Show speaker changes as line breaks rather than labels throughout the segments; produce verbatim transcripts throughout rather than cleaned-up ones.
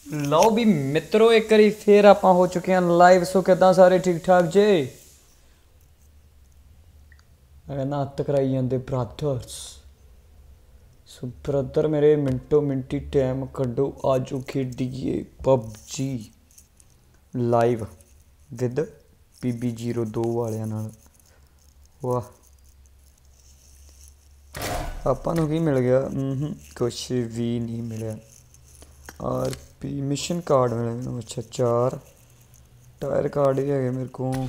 ਲਓ ਵੀ ਮਿੱਤਰੋ ਇੱਕ ਵਾਰੀ ਫੇਰ ਆਪਾਂ ਹੋ ਚੁੱਕੇ ਹਾਂ ਲਾਈਵ। ਸੋ ਕਿਦਾਂ ਸਾਰੇ ਠੀਕ ਠਾਕ ਜੇ? ਕਹਿੰਦਾ ਹੱਥ ਕਰਾਈ ਜਾਂਦੇ ਬ੍ਰਦਰਸ। ਸੋ ਬ੍ਰਦਰ ਮੇਰੇ ਮਿੰਟੋ ਮਿੰਟੀ ਟਾਈਮ ਕੱਢੋ, ਆਜੋ ਖੇਡੀਏ PUBG live with P B zero ਦੋ ਵਾਲਿਆਂ ਨਾਲ। ਵਾਹ ਆਪਾਂ ਨੂੰ ਕੀ ਮਿਲ ਗਿਆ? ਕੁਛ ਵੀ ਨਹੀਂ ਮਿਲਿਆ। आर पी मिशन कार्ड मिले मैंने। अच्छा चार टायर कार्ड भी है मेरे को।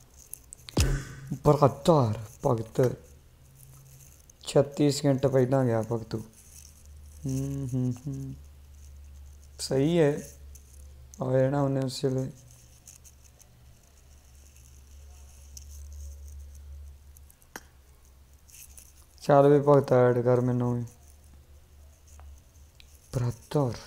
बहत्तर भगत छत्तीस घंटे पहला गया भगतू। सही है आ जाना उन्हें उस लिए। चल भी भगत ऐड कर मैनू भी बहत्तर।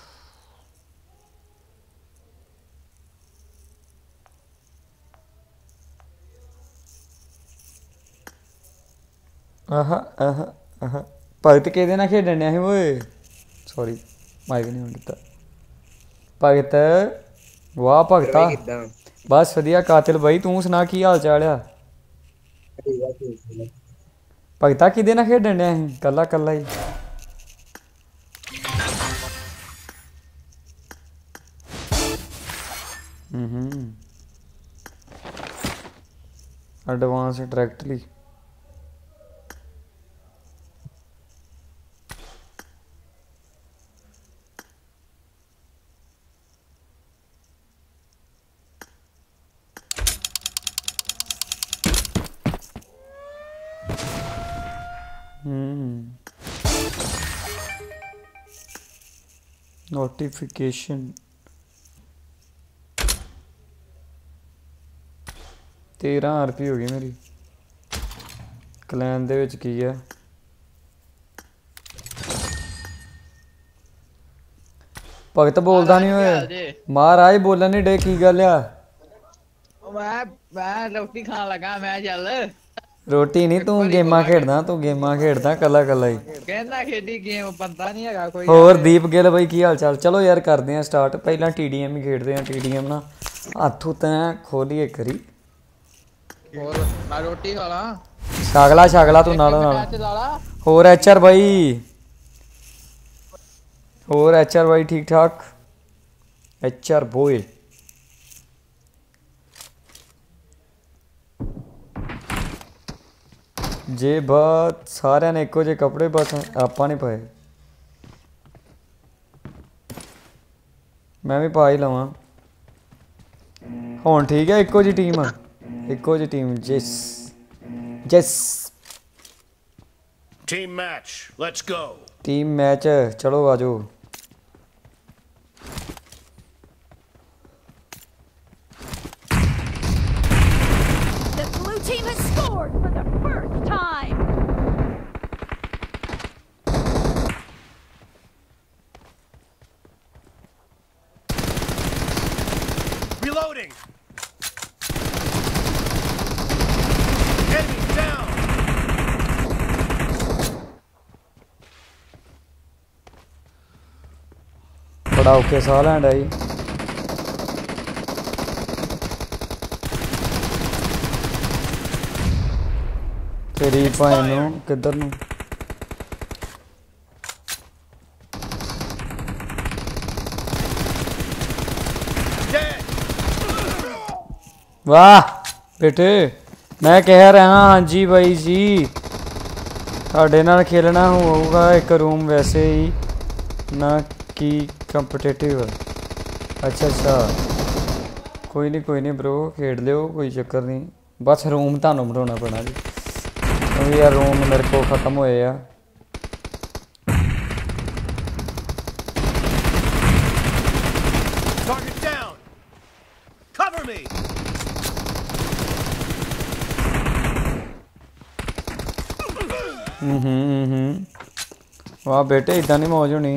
आह आह आह भगत कि खेडन डया वो। सॉरी माइक नहीं होता। भगत वाह भगता बस वधिया। कातिल बई तू सुना की हाल चाल आ? भगता कि खेडन डया कला कला ही? एडवांस डायरेक्टली नोटिफिकेशन तेरह आर पी हो गई मेरी। क्लैन दे विच की है? भगत बोलता नहीं होए महाराज बोलन नहीं डे की गल आ?
मैं मैं रोटी खान लगा। मैं चल
रोटी नहीं तू गेमां खेडदा। तू गेमां खेडदा कला कला ही?
कहना खेडी गेम पता नहीं है कोई।
होर दीप गिल भाई की हाल चाल? चलो यार करते हैं स्टार्ट। पहला टी डी एम ही खेडते हैं। टी डी एम ना हथ उत्ते खोलिए करी।
और मैं रोटी खा ला।
छागला छागला तू नालों नाल। होर एच आर भाई होर एच आर भाई ठीक ठाक? एच आर बॉय जे बात सारे ने एको जे कपड़े बस आपा नहीं पाए। मैं भी पा ही लवां हुण। ठीक है एको जी टीम एको जी टीम। जिस जिस
team match let's go.
Team match चलो आजो।
The blue team has scored for the first time.
Reloading. Enemy down.
बड़ा ओके साह लैंड आई। तेरी भाई नू किधर नू? वाह बेटे मैं कह रहा हाँ जी भाई जी साढ़े नाल खेलना होगा एक रूम वैसे ही ना कि कंपीटिटिव। अच्छा अच्छा कोई नहीं कोई नहीं ब्रो खेड लियो कोई चक्कर नहीं। बस रूम थानू बनाना पैना जी क्योंकि यार रूम मेरे को ख़त्म होए आ।
Target down. Cover me.
हम्म हम्म वाह बेटे इदा नहीं मौज होनी।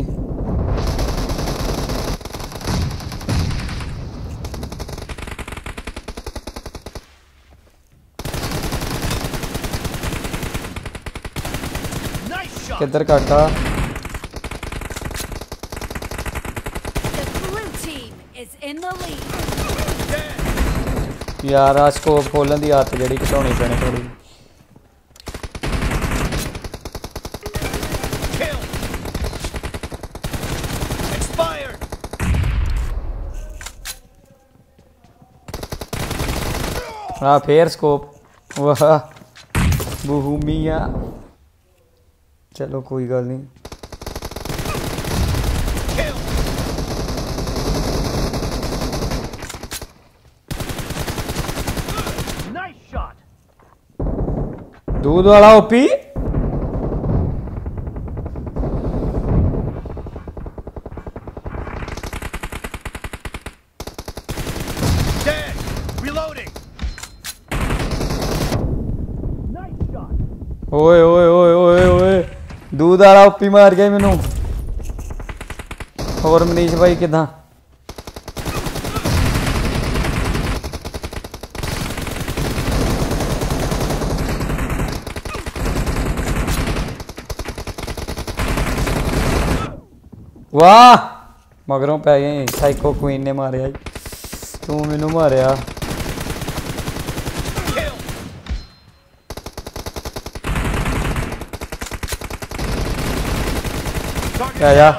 किधर काटा?
The blue team is in the lead.
यार आ स्कोप खोलन दी आदत जेड़ी घटाउणी पैनी थोड़ी हाँ फिर स्कोप वाह बूमिया चलो कोई गल नहीं दूध वाला ओपी ओए ओए ओए ओए ओए दूध वाला ओपी मार गया मैनू और मनीष भाई किदा वाह मगरों पै गए साइको क्वीन ने मारिया तू मैनू मारिया क्या जा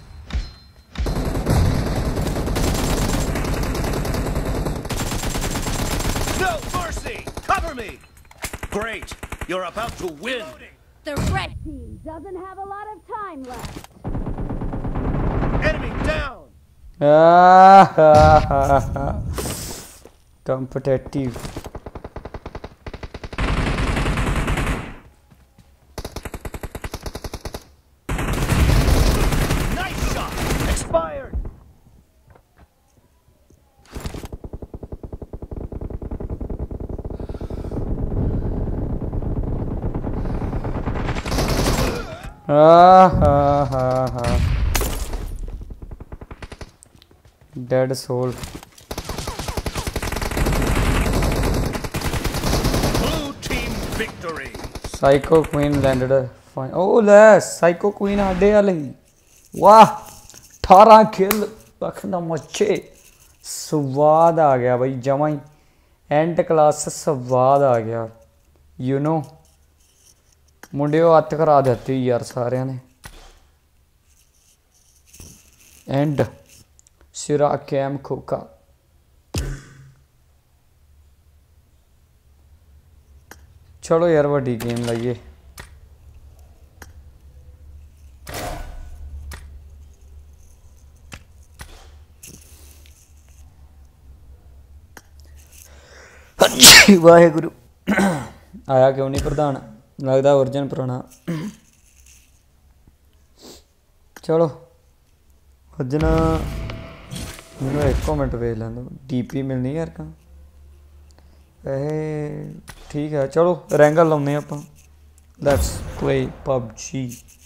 No mercy! Cover me! Great! You're about to win!
The red team doesn't have a lot of time left.
Enemy down!
Competitive.
Nice shot! Expired!
Ah ha ha ha. Dead soul.
Blue team victory!
Psycho Queen landed. Fine. Oh, less. Psycho Queen आडे वाले ही. वाह. अठारह किल. बखना मचे. स्वाद आ गया भाई जमाई. And class से स्वाद आ गया. You know. मुंडे को हत्थ करा देती यार सारे ने. एंड. सिरा कैम खोका चलो यार वड्डी गेम लाइए वाहेगुरु आया क्यों नहीं प्रधान लगता अर्जन पुराना चलो अर्जन मैं एक कमेंट भेज लें डीपी मिलनी यार का ठीक है चलो रैंक लाने आप let's play PUBG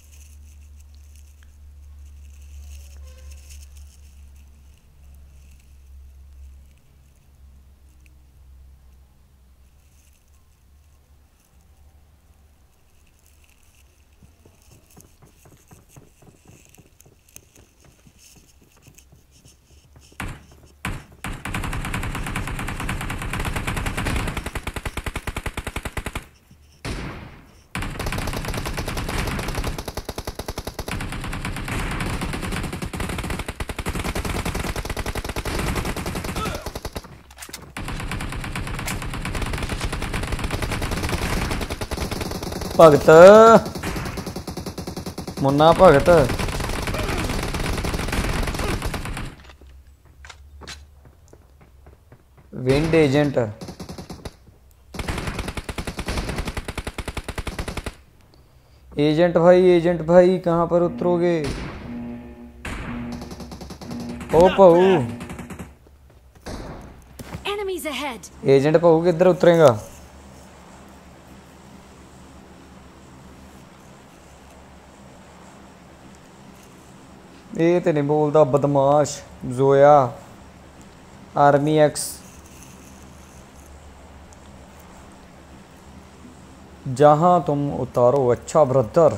Bhagat Munna Bhagat विंड एजेंट एजेंट भाई एजेंट भाई कहाँ पर उतरोगे ओ पाऊ एजेंट पाऊ किधर उतरेगा ये तो नहीं बोलता बदमाश जोया आर्मी एक्स जहाँ तुम उतारो अच्छा ब्रदर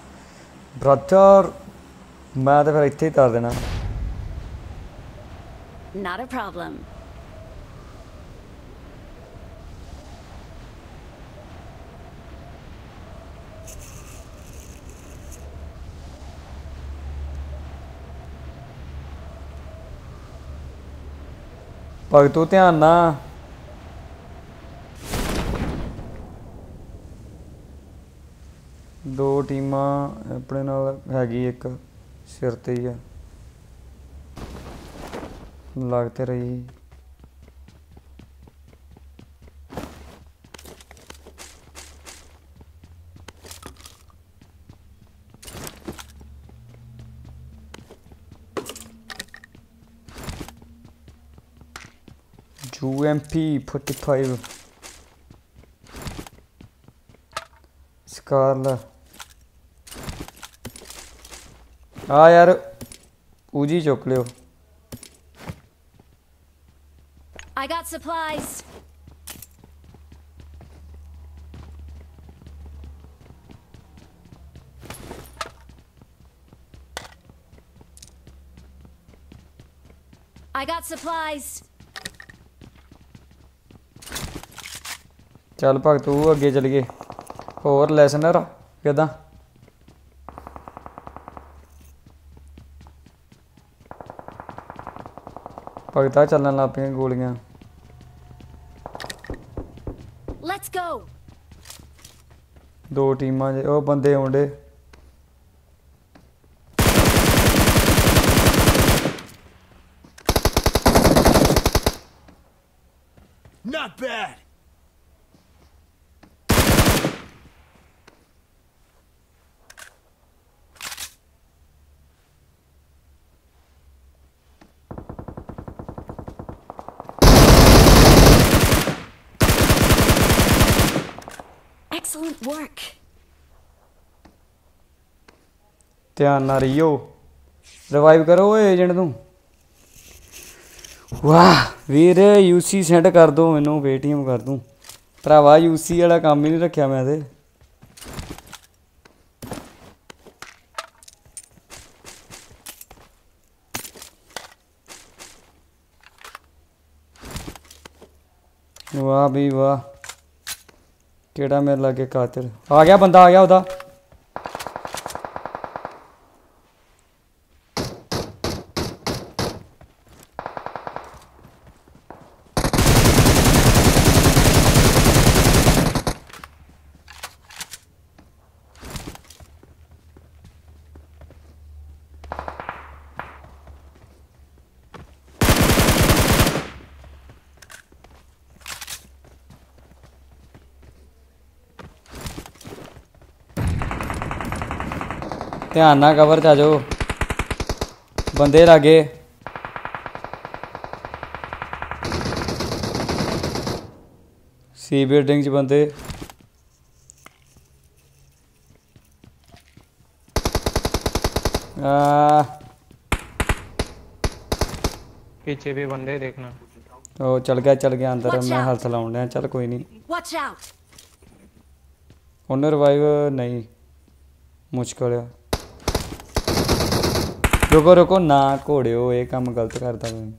ब्रदर मैं तो फिर इत्थे ही उतार देना
Not a problem.
ਭਗਤੂ ਧਿਆਨ ਨਾਲ ਦੋ ਟੀਮਾਂ ਆਪਣੇ ਨਾਲ ਹੈਗੀ ਇੱਕ ਸਿਰ ਤੇ ਹੀ ਆ ਲੱਗ ਤੇ ਰਹੀ U M P forty-five Scarla आ यार उजी चुक लियो
I got supplies. I got supplies.
चल भगतू अगे चलिए होर लैसनर किदा भगता चलन लग पियां गोलियां
Let's go.
दो टीमां जे ओ बंदे आउंदे
Not bad.
Excellent work.
ध्यान ना रहियो रिवाइव करो एजेंट तू वाह वीर यूसी सेंड कर दो मैनू पेटीएम कर दूँ भरावा यूसी वाला काम ही नहीं रखा मैं ते वाह भी वाह केड़ा मेरे लागे कातिल आ गया बंदा आ गया उदा ध्यान ना कवर च आ जाओ बंदे लागे सी बिल्डिंग च बंदे आ
पीछे भी बंदे देखना
ओ चल गया चल गया अंदर
Watch
मैं
out.
हेल्थ लाउन डया चल कोई नहीं
Watch out.
उन्हें रिवाइव नहीं मुश्किल है रुको रुको ना घोड़ियो ये काम गलत करता मैं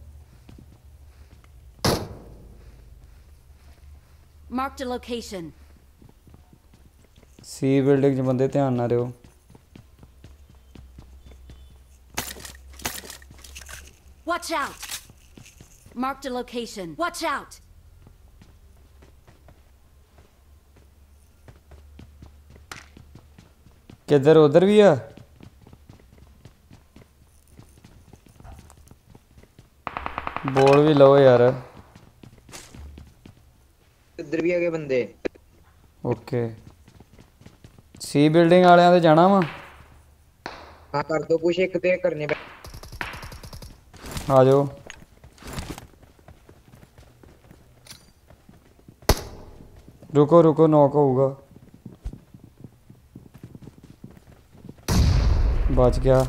Marked a location.
सी बिल्डिंग च बंदे ध्यान ना रहो
Watch out. Marked a location. Watch out.
किधर उधर भी है बोल भी लो यार
इधर भी आ गए बंदे
ओके सी बिल्डिंग वाले ते जाना वा
हाँ कर दो कुछ एक ते करने पे
आ जाओ रुको रुको नॉक होगा बच गया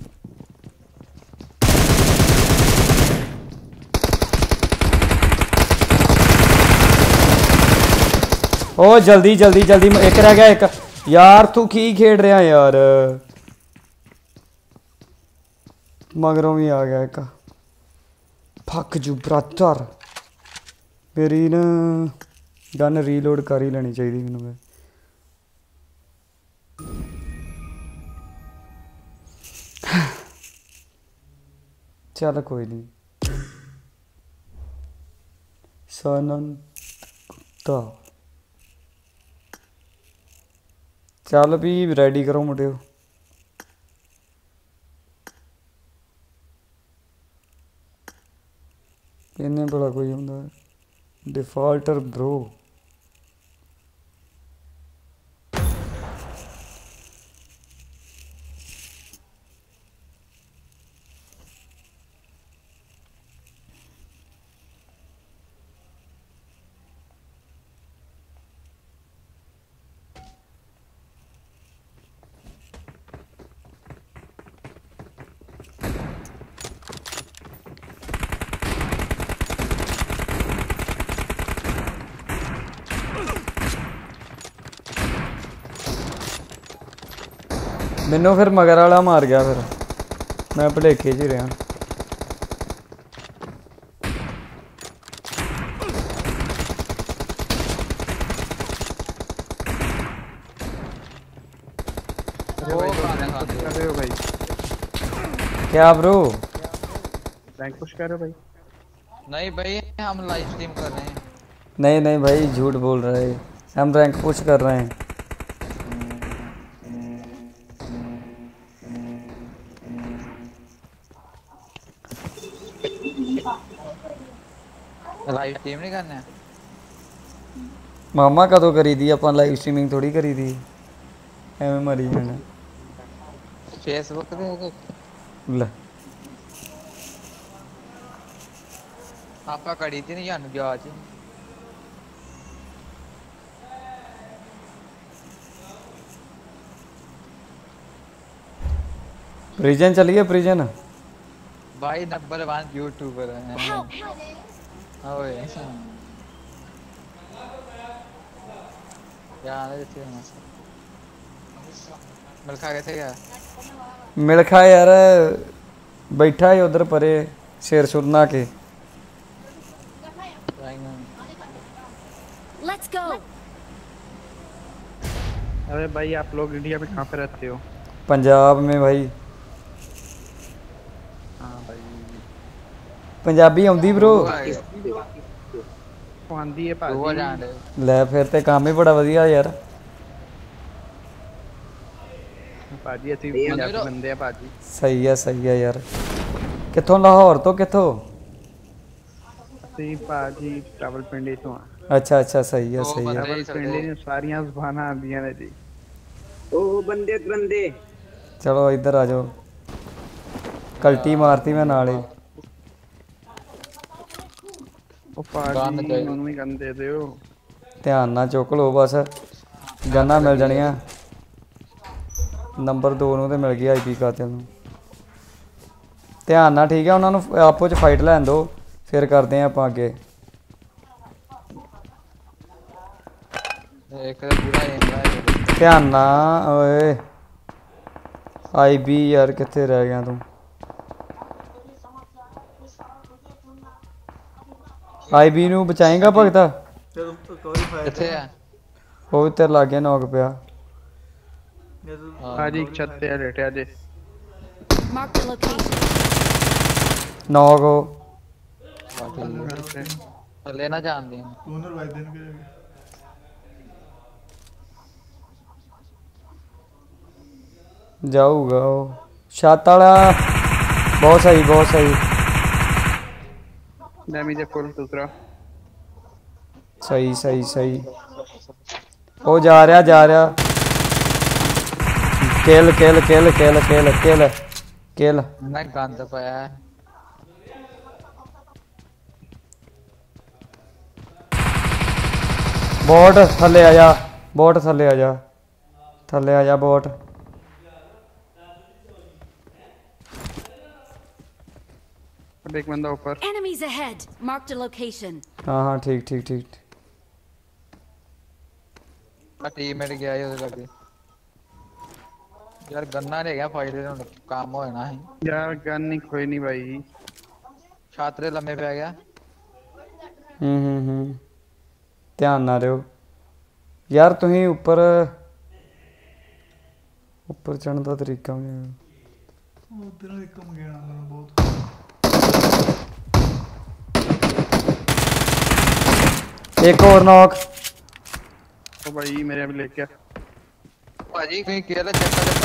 ओ जल्दी जल्दी जल्दी एक रह गया एक यार तू की खेड रहा यार मगरों भी आ गया एक फक जू ब्रदर मेरी ना गन रीलोड कर ही लेनी चाहिए मैनू चल कोई नहीं सनंत गुप्ता चल भी रेडी करो मुंडियो इन्हें बड़ा कोई होंदा डिफॉल्टर ब्रो मैनू फिर मगर वाला मार गया फिर मैं भुलेखे च ही रहा
कर रहे हो भाई
क्या ब्रो
रैंक पुश कर रहे हो भाई
नहीं भाई हम लाइव स्ट्रीम कर रहे हैं
नहीं नहीं भाई झूठ बोल रहे हैं हम रैंक पुश कर रहे हैं
लाइव स्ट्रीम नहीं करना
मामा कदों करी दी अपन लाइव स्ट्रीमिंग थोड़ी करी दी एवं मरी जाना
फेसबुक पे
ले
आपा कड़ी थी नहीं जान गया आज
प्रिजन चलिए प्रिजन
भाई नंबर वन यूट्यूबर है ओए यार ऐसे मिलखा कैसे गया
मिलखा यार बैठा है उधर परे शेर सुरना के
Let's go.
अरे भाई आप लोग इंडिया में कहाँ पे रहते हो
पंजाब में भाई
हाँ भाई
पंजाबी आउंदी ब्रो
आंदी है
गोवा
भाजी
जान दे
ले फिर ते काम ही बड़ा वधिया यार
भाजी ਅਸੀਂ ਪੰਜਾਬੀ ਬੰਦੇ ਆ ਭਾਜੀ
सही है सही है यार कित्थों लाहौर तो कित्थों
ਅਸੀਂ ਭਾਜੀ ਟਰੈਵਲ ਪਿੰਡ ਤੋਂ ਆ
अच्छा अच्छा सही है सही है
ਟਰੈਵਲ ਪਿੰਡ ਦੀਆਂ ਸਾਰੀਆਂ ਜ਼ਬਾਨਾਂ ਆਉਂਦੀਆਂ ਨੇ ਜੀ
ओ बंदे बंदे
चलो इधर आ जाओ कल्टी मारती मैं नाल ही
ਉਹ ਭਾਜੀ ਉਹਨੂੰ ਹੀ ਗੰਨ ਦੇ ਦਿਓ
ध्यान ना चुक लो बस गन्ना मिल जानिया नंबर दो ਨੂੰ ਤੇ ਮਿਲ ਗਿਆ ਆਈਪੀ ਕਾਤਲ ਨੂੰ ਧਿਆਨ ਨਾਲ ਠੀਕ ਹੈ ਉਹਨਾਂ ਨੂੰ ਆਪੋ ਚ ਫਾਈਟ ਲੈਣ ਦਿਓ ਫਿਰ ਕਰਦੇ ਆ ਆਪਾਂ ਅੱਗੇ
एक पूरा एम है
ਧਿਆਨ ਨਾਲ ਓਏ ਆਈਬੀ ਯਾਰ ਕਿੱਥੇ ਰਹਿ ਗਿਆ ਤੂੰ ਆਈਬੀ ਨੂੰ ਬਚਾਏਗਾ ਭਗਤਾ
किथे है
ਉਹ ਤੇ ਲਾਗੇ ਨੌਕ ਪਿਆ
ਭਾਜੀ ਇੱਕ ਛੱਤ ਤੇ ਲੇਟਿਆ ਜੇ
Mark the location.
ਨੌਕ ਉਹ
लेना जान दी
ਜਾਊਗਾ ਉਹ ਛੱਤ ਵਾਲਾ ਬਹੁਤ ਸਹੀ ਬਹੁਤ ਸਹੀ
ਡੈਮੇਜ ਫੁੱਲ ਦੂਸਰਾ
ਸਹੀ ਸਹੀ ਸਹੀ ਉਹ ਜਾ ਰਿਹਾ ਜਾ ਰਿਹਾ ਕਿਲ ਕਿਲ ਕਿਲ ਕਿਲ ਕਿਲ ਕਿਲ ਕਿਲ
मैं गंद पाया है
ਬੋਟ ਥੱਲੇ ਆ ਜਾ ਬੋਟ ਥੱਲੇ ਆ ਜਾ ਥੱਲੇ ਆ ਜਾ ਬੋਟ
एक बंदा ऊपर
Enemies ahead. Marked a location.
हाँ हाँ ठीक ठीक ठीक
टीममेट गया है उधर लगे यार गन्ना ले गया फाइट में काम हो ना है
यार गन नहीं कोई नहीं भाई
ਛਾਤਰੇ ਲੰਮੇ ਪੈ ਗਿਆ
ਹੂੰ ਹੂੰ ਹੂੰ ਧਿਆਨ ਨਾਲ ਰਿਓ ਯਾਰ ਤੁਸੀਂ ਉੱਪਰ ਉੱਪਰ ਚੜਨ ਦਾ ਤਰੀਕਾ ਵੀ
ਉਧਰ ਨਾਲ ਕੰਮ ਗਿਆ ਮੈਨੂੰ ਬਹੁਤ
ਇੱਕ ਹੋਰ ਨੌਕ
ओ भाई मेरे अभी लेके आ
ਭਾਜੀ ਤੁਸੀਂ ਕਿਹੜਾ ਚੱਕਰ ਦੇ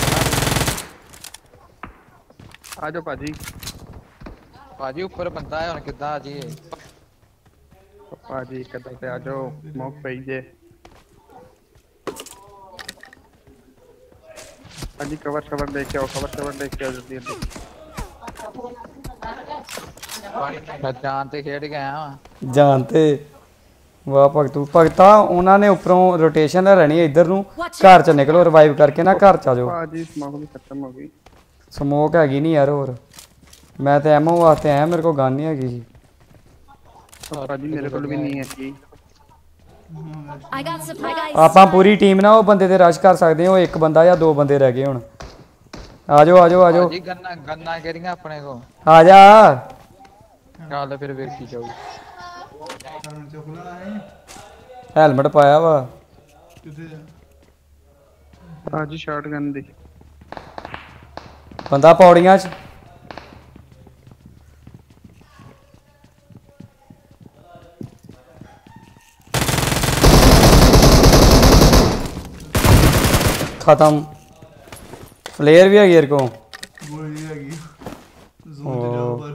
आ जाओ पाजी
ਭਾਜੀ ਉੱਪਰ ਬੰਦਾ ਹੈ ਹੁਣ ਕਿੱਦਾਂ ਆ ਜੀ
पाजी कदम पे आ जाओ मौक पे ही जे पाजी कवर कवर लेके आओ कवर कवर लेके आओ जल्दी जल्दी
ਮੈਂ ਜਾਨ ਤੇ ਖੇਡ ਕੇ ਆਇਆ ਵਾਂ
ਜਾਨ ਤੇ ਵਾਹ ਭਗਤੂ ਭਗਤਾ ਉਹਨਾਂ ਨੇ ਉੱਪਰੋਂ ਰੋਟੇਸ਼ਨ ਲੈ ਲੈਣੀ ਇੱਧਰ ਨੂੰ ਘਰ ਚ ਨਿਕਲੋ ਰਿਵਾਈਵ ਕਰਕੇ ਨਾ ਘਰ ਚ ਆ ਜਾਓ
पाजी स्मोक भी खत्म हो गई
ਸਮੋਕ ਹੈਗੀ ਨਹੀਂ ਯਾਰ ਹੋਰ ਮੈਂ ਤੇ ਐਮਓ ਵਾਸਤੇ ਆਇਆ ਮੇਰੇ ਕੋਲ ਗਨ ਨਹੀਂ ਹੈਗੀ ਸੀ
पाजी मेरे को भी नहीं है जी
I got supplies.
ਆਪਾਂ ਪੂਰੀ ਟੀਮ ਨਾਲ ਉਹ ਬੰਦੇ ਤੇ ਰਸ਼ ਕਰ ਸਕਦੇ ਹਾਂ ਉਹ ਇੱਕ ਬੰਦਾ ਜਾਂ ਦੋ ਬੰਦੇ ਰਹਿ ਗਏ ਹੁਣ ਆ ਜਾਓ ਆ ਜਾਓ ਆ ਜਾਓ
ਭਾਜੀ ਗੰਨਾ ਗੰਨਾ ਕਿਹੜੀਆਂ ਆਪਣੇ ਕੋ
ਆ ਜਾ
ਚੱਲ ਫਿਰ ਵੇਖੀ ਜਾਊ
ਕਰਨ ਚੁੱਕ ਲੈਣਾ ਹੈ
ਹੈਲਮਟ ਪਾਇਆ ਵਾ
ਕਿੱਥੇ ਜਾ
पाजी शॉटगन दी
ਬੰਦਾ ਪੌੜੀਆਂ 'ਚ ਖਤਮ ਫਲੇਅਰ ਵੀ ਹੈਗੀ ਯਾਰ ਕੋ
ਗੋਲੀ ਹੈਗੀ ਜ਼ੋਨ ਤੇ ਜਾ ਉੱਪਰ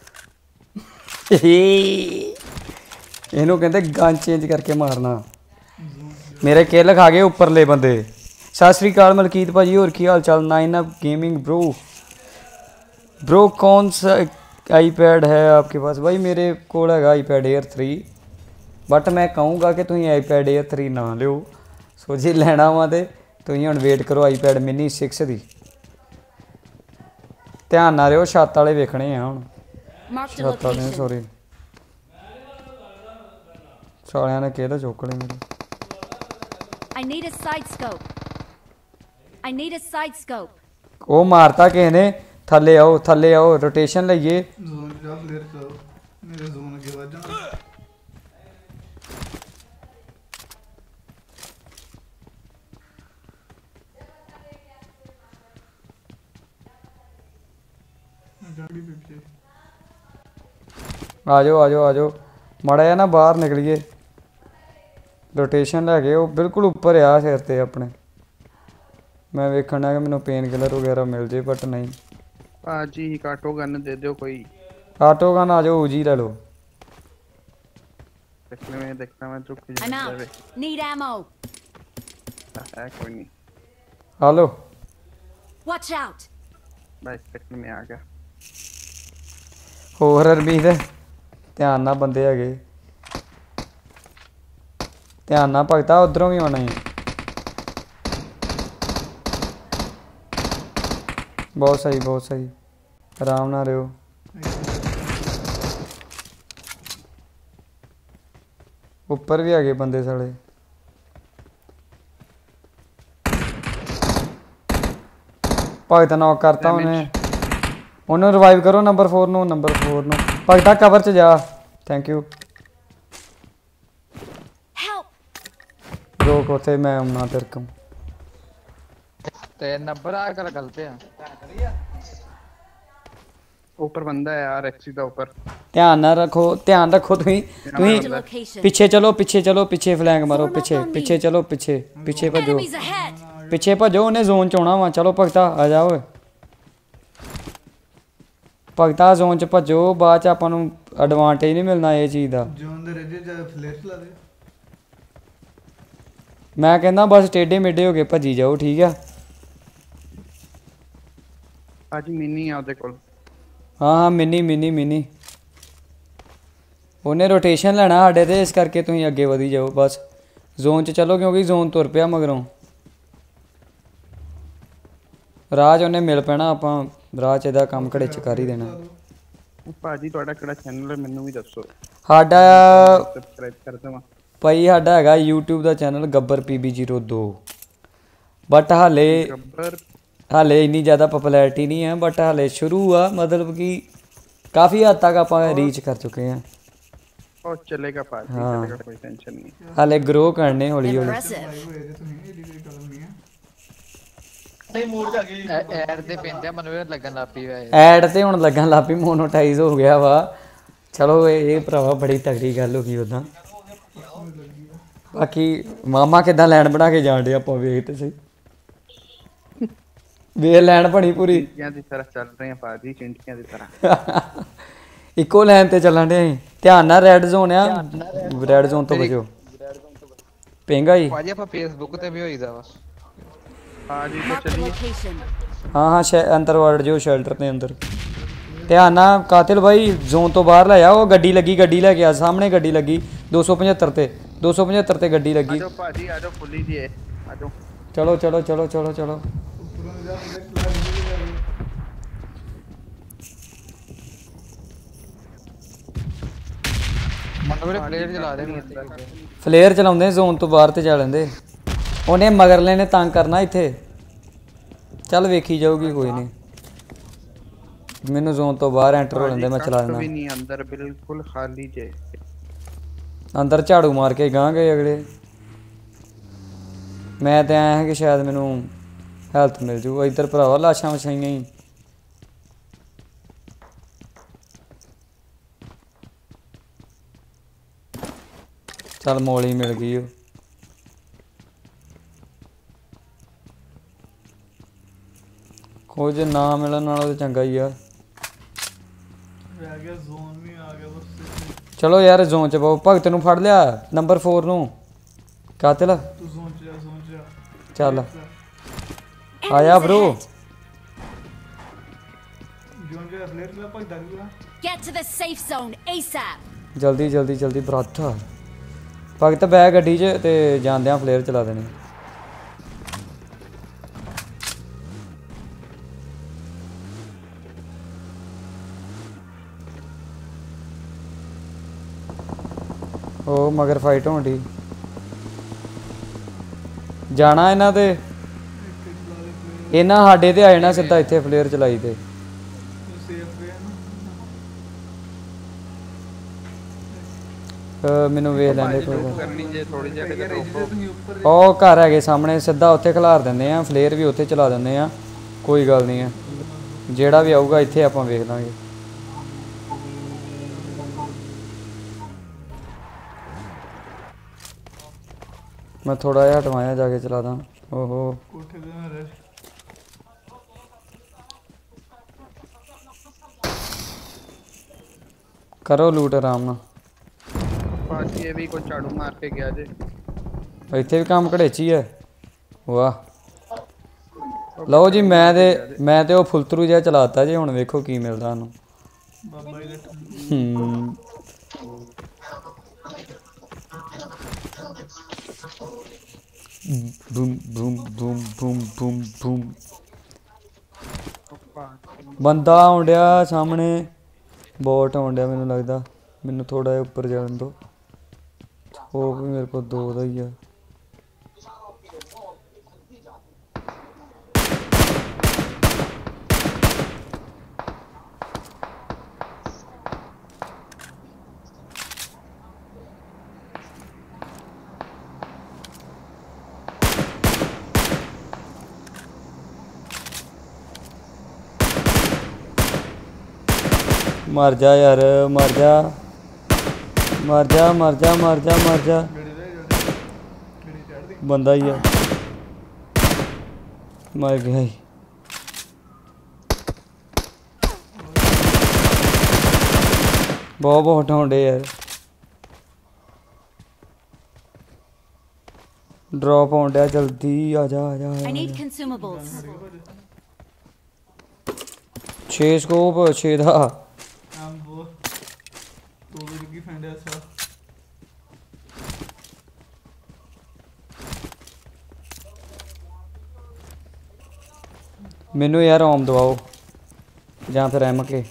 ਇਹਨੂੰ ਕਹਿੰਦੇ ਗਨ ਚੇਂਜ ਕਰਕੇ ਮਾਰਨਾ ਮੇਰੇ ਕਿੱਲ ਖਾ ਗਏ ਉੱਪਰਲੇ ਬੰਦੇ ਸਤਿ श्री अकाल मलकीत भाजी और की हाल चाल nine up gaming bro bro कौन सा आईपैड है आपके पास भाई मेरे को है आईपैड एयर थ्री बट मैं कहूँगा कि तुम आईपैड एयर थ्री ना लियो सो जी लेना वा तो तुम हम वेट करो आईपैड मिनी सिक्स की ध्यान ना रहो छत वाले वेखने हैं हम
Marked a
छत वाले
location.
सॉरी सालियां ने केला चुक ली मेरे
I need a side scope. I need a side scope.
ਉਹ ਮਾਰਤਾ ਕਿਸੇ ਨੇ ਥੱਲੇ ਆਓ ਥੱਲੇ ਆਓ ਰੋਟੇਸ਼ਨ ਲਈਏ
ਜ਼ੋਨ ਤੇ ਜਾ ਕਲੀਅਰ ਕਰੋ ਮੇਰੇ ਜ਼ੋਨ ਅੱਗੇ ਵੱਧ ਜਾਣਾ ਗਾੜੀ ਪਿੱਛੇ
ਆ ਜਾਓ ਆ ਜਾਓ ਆ ਜਾਓ ਮਾੜਾ ਜਿਹਾ ਨਾ ਬਾਹਰ ਨਿਕਲੀਏ ਰੋਟੇਸ਼ਨ ਲੈ ਕੇ ਉਹ ਬਿਲਕੁਲ ਉੱਪਰ ਆ ਸਿਰ ਤੇ ਆਪਣੇ ਮੈਂ ਵੇਖਣਾ ਕਿ ਮੈਨੂੰ ਪੇਨ ਕਿਲਰ ਵਗੈਰਾ ਮਿਲ ਜੇ ਬਟ ਨਹੀਂ
पाजी काटो गन दे दो कोई
ਆਟੋ ਗਨ ਆ ਜਾਓ ਊਜੀ ਲੈ ਲਓ
देखने में देखता मैं चुप ही
I'm
जावे
out. Need ammo.
है कोई नहीं
ਆ ਲਓ
Watch out.
बस देखने में आ गया
ਹੋਰ ਰਣਬੀਰ ਧਿਆਨ ਨਾਲ ਬੰਦੇ ਹੈਗੇ ਧਿਆਨ ਨਾਲ ਭਗਤਾ ਉਧਰੋਂ ਵੀ ਆਉਣਾ ਹੈ ਬਹੁਤ ਸਹੀ ਬਹੁਤ ਸਹੀ ਆਰਾਮ ਨਾਲ ਰਿਓ ਉੱਪਰ ਵੀ ਹੈਗੇ ਬੰਦੇ ਸਾਲੇ ਭਗਤਾ ਨੌਕ ਕਰਤਾ ਉਹਨੇ ਉਹਨੂੰ ਰਿਵਾਈਵ ਕਰੋ ਨੰਬਰ फोर ਨੂੰ ਨੰਬਰ फोर ਨੂੰ ਭਗਤਾ ਕਵਰ ਚ ਜਾ ਥੈਂਕ ਯੂ
Help.
ਰੋਕ ਉਥੇ ਮੈਂ ਆਉਣਾ ਤੇਰੇ ਕੋਲ
ਤੇ ਨੰਬਰ ਆ ਕਰ ਗਲਤ ਆ
ऊपर बंदा है यार एक्सी का ऊपर
ਧਿਆਨ ਨਾਲ ਰੱਖੋ ਧਿਆਨ ਰੱਖੋ ਤੁਸੀਂ
Marked a
ਤੁਸੀਂ
location.
ਪਿੱਛੇ ਚਲੋ ਪਿੱਛੇ ਚਲੋ ਪਿੱਛੇ ਫਲੈਂਗ ਮਾਰੋ ਪਿੱਛੇ ਪਿੱਛੇ ਚਲੋ ਪਿੱਛੇ ਪਿੱਛੇ ਭੱਜੋ
Enemies ahead.
ਪਿੱਛੇ ਭੱਜੋ ਉਹਨੇ ਜ਼ੋਨ ਚ ਆਉਣਾ ਵਾ ਚਲੋ ਭਗਤਾ ਆ ਜਾ ਓਏ ਭਗਤਾ ਜ਼ੋਨ ਚ ਭੱਜੋ ਬਾਅਦ ਚ ਆਪਾਂ ਨੂੰ ਐਡਵਾਂਟੇਜ ਨਹੀਂ ਮਿਲਣਾ ਇਹ ਚੀਜ਼ ਦਾ
ਜ਼ੋਨ ਦੇ ਰੇਜੇ ਜਾ ਫਲੇਅਰ ਚਲਾ ਦੇ
ਮੈਂ ਕਹਿੰਦਾ ਬਸ ਟੇਢੇ ਮੇਢੇ ਹੋ ਕੇ ਭੱਜੀ ਜਾਓ ਠੀਕ ਆ
पाजी मिनी आ ओदे कोल
ਹਾਂ ਹਾਂ ਮਿੰਨੀ ਮਿੰਨੀ ਮਿੰਨੀ ਉਹਨੇ ਰੋਟੇਸ਼ਨ ਲੈਣਾ ਸਾਡੇ ਤੇ ਇਸ ਕਰਕੇ ਤੁਸੀਂ ਅੱਗੇ ਵਧੀ ਜਾਓ ਬਸ ਜ਼ੋਨ 'ਚ ਚਲੋ ਕਿਉਂਕਿ ਜ਼ੋਨ ਤੁਰ ਪਿਆ ਮਗਰੋਂ ਰਾਜ ਉਹਨੇ ਮਿਲ ਪੈਣਾ ਆਪਾਂ ਰਾਜ 'ਚ ਇਹਦਾ ਕੰਮ ਘੜੇ 'ਚ ਕਰ ਹੀ ਦੇਣਾ
पाजी ਤੁਹਾਡਾ ਕਿਹੜਾ ਚੈਨਲ ਹੈ ਮੈਨੂੰ ਵੀ ਦੱਸੋ
ਸਾਡਾ
ਸਬਸਕ੍ਰਾਈਬ ਕਰ ਦੇਵਾਂ
ਭਾਈ ਸਾਡਾ ਹੈਗਾ YouTube ਦਾ channel Gabbar P B zero two but ਹਾਲੇ
ਗੱਬਰ
ਹਾਲੇ ਇੰਨੀ ਜ਼ਿਆਦਾ ਪਪੂਲੈਰਿਟੀ ਨਹੀਂ ਹੈ ਬਟ ਹਾਲੇ ਸ਼ੁਰੂ ਆ ਮਤਲਬ ਕਿ काफ़ी हद तक आप रीच कर चुके हैं।
ओ चलेगा पाजी
हाँ।
चलेगा कोई टेंशन नहीं।
हाले ग्रो करने हौली हौली।
Impressive.
ਨਹੀਂ ਮੂਡ ਜਾ ਗਈ ਐਡ ਤੇ ਪੈਂਦੇ ਮੈਨੂੰ ਵੀ ਲੱਗਣ ਲੱਗ ਪਈ ਵੈ
ਐਡ ਤੇ ਹੁਣ ਲੱਗਣ ਲੱਗ ਪਈ ਮੋਨੋਟਾਈਜ਼ ਹੋ ਗਿਆ ਵਾ। ਚਲੋ ਇਹ ਇਹ ਭਰਾਵਾ ਬੜੀ ਤਗੜੀ ਗੱਲ ਹੋ ਗਈ ਉਦਾਂ। ਬਾਕੀ ਮਾਮਾ ਕਿੱਦਾਂ ਲੈਣ ਬਣਾ ਕੇ ਜਾਣ ਡੇ ਆਪਾਂ ਵੇਖ ਤੇ ਸਹੀ ਵੇਖ ਲੈਣ ਬਣੀ ਪੂਰੀ
ਚਿੰਟੀਆਂ ਦੀ ਤਰ੍ਹਾਂ ਚੱਲ ਰਹੇ ਆ ਪਾਜੀ ਚਿੰਟੀਆਂ ਦੀ ਤਰ੍ਹਾਂ।
ਇੱਕੋ ਲਾਈਨ ਤੇ ਚੱਲਣ ਡੇ ਅਸੀਂ। ਧਿਆਨ ਨਾਲ ਰੈੱਡ ਜ਼ੋਨ ਆ ਰੈੱਡ ਜ਼ੋਨ ਤੋਂ ਬਚੋ ਪਿੰਗਾ ਜੀ।
ਭਾਜੀ ਆਪਾਂ ਫੇਸਬੁੱਕ ਤੇ ਵੀ ਹੋਈਦਾ ਵਾ।
पाजी तो
Mark the
चलिए।
location.
हाँ हाँ शे अंदर वड़ जो शेल्टर के अंदर ध्यान ना कातिल भाई जोन तो बाहर ले आओ। गड्डी लगी गड्डी लेके आ सामने गड्डी लगी दो सौ पचहत्तर ते दो सौ पचहत्तर ते गड्डी लगी।
आजो पाजी आजो फुली जी है आजो।
चलो चलो चलो चलो चलो
ਮੈਨੂੰ ਵੀ ਪਲੇਅਰ ਚਲਾ ਦੇ
ਫਲੇਅਰ ਚਲਾਉਂਦੇ ਜ਼ੋਨ ਤੋਂ ਬਾਹਰ ਤੇ ਜਾ ਲੈਂਦੇ। ਉਹਨੇ ਮਗਰਲੇ ਨੇ ਤੰਗ ਕਰਨਾ ਇੱਥੇ। ਚੱਲ ਵੇਖੀ ਜਾਊਗੀ ਕੋਈ ਨਹੀਂ। ਮੈਨੂੰ ਜ਼ੋਨ ਤੋਂ ਬਾਹਰ ਐਂਟਰ ਹੋ ਲੈਂਦੇ ਮੈਂ ਚਲਾ ਲੈਣਾ।
ਵੀ ਨਹੀਂ ਅੰਦਰ ਬਿਲਕੁਲ ਖਾਲੀ ਜੇ।
ਅੰਦਰ ਝਾੜੂ ਮਾਰ ਕੇ ਗਾਂ ਗਏ ਅਗਲੇ। ਮੈਂ ਤੇ ਆਇਆ ਹਾਂ ਕਿ ਸ਼ਾਇਦ ਮੈਨੂੰ ਹੈਲਥ ਮਿਲ ਜੂ। ਇੱਧਰ ਭਰਾਵਾ ਲਾਸ਼ਾਂ ਵਿਛਾਈਆਂ ਹੀ। ਚੱਲ ਮੋਲੀ ਮਿਲ ਗਈ ਉਹ। ਕੁਝ ਨਾ ਮਿਲਣ ਨਾਲੋਂ ਤਾਂ ਚੰਗਾ ਹੀ ਆ।
ਆ ਗਿਆ ਜ਼ੋਨ ਵੀ ਆ ਗਿਆ ਬਸ।
ਚਲੋ ਯਾਰ ਜ਼ੋਨ ਚ ਪਾਓ। ਭਗਤ ਨੂੰ ਫੜ ਲਿਆ ਨੰਬਰ ਚਾਰ ਨੂੰ। ਕਾਤਲ
ਤੂੰ ਜ਼ੋਨ ਚ ਜਾ ਜ਼ੋਨ ਚ ਜਾ
ਚੱਲ
Enemies
ਆਇਆ bro।
ahead.
ਜ਼ੋਨ ਚ ਫਲੇਅਰ ਲੈ ਭਾਈ ਦਰੂਗਾ।
Get to the safe zone ASAP.
ਜਲਦੀ ਜਲਦੀ ਜਲਦੀ ਬਰਾਥ ਭਗਤ ਬੈ ਗੱਡੀ 'ਚ ਤੇ ਜਾਂਦਿਆਂ ਫਲੇਅਰ ਚਲਾ ਦੇਣੇ। ਉਹ ਮਗਰ ਫਾਈਟ ਹੋਣ ਦੀ ਜਾਣਾ ਇਹਨਾਂ ਤੇ ਇਹਨਾਂ ਸਾਡੇ ਤੇ ਆ ਜਾਣਾ ਸਿੱਧਾ ਇੱਥੇ ਫਲੇਅਰ ਚਲਾਈ ਤੇ।
ਸੇਫ ਵੇ
ਅਹ ਮੈਨੂੰ ਵੇਖ ਲੈਂਦੇ ਕੋਈ ਗੱਲ।
ਕਰਨੀ ਜੇ ਥੋੜੀ ਜਿਹੀ ਕਿਤੇ ਰੋਕੋ।
ਤੁਸੀਂ ਉੱਪਰ
ਉਹ ਘਰ ਹੈਗੇ ਸਾਹਮਣੇ ਸਿੱਧਾ ਉੱਥੇ ਖਿਲਾਰ ਦਿੰਦੇ ਆ। ਫਲੇਅਰ ਵੀ ਉੱਥੇ ਚਲਾ ਦਿੰਦੇ ਆ ਕੋਈ ਗੱਲ ਨਹੀਂ ਆ। ਜਿਹੜਾ ਵੀ ਆਊਗਾ ਇੱਥੇ ਆਪਾਂ ਵੇਖ ਲਾਂਗੇ। ਮੈਂ ਥੋੜਾ ਜਿਹਾ ਹਟਵਾਇਆ ਜਾ ਕੇ ਚਲਾ ਦਾਂ। ਓਹੋ
ਕੋਠੇ ਤੇ ਮੈਂ ਰਹਿ
ਕਰੋ ਲੂਟ ਆਰਾਮ ਨਾਲ।
पाजी ये भी कोई झाड़ू मार के गया जे।
ਇੱਥੇ ਵੀ ਕੰਮ ਘੜੇਚੀ ਹੈ। ਵਾਹ ਲਓ ਜੀ ਮੈਂ ਤੇ ਮੈਂ ਤੇ ਉਹ ਫੁਲਤਰੂ ਜਿਹਾ ਚਲਾਤਾ ਜੀ। ਹੁਣ ਵੇਖੋ ਕੀ ਮਿਲਦਾ ਉਹਨੂੰ।
ਬਾਬਾ ਜੀ ਦਾ
ਹੂੰ boom boom boom boom boom boom ਬੰਦਾ ਆਉਂਦਿਆ ਸਾਹਮਣੇ। ਬੋਟ ਆਉਂਦਿਆ ਮੈਨੂੰ ਲੱਗਦਾ। ਮੈਨੂੰ ਥੋੜਾ ਜਿਹਾ ਉੱਪਰ ਜਾਣ ਦਿਓ। ਉਹ ਵੀ ਮੇਰੇ ਕੋਲ ਦੋ ਦਾ ਹੀ ਆ। मर जा यार मर जा मर जा मर जा मर जा मर जा। बंदा ही है मर गया ही। बहुत बहुत ढूंढे यार। ड्रॉप होने डया जल्दी आ जा आ जा
I need consumables.
छे स्कोप छे दा
ਆਮ ਉਹ ਤੋ ਵੀ ਕੀ ਫੈਂਡ ਐਸਾ
ਮੈਨੂੰ ਯਾਰ ਓਮ ਦਵਾਓ ਜਾਂ ਫਿਰ ਐਮ ਕੇ।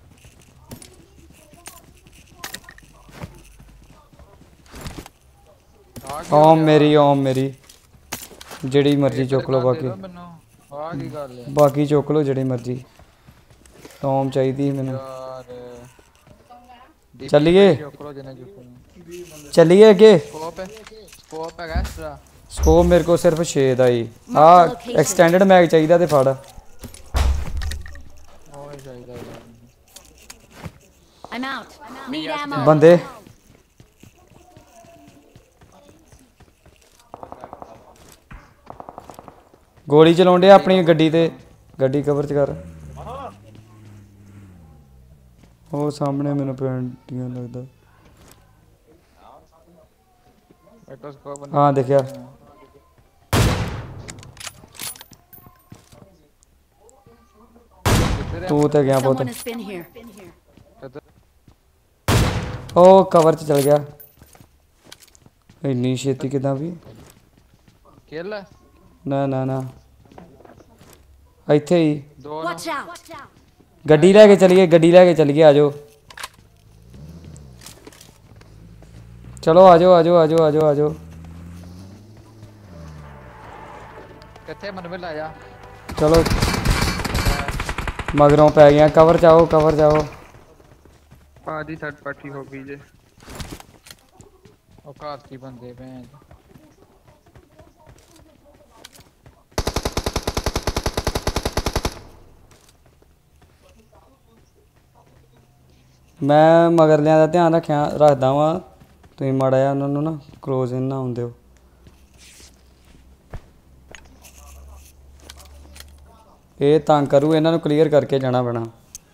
ਓਮ ਮੇਰੀ ਓਮ ਮੇਰੀ ਜਿਹੜੀ ਮਰਜ਼ੀ ਚੁੱਕ ਲਓ। ਬਾਕੀ
ਮੈਨੂੰ ਆਹ ਕੀ ਗੱਲ ਹੈ
ਬਾਕੀ ਚੁੱਕ ਲਓ ਜਿਹੜੀ ਮਰਜ਼ੀ। ਓਮ ਚਾਹੀਦੀ ਸੀ ਮੈਨੂੰ।
ਯਾਰ
ਚੱਲੀਏ
ਚੁੱਕ ਲੋ ਜਿੰਨੇ ਚੁੱਕਣੇ
ਚੱਲੀਏ ਅੱਗੇ
ਸਕੋਪ ਹੈ ਸਕੋਪ ਹੈਗਾ ਐਕਸਟਰਾ
ਸਕੋਪ ਮੇਰੇ ਕੋਲ ਸਿਰਫ ਛੇ ਦਾ ਹੀ ਆ ਐਕਸਟੈਂਡਡ ਮੈਗ ਚਾਹੀਦਾ ਤੇ ਫੜ
ਉਹ ਚਾਹੀਦਾ
I'm out. Need ammo.
ਬੰਦੇ ਗੋਲੀ ਚਲਾਉਂਦੇ ਆਪਣੀ ਗੱਡੀ ਤੇ ਗੱਡੀ ਕਵਰ ਚ ਕਰ ਉਹ ਸਾਹਮਣੇ ਮੈਨੂੰ ਪੈਂਟੀਆਂ ਲੱਗਦਾ
ਇੱਕ ਸਕੋਪ
ਹਾਂ ਦੇਖਿਆ ਤੂੰ ਤਾਂ ਗਿਆ ਬਹੁਤ
Someone has been here.
ਉਹ ਕਵਰ ਚ ਚਲ ਗਿਆ ਇੰਨੀ ਛੇਤੀ ਕਿਦਾਂ ਵੀ
ਕਿੱਲ
ਨਾ ਨਾ ਨਾ ਇੱਥੇ ਹੀ
ਦੋ
Watch out.
ਗੱਡੀ ਲੈ ਕੇ ਚਲੀਏ ਗੱਡੀ ਲੈ ਕੇ ਚਲੀਏ ਆਜੋ ਚਲੋ ਆਜੋ ਆਜੋ ਆਜੋ ਆਜੋ ਆਜੋ
ਕਿੱਥੇ ਮਨਵੇਂ ਲਾ ਜਾ
ਚਲੋ ਮਗਰੋਂ ਪੈ ਗਿਆ ਕਵਰ ਚਾਓ ਕਵਰ ਚਾਓ
पाजी थर्ड पार्टी हो गई जे
ਉਹ ਘਰ ਚ ਹੀ ਬੰਦੇ ਭੈਣ
ਮੈਂ ਮਗਰਲਿਆਂ ਦਾ ਧਿਆਨ ਰੱਖਿਆ ਰੱਖਦਾ ਵਾਂ ਤੁਸੀਂ ਮਾੜਾ ਜਿਹਾ ਉਹਨਾਂ ਨੂੰ ਨਾ ਕਲੋਜ਼ ਇਨ ਨਾ ਹੁੰਦੇ ਹੋ ਇਹ ਤੰਗ ਕਰੂ ਇਹਨਾਂ ਨੂੰ ਕਲੀਅਰ ਕਰਕੇ ਜਾਣਾ ਪੈਣਾ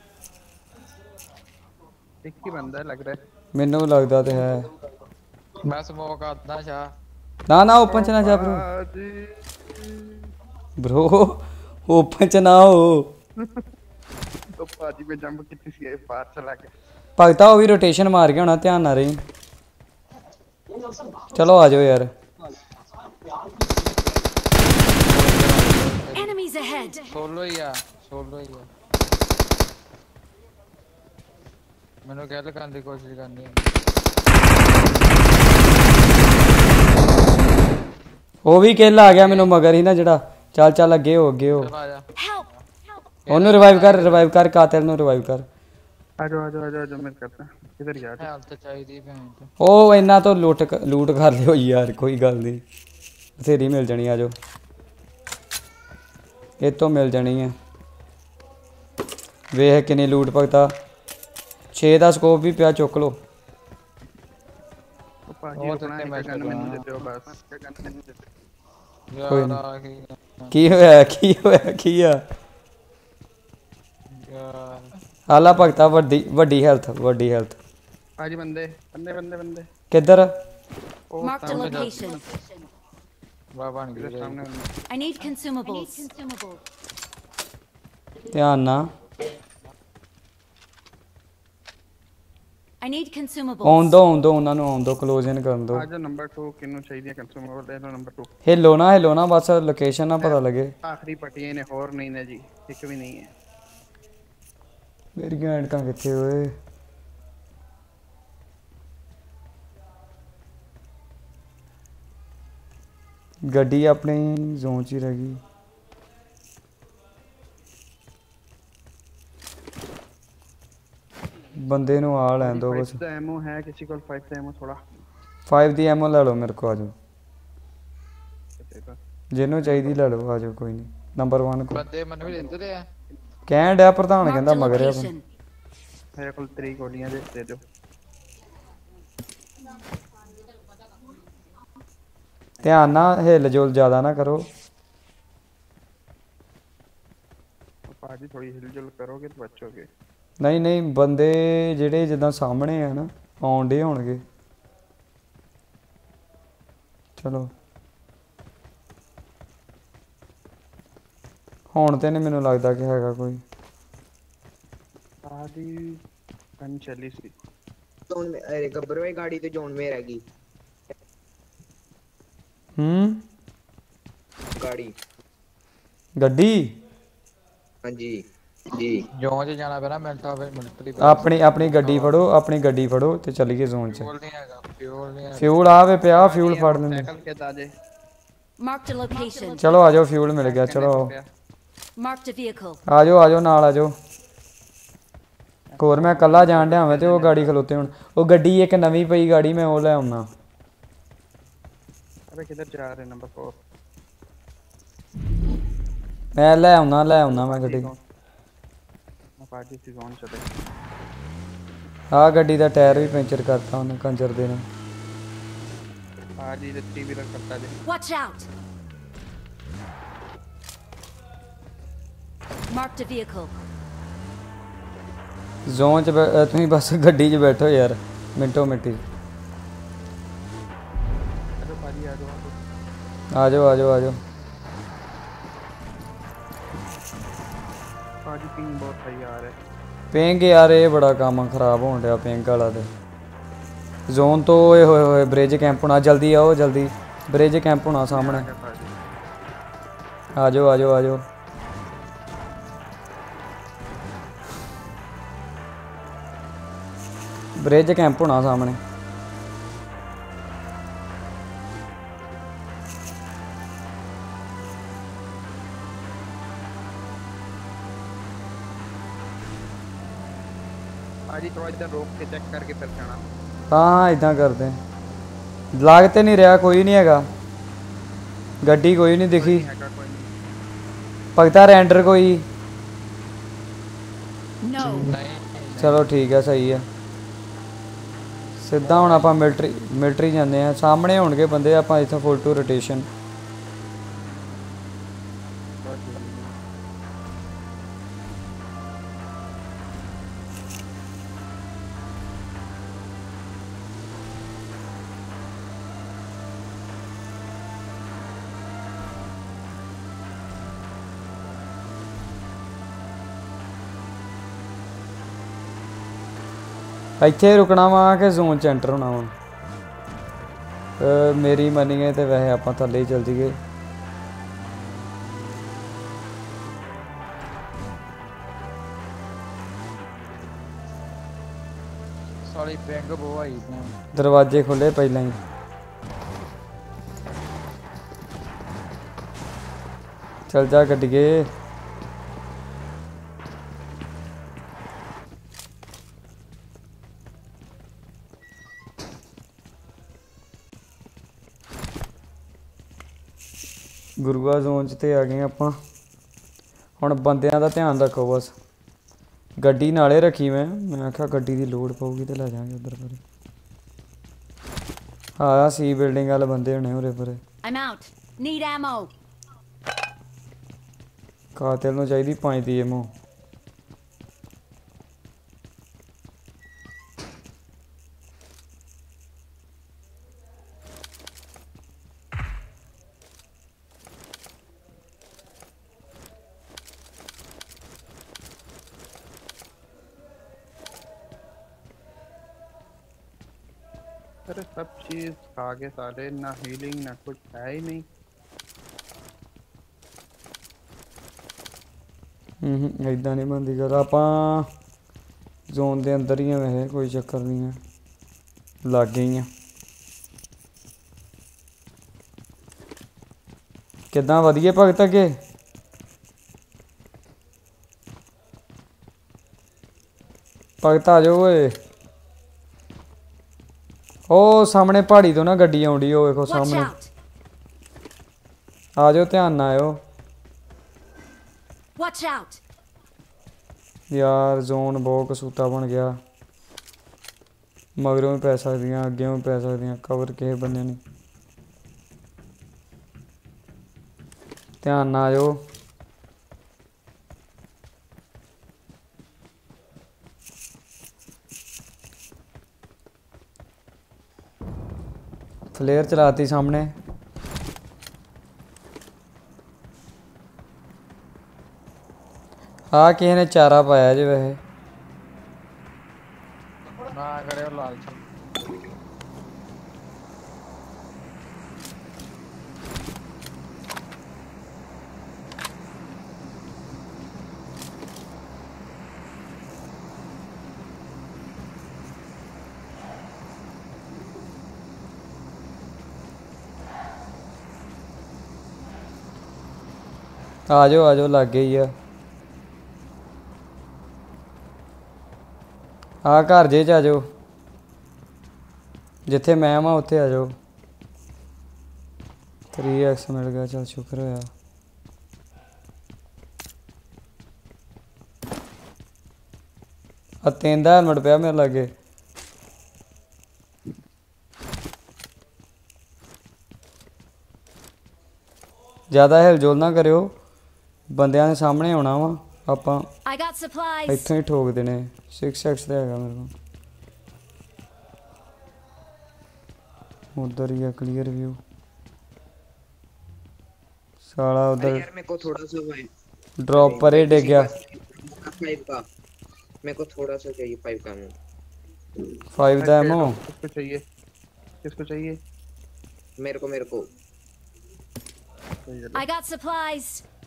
एक ही बंदा है लग रहा है
ਮੈਨੂੰ ਲੱਗਦਾ ਤੇ ਹੈ
ਮੈਂ ਸਮੋਕ ਆਦਨਾ ਸ਼ਾ
ਨਾ ਨਾ ਓਪਨ ਚ ਨਾ ਜਾ ਬ్రో
पाजी
ਬ్రో ਓਪਨ ਚ ਨਾ ਹੋ
तो पाजी पे जंप कितनी सी है पार चला के
ਭਗਤਾ ਉਹ ਵੀ ਰੋਟੇਸ਼ਨ ਮਾਰ ਕੇ ਹੋਣਾ ਧਿਆਨ ਨਾਲ ਰਹੀ ਚਲੋ ਆ ਜਾਓ ਯਾਰ
Enemies ahead.
ਸੋਲੋ ਹੀ ਆ ਸੋਲੋ ਹੀ ਆ ਮੈਨੂੰ ਕਿੱਲ ਕਰਨ ਦੀ ਕੋਸ਼ਿਸ਼ ਕਰਨੀ ਹੈ
ਉਹ ਵੀ ਕਿੱਲ ਆ ਗਿਆ ਮੈਨੂੰ ਮਗਰ ਹੀ ਨਾ ਜਿਹੜਾ ਚੱਲ ਚੱਲ ਅੱਗੇ ਹੋ ਅੱਗੇ ਹੋ
ਚਲ ਆ ਜਾ
Help.
ਉਹਨੂੰ ਰਿਵਾਈਵ ਕਰ ਰਿਵਾਈਵ ਕਰ ਕਾਤਲ ਨੂੰ ਰਿਵਾਈਵ ਕਰ
आ जाओ आ जाओ आ जाओ आ जाओ मैं करता इधर यार
ਹੈਲਥ ਚਾਹੀਦੀ ਭੈਣ ਤੇ
ਉਹ ਇਹਨਾਂ ਤੋਂ ਲੁੱਟ ਕ- ਲੂਟ ਕਰ ਲਿਓ ਯਾਰ ਕੋਈ ਗੱਲ ਨਹੀਂ ਬਥੇਰੀ ਮਿਲ ਜਾਣੀ ਆ ਜਾਓ ਇਹ ਤੋਂ ਮਿਲ ਜਾਣੀ ਹੈ ਵੇਖ ਕਿੰਨੀ ਲੂਟ ਭਗਤਾ ਛੇ ਦਾ ਸਕੋਪ ਵੀ ਪਿਆ ਚੁੱਕ ਲਓ
तो पाजी
वो
अपना
तो
एक
मैं
गन
करवा।
मैंने देते हो बस गन मैंने देते
ਕੋਈ
ਯਾਰ
ਨੀ।
ਆ ਕੀ
ਕੀ ਹੋਇਆ ਕੀ ਹੋਇਆ ਕੀ ਆ
ਯਾਰ
ਆਲਾ ਭਗਤਾ ਵੱਡੀ ਵੱਡੀ ਹੈਲਥ ਵੱਡੀ ਹੈਲਥ
पाजी बंदे बंदे बंदे बंदे
ਕਿੱਧਰ
ओ
Marked a location.
ਵਾ ਬਣ ਗਈ
इधर सामने बंदे
I need consumables.
ਧਿਆਨ ਨਾਲ
I need consumables.
ਆਉਣ ਦੋ ਆਉਣ ਦੋ ਉਹਨਾਂ ਨੂੰ ਆਉਣ ਦੋ ਕਲੋਜ਼ ਇਨ ਕਰਨ ਦੋ
आ जाओ नंबर टू किन्नू चाहिए कंज्यूमर ले लो नंबर टू
ਹਿੱਲੋ ਨਾ ਹਿੱਲੋ ਨਾ ਬਸ ਲੋਕੇਸ਼ਨ ਨਾ ਪਤਾ ਲੱਗੇ
आखिरी पट्टियां ने और नहीं ने जी एक भी नहीं है
ਮੇਰੀਆਂ ਐਨਕਾਂ ਕਿੱਥੇ ਓਏ ਗੱਡੀ ਆਪਣੀ ਜ਼ੋਨ 'ਚ ਹੀ ਰਹਿ ਗਈ ਬੰਦੇ ਨੂੰ ਆ ਲੈਣ ਦੋ ਬਸ
फाइव का एमओ है किसी को फाइव का एमओ थोड़ा
फाइव ਦੀ ਐਮੋ ਲੈ ਲਓ ਮੇਰੇ ਕੋ ਆ ਜਾਓ ਜਿਹਨੂੰ ਚਾਹੀਦੀ ਲੈ ਲਓ ਆ ਜਾਓ ਕੋਈ ਨਹੀਂ ਨੰਬਰ वन ਕੋ
ਬੰਦੇ ਮੈਨੂੰ ਵੀ ਦਿੰਦੇ ਤੇ ਆ
ਕਹਿਣ ਡਿਆ ਪ੍ਰਧਾਨ
Marked
ਕਹਿੰਦਾ
a
ਮਗਰ ਆ
location.
मेरे को तीन गोलियां दे दे दो
ਧਿਆਨ ਨਾਲ ਹਿੱਲ ਜੁਲ ਜ਼ਿਆਦਾ ਨਾ ਕਰੋ
पाजी थोड़ी हिलजुल करोगे तो बचोगे
ਨਹੀਂ ਨਹੀਂ ਬੰਦੇ ਜਿਹੜੇ ਜਿੱਦਾਂ ਸਾਹਮਣੇ ਆ ਨਾ ਆਉਣ ਡੇ ਹੋਣਗੇ ਚਲੋ ਹੁਣ ਤੇ ਨਹੀਂ ਮੈਨੂੰ ਲੱਗਦਾ ਕਿ ਹੈਗਾ ਕੋਈ
पाजी गन चली सी
जोन में अरे गब्बर भाई गाड़ी तो जोन में रहेगी
ਹੂੰ
गाड़ी
ਗੱਡੀ
हाँ जी जी
ਜੋਂ ਚ ਜਾਣਾ ਪੈਣਾ ਮਿੰਟਾਂ ਵਿੱਚ ਮਿਲਟਰੀ
ਆਪਣੀ ਆਪਣੀ ਗੱਡੀ ਫੜੋ ਆਪਣੀ ਗੱਡੀ ਫੜੋ ਤੇ ਚੱਲੀਏ ਜ਼ੋਨ 'ਚ
ਫਿਊਲ ਨਹੀਂ ਹੈਗਾ ਫਿਊਲ ਨਹੀਂ ਹੈਗਾ
ਫਿਊਲ ਆਵੇ ਪਿਆ ਫਿਊਲ ਫੜ ਲੈਂਦੇ
साइकिल के दादे
Marked a location.
ਚਲੋ ਆ ਜਾਓ ਫਿਊਲ ਮਿਲ ਗਿਆ ਚਲੋ
Marked a vehicle.
ਆ ਜਾਓ ਆ ਜਾਓ ਨਾਲ ਆ ਜਾਓ ਹੋਰ ਮੈਂ ਕੱਲਾ ਜਾਣ ਡਿਆ ਮੈਂ ਤੇ ਉਹ ਗਾੜੀ ਖਲੋਤੇ ਹੁਣ ਉਹ ਗੱਡੀ ਇੱਕ ਨਵੀਂ ਪਈ ਗਾੜੀ ਮੈਂ ਉਹ ਲੈ ਆਉਣਾ
अबे किधर जा रहे नंबर फोर
मैं ले आउना ले आउना मैं गड्डी
पाजी सी जोन चले
आ गड्डी दा टायर भी पंचर करता उन्हें कंजर दे ने
पाजी दी टीवी रख करता दे
Watch out. Marked a vehicle.
Zone च तुसीं बस गड्डी च बैठो यार मिनटो मिनटी आ जाओ आ जाओ आ जाओ
पाजी पिंग बहुत सही आ रहा है
पिंग यार ये बड़ा काम खराब होने डया पिंग वाला ते जोन तो होए होए होए ब्रिज कैंप होना जल्दी आओ जल्दी ब्रिज कैंप होना सामने आ जाओ आ जाओ आ जाओ ब्रिज कैंप होना सामने
पाजी थोड़ा इधर रोक के चेक करके फिर जाना
हाँ हाँ इदा करते हैं लागते नहीं रहा कोई नहीं हैगा गड्डी कोई नहीं दिखी भगता रेंडर कोई
No.
चलो ठीक है सही है सीधा हम आप मिलटरी मिलटरी जाते हैं सामने होंगे बंदे आप इतना फुल टू रोटेशन ਇੱਥੇ ਰੁਕਣਾ ਵਾ ਕਿ ਜ਼ੋਨ ਚ ਐਂਟਰ ਹੋਣਾ ਵਾ ਮੇਰੀ ਮੰਨੀਏ ਤੇ ਵੈਸੇ ਆਪਾਂ ਥੱਲੇ ਹੀ ਚੱਲ ਜੀਏ
ਸਾਲੀ ਪਿੰਗ ਬੋ ਆਈ ਤੂੰ
ਦਰਵਾਜ਼ੇ ਖੁੱਲੇ ਪਹਿਲਾਂ ਹੀ ਚੱਲ ਜਾ ਗੱਡੀਏ ਗੁਰੂਆ ਜ਼ੋਨ 'ਚ ਤੇ ਆ ਗਏ ਆਪਾਂ ਹੁਣ ਬੰਦਿਆਂ ਦਾ ਧਿਆਨ ਰੱਖੋ ਬਸ ਗੱਡੀ ਨਾਲੇ ਰੱਖੀ ਮੈਂ ਮੈਂ ਆਖਿਆ ਗੱਡੀ ਦੀ ਲੋੜ ਪਊਗੀ ਤੇ ਲੈ ਜਾਾਂਗੇ ਉਧਰ ਪਰੇ ਹਾਂ ਸੀ ਬਿਲਡਿੰਗ ਵਾਲੇ ਬੰਦੇ ਹੋਣੇ ਉਰੇ ਪਰੇ
I'm out. Need ammo.
ਕਾਤਲ ਨੂੰ ਚਾਹੀਦੀ ਪੰਜ ਦੀ ਐਮੋ
अरे सब चीज खा के साले ना हीलिंग ना कुछ है ही नहीं
ਹੂੰ ਇਦਾਂ ਨਹੀਂ ਬੰਦੀ ਗੱਲ ਆਪਾਂ ਜ਼ੋਨ ਦੇ ਅੰਦਰ ਹੀ ਆ ਵੈਸੇ ਕੋਈ ਚੱਕਰ ਨਹੀਂ ਹੈ ਲੱਗ ਗਈ ਆ ਕਿੱਦਾਂ ਵਧੀਆ ਭਗਤ ਅੱਗੇ ਭਗਤ ਆ ਜਾਓ ਓਏ ਉਹ ਸਾਹਮਣੇ ਪਹਾੜੀ ਤੋਂ ਨਾ ਗੱਡੀ ਆਉਂਦੀ ਉਹ ਵੇਖੋ
Watch
ਸਾਹਮਣੇ
out.
ਆ ਜਾਓ ਧਿਆਨ ਨਾਲ ਆਇਓ
Watch out.
ਯਾਰ ਜ਼ੋਨ ਬਹੁਤ ਕਸੂਤਾ ਬਣ ਗਿਆ ਮਗਰੋਂ ਵੀ ਪੈ ਸਕਦੀਆਂ ਅੱਗੇੋਂ ਵੀ ਪੈ ਸਕਦੀਆਂ ਕਵਰ ਕਿਸੇ ਬੰਦੇ ਨਹੀਂ ਧਿਆਨ ਨਾਲ ਆਇਓ फ्लेयर चलाती सामने हाँ किसी ने चारा पाया जी वैसे
ਨਾ ਕਰਿਓ ਲਾਲਚ
आ जाओ आ जाओ लग गई है ਆ ਘਰ ਜੇ ਚ ਆ ਜਾਓ ਜਿੱਥੇ ਮੈਂ ਵਾਂ ਉੱਥੇ ਆ ਜਾਓ। थ्री एक्स मिल गया, चल शुक्र होया। आ तीन दा हेलमेट पिया मेरे लागे। ज़्यादा हिल जुल ना करियो, बंदियां ने सामने आना वा, आपां इत्थों ही ठोक देने। सिक्स एक्स तो हैगा मेरे को, उधर ही है क्लियर व्यू। साला उधर
यार मेरे को थोड़ा सा
ड्रॉप पर ही डिग गया।
फाइव का मेरे को थोड़ा सा चाहिए, फाइव का एमो।
फाइव दा एमो
किसको चाहिए? किसको चाहिए?
मेरे को मेरे को
I got supplies.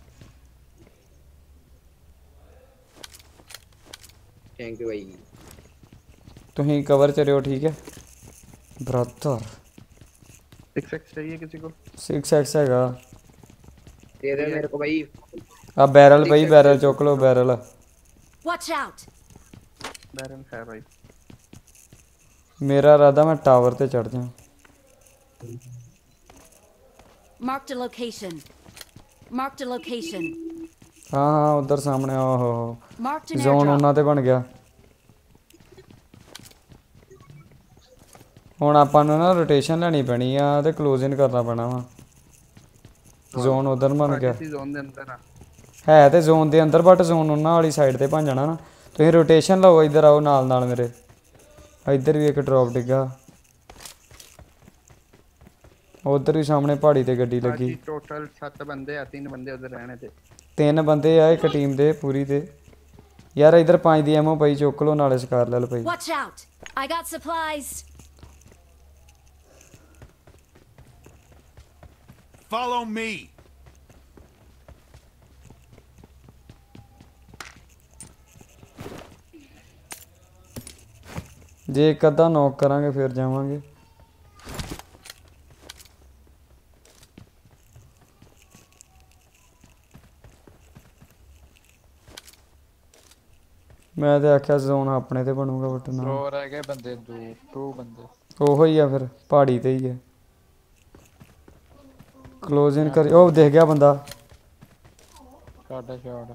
Thank you भाई।
तुम कवर च रहो, ठीक है ब्रदर।
सिक्स एक्स चाहिए किसी को?
सिक्स एक्स हैगा,
दे दे मेरे को भाई।
आ बैरल भाई, बैरल चुक लो बैरल।
Watch out.
बैरल है भाई।
मेरा इरादा मैं टावर ते चढ़ जाऊं।
Marked a location. Marked a location.
हाँ हाँ उधर सामने। ओहो
Marked an
जोन
airdrop.
ਉਹਨਾਂ ਤੇ ਬਣ ਗਿਆ। ਹੁਣ ਆਪਾਂ ਨੂੰ ਨਾ ਰੋਟੇਸ਼ਨ ਲੈਣੀ ਪੈਣੀ ਆ ਤੇ ਕਲੋਜ਼ ਇਨ ਕਰਨਾ ਪੈਣਾ ਵਾ। ਜ਼ੋਨ ਉਧਰ ਬਣ ਗਿਆ।
ਜ਼ੋਨ ਦੇ ਅੰਦਰ ਆ
ਹੈ ਤੇ ਜ਼ੋਨ ਦੇ ਅੰਦਰ, ਬਟ ਜ਼ੋਨ ਉਹਨਾਂ ਵਾਲੀ ਸਾਈਡ ਤੇ ਬਣ ਜਾਣਾ ਨਾ। ਤੁਸੀਂ ਰੋਟੇਸ਼ਨ ਲਓ, ਇੱਧਰ ਆਓ ਨਾਲ ਨਾਲ ਮੇਰੇ। ਇੱਧਰ ਵੀ ਇੱਕ ਡ੍ਰੌਪ ਡਿੱਗਾ, ਉਧਰ ਵੀ ਸਾਹਮਣੇ ਪਹਾੜੀ ਤੇ ਗੱਡੀ ਲੱਗੀ।
ਟੋਟਲ ਸੱਤ ਬੰਦੇ ਆ, ਤਿੰਨ ਬੰਦੇ ਉਧਰ ਰਹਿਣੇ ਤੇ।
ਤਿੰਨ ਬੰਦੇ ਆ ਇੱਕ ਟੀਮ ਦੇ ਪੂਰੀ ਦੇ। ਯਾਰ ਇੱਧਰ ਪੰਜ ਦੀ ਐਮੋ ਪਈ, ਚੁੱਕ ਲਓ ਨਾਲੇ ਸਕਾਰ ਲੈ ਲਓ ਪਈ।
Watch out. I got supplies.
Follow me.
ਜੇ ਇੱਕ ਅੱਧਾ ਨੌਕ ਕਰਾਂਗੇ ਫਿਰ ਜਾਵਾਂਗੇ। मैं तो आख्या जोन अपने ते बनूगा, बट ना
दो रह गए बंदे, दो टू बंदे।
ओहो ही है फिर पहाड़ी ते ही है। क्लोज इन कर। ओ देख गया बंदा।
काटा शॉट।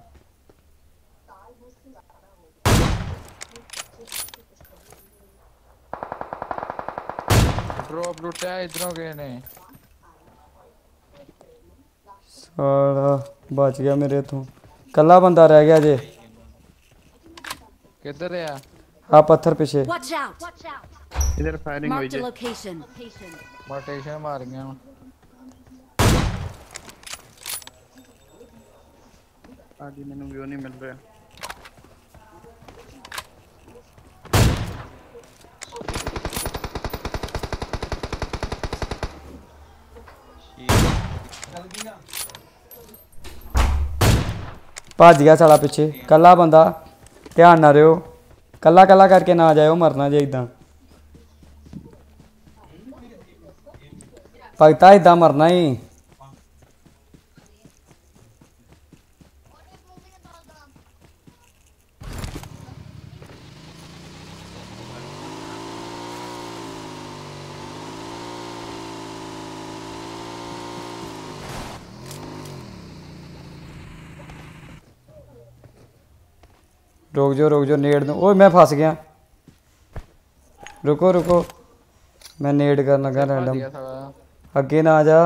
ड्रॉप लुटा इधरों गए ने।
साला बच गया मेरे तो। कल्ला बंदा रह गया जे।
किधर है?
हाँ पत्थर पीछे।
Watch out.
इधर फायरिंग हुई
Marked a
है।
location.
मोटेशन मार गया।
आज मैंने व्यू नहीं मिल रहा।
भज गया साला पिछे। कल्ला बंदा, ध्यान ना रहो। कल्ला कल्ला करके ना जाओ, मरना जे इदा भगता, इदा मरना ही। रुक जाओ रुक जाओ, नेड़ दो। ओ मैं फस गया, रुको रुको, मैं नेड़ कर लगा रैंडम। अगे ना आ जा।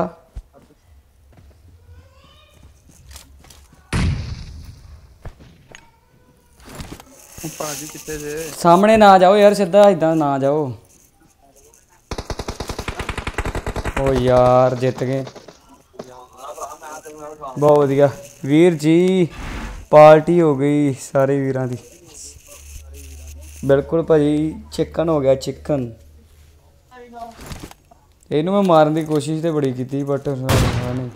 सामने ना जाओ यार, सीधा इदा ना जाओ। ओ यार जित गए, बहुत वधिया वीर जी। पार्टी हो गई सारे वीरां दी। बिल्कुल भाजी, चिकन हो गया चिकन। इनू मैं मारन की कोशिश तो बड़ी की, बट नहीं।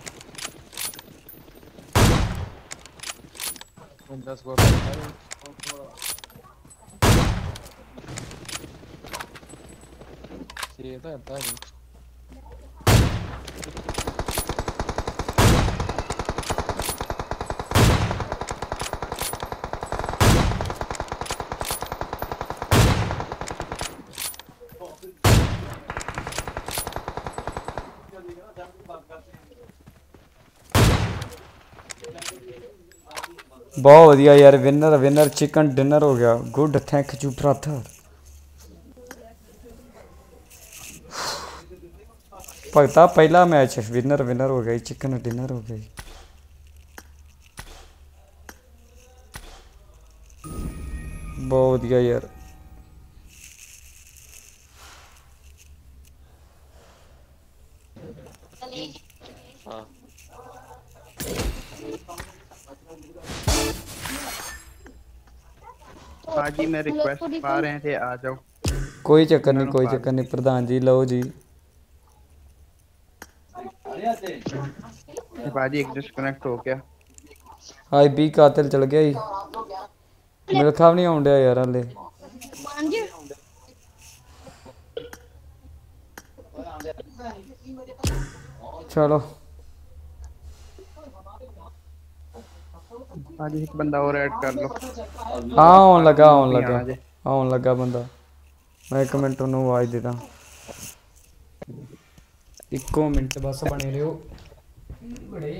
बहुत वधिया यार विनर विनर चिकन डिनर हो गया गुड थैंक यू ब्रदर भगता पहला मैच विनर विनर हो गया चिकन डिनर हो गया बहुत वधिया यार
पाजी मैं रिक्वेस्ट पा रहे थे आ जाओ
कोई चक्कर नहीं कोई चक्कर नहीं प्रधान जी लो जी
पाजी एक डिस्कनेक्ट हो गया
हाई बी कातिल चल गया ही मेरे खा नहीं आउंड यार हले चलो
पाजी एक बंदा और ऐड कर लो
हाँ आउन लगा आउन लगा आउन लगा बंदा मैं एक मिनट उन्होंने आवाज देता इको मिनट बस बने रहो बड़े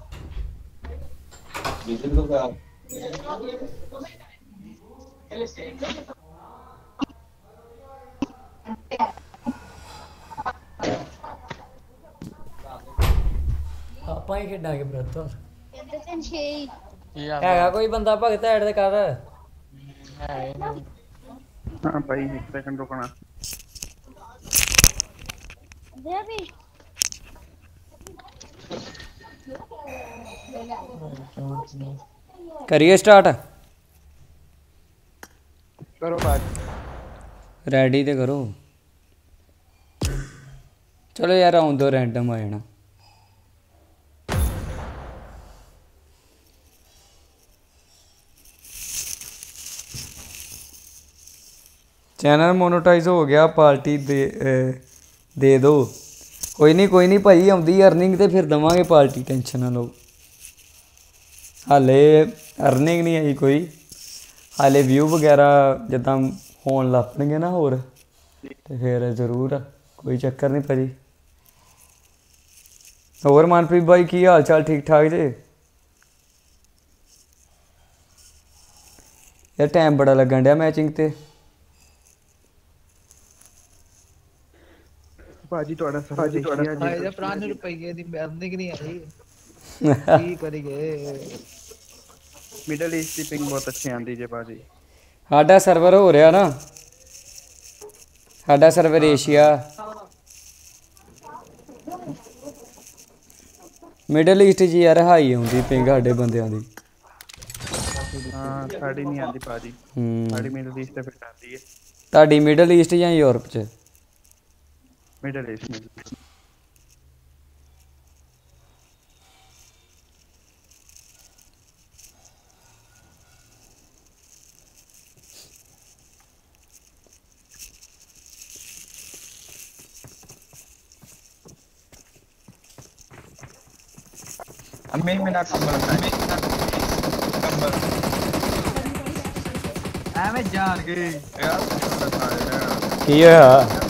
ਆਪਾਂ ਹੀ ਖੇਡਾਂਗੇ ਬ੍ਰਦਰ ਇਹਦੇ ਤੇ ਛੇ ਹੈਗਾ ਕੋਈ ਬੰਦਾ ਭਗਤ ਐਡ ਤੇ ਕਰ
हाँ भाई एक सेकंड रुकना
दे भी
करिए स्टार्ट
करो बात
रेडी तो करो चलो यार आउं दो रैंडम आ जाना चैनल मोनोटाइज हो गया पार्टी दे दे दो कोई नहीं कोई नहीं भाई आउंदी अर्निंग तो फिर देवांगे पार्टी टेंशन ना लो हाले अर्निंग नहीं आई कोई हाले व्यू वगैरह जिदा होन लपणगे ना होर तो फिर जरूर कोई चक्कर नहीं भाजी होर मनप्रीत भाई की हाल चाल ठीक ठाक जे यार टाइम बड़ा लगन डया मैचिंग ते
पाजी तोड़ा पाजी तोड़ा
भाई जब प्राण रुपये दी अर्निंग नहीं आई की करेंगे
मिडिल ईस्ट की पिंग बहुत अच्छी आंदी जे पाजी
साडा सर्वर हो रहा ना साडा सर्वर एशिया मिडिल ईस्ट जी यार हाई आउंदी पिंग साडे बंदियां दी
हां साडी नहीं आंदी पाजी साडी मिडिल ईस्ट ते फिट आंदी है
ताडी मिडिल ईस्ट या यूरोप च
मिडिल ईस्ट में
अम्मी मेरा कंबल कंबल
ਐਵੇਂ ਜਾਣ ਗਏ
यार
की होया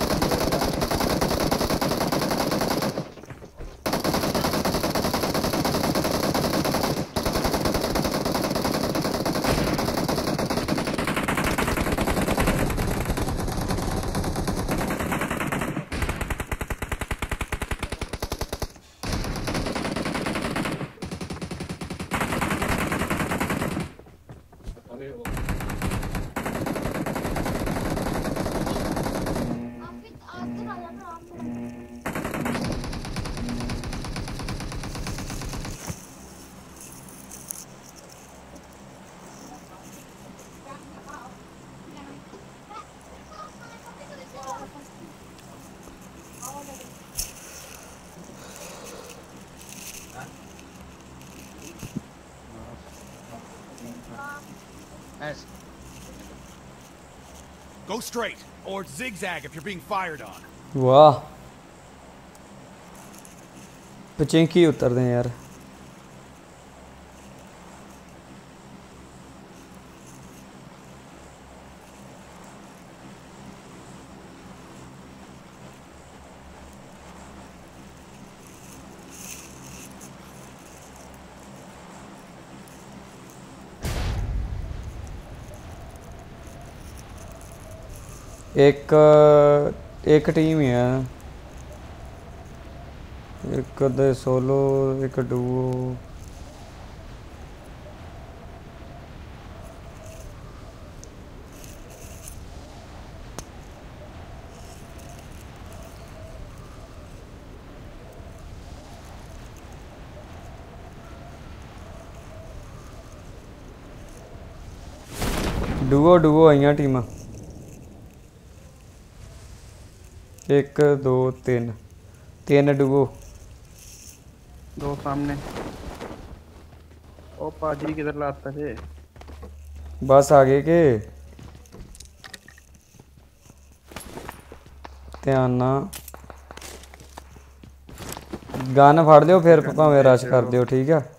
Go straight, or zigzag if you're being fired on.
वाह पचिंकी उतर दें यार एक एक टीम ही है, एक दे सोलो एक डुओ। डुओ डुओ आईयां टीमां, एक दो तीन, तीन डुओ।
दो सामने। ओ पाजी किधर लाता है?
बस आगे के ध्यान ना गन फड़ लियो, फिर भावें रश कर दियो, ठीक है।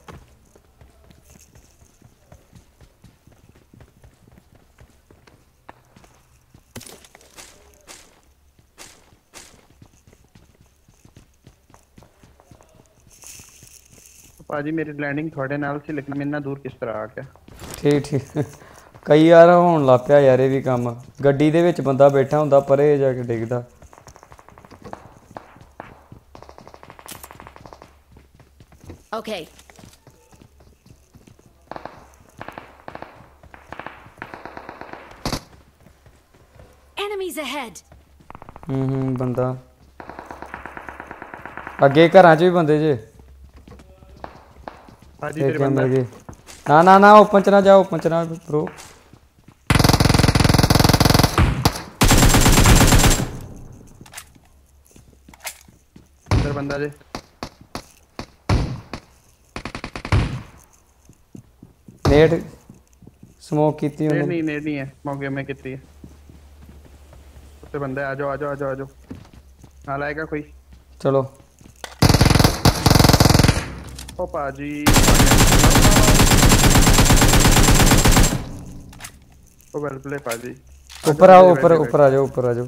पाजी मेरी लैंडिंग थोड़े नाल सी, लेकिन मैं इतना दूर किस तरह आ गया?
ठीक ठीक कई यार होण लग पिया यार, ये भी काम गड्डी दे विच बंदा बैठा हुंदा, परे जाके डिगदा।
Okay. Enemies ahead.
हम्म हम्म बंदा अगे घरां च भी बंदे जे।
पाजी तेरे बंदा
अगे ना ना ना ओपन च ना जाओ, ओपन च ना प्रो।
अंदर बंदा जे।
नेट स्मोक कीती
नेट
उन्हें।
नहीं नेट नहीं है, मौके में कितनी है। उससे बंदा है, आ जाओ आ जाओ आ जाओ आ जाओ। नाल आएगा कोई?
चलो
ओ पाजी ओ वेल प्ले पाजी।
ऊपर आओ, ऊपर ऊपर आ जाओ, ऊपर आ जाओ।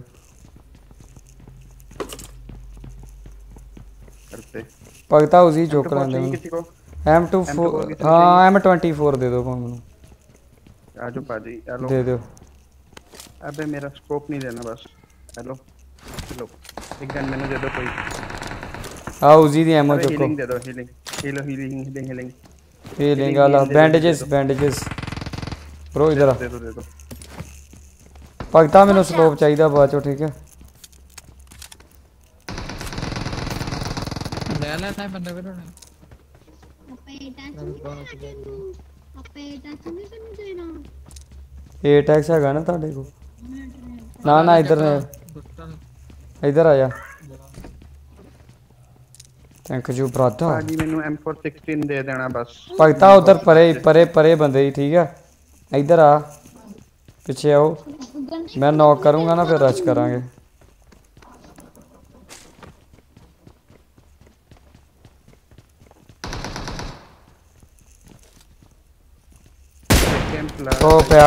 करते
भगता उसी चौक लेंदे
चाहिए
मैनू।
किसी को?
एम टू फोर हाँ एम ट्वेंटी फोर दे दो मैनू।
आ जाओ पाजी, हेलो
दे दो।
अबे मेरा स्कोप नहीं देना बस। हेलो हेलो एक गन मैंने दे दो कोई।
हाँ उसी दी एमओ
अरे
चुको।
हीलिंग दे दो, हीलिंग हीलो हीलिंग हीलिंग हीलिंग
हीलिंग वाला बैंडेजेस बैंडेजेस ब्रो इधर आ।
दे दो दे दो।
भगता मैनू स्कोप चाहिए बाद चो, ठीक है।
ले लेना है बंदे को ना।
ए टैक्स हैगा ना ਤੁਹਾਡੇ को? ना ना इधर ने इधर आ जा। Thank you brother.
पाजी मैनू एम फोर सिक्सटीन दे देना बस।
भगता उधर परे परे परे बंदे ही, ठीक है। इधर आ, पीछे आओ, मैं नॉक करूंगा ना फिर रश करांगे। ओ प्या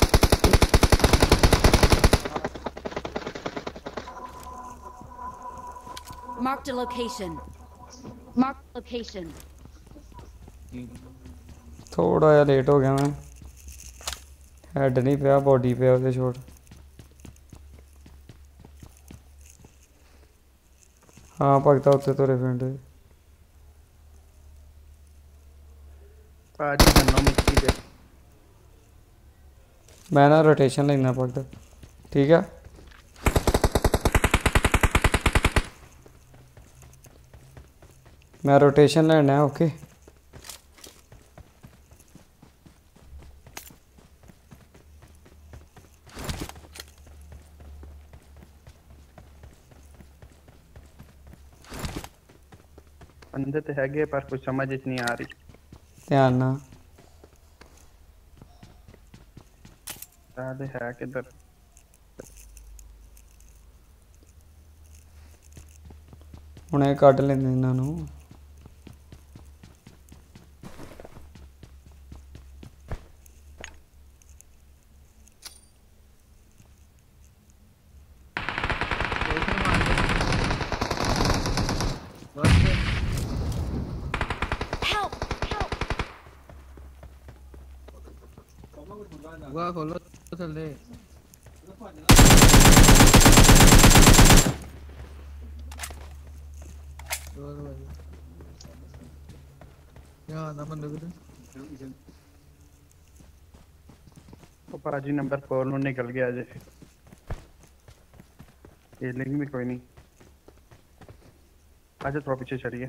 Marked a location. Marked location.
थोड़ा या लेट हो गया मैं, हेड नहीं पिया बॉडी पे ਉਹਦੇ शॉट। हाँ भगता उत्ते तुरे फिरदे।
पाजी गन्नो मिट्टी दे।
मैं ना रोटेशन लेना भगता, ठीक है। मैं रोटेशन लेना है, ओके।
अंदर तो है गए पर कुछ समझ नहीं आ रही।
ध्यान ना
साले है किधर?
ਹੁਣੇ ਕੱਢ ਲੈਂਦੇ ਇਹਨਾਂ ਨੂੰ।
बुआ खोलो तो चल दे। ਯਾ ਨਾ ਮੈਨੂੰ ਵੀ
ਉਹ ਭਾਜੀ ਨੰਬਰ फोर ਨੂੰ ਨਿਕਲ ਗਿਆ ਜੇ ਇਹ ਲਿੰਕ ਵੀ ਕੋਈ ਨਹੀਂ आजा थोड़ा पीछे चढ़िए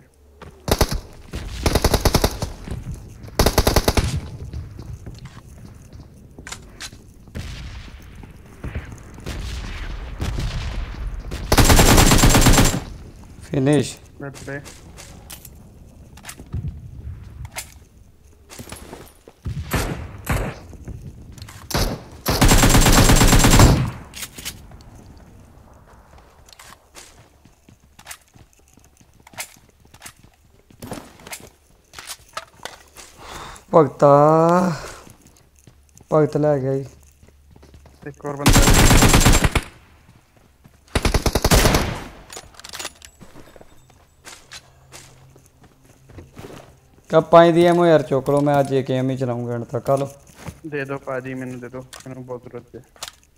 फिनिश
लेट्स प्ले
भगता भगत लै गया जी
एक और बंदा
कब पाई दी एमओ यार चुक लो मैं आज एक एम ही चलाऊंगा एंड तक लो
दे दो पाजी मैंने दे दो मैंने बहुत जरूरत है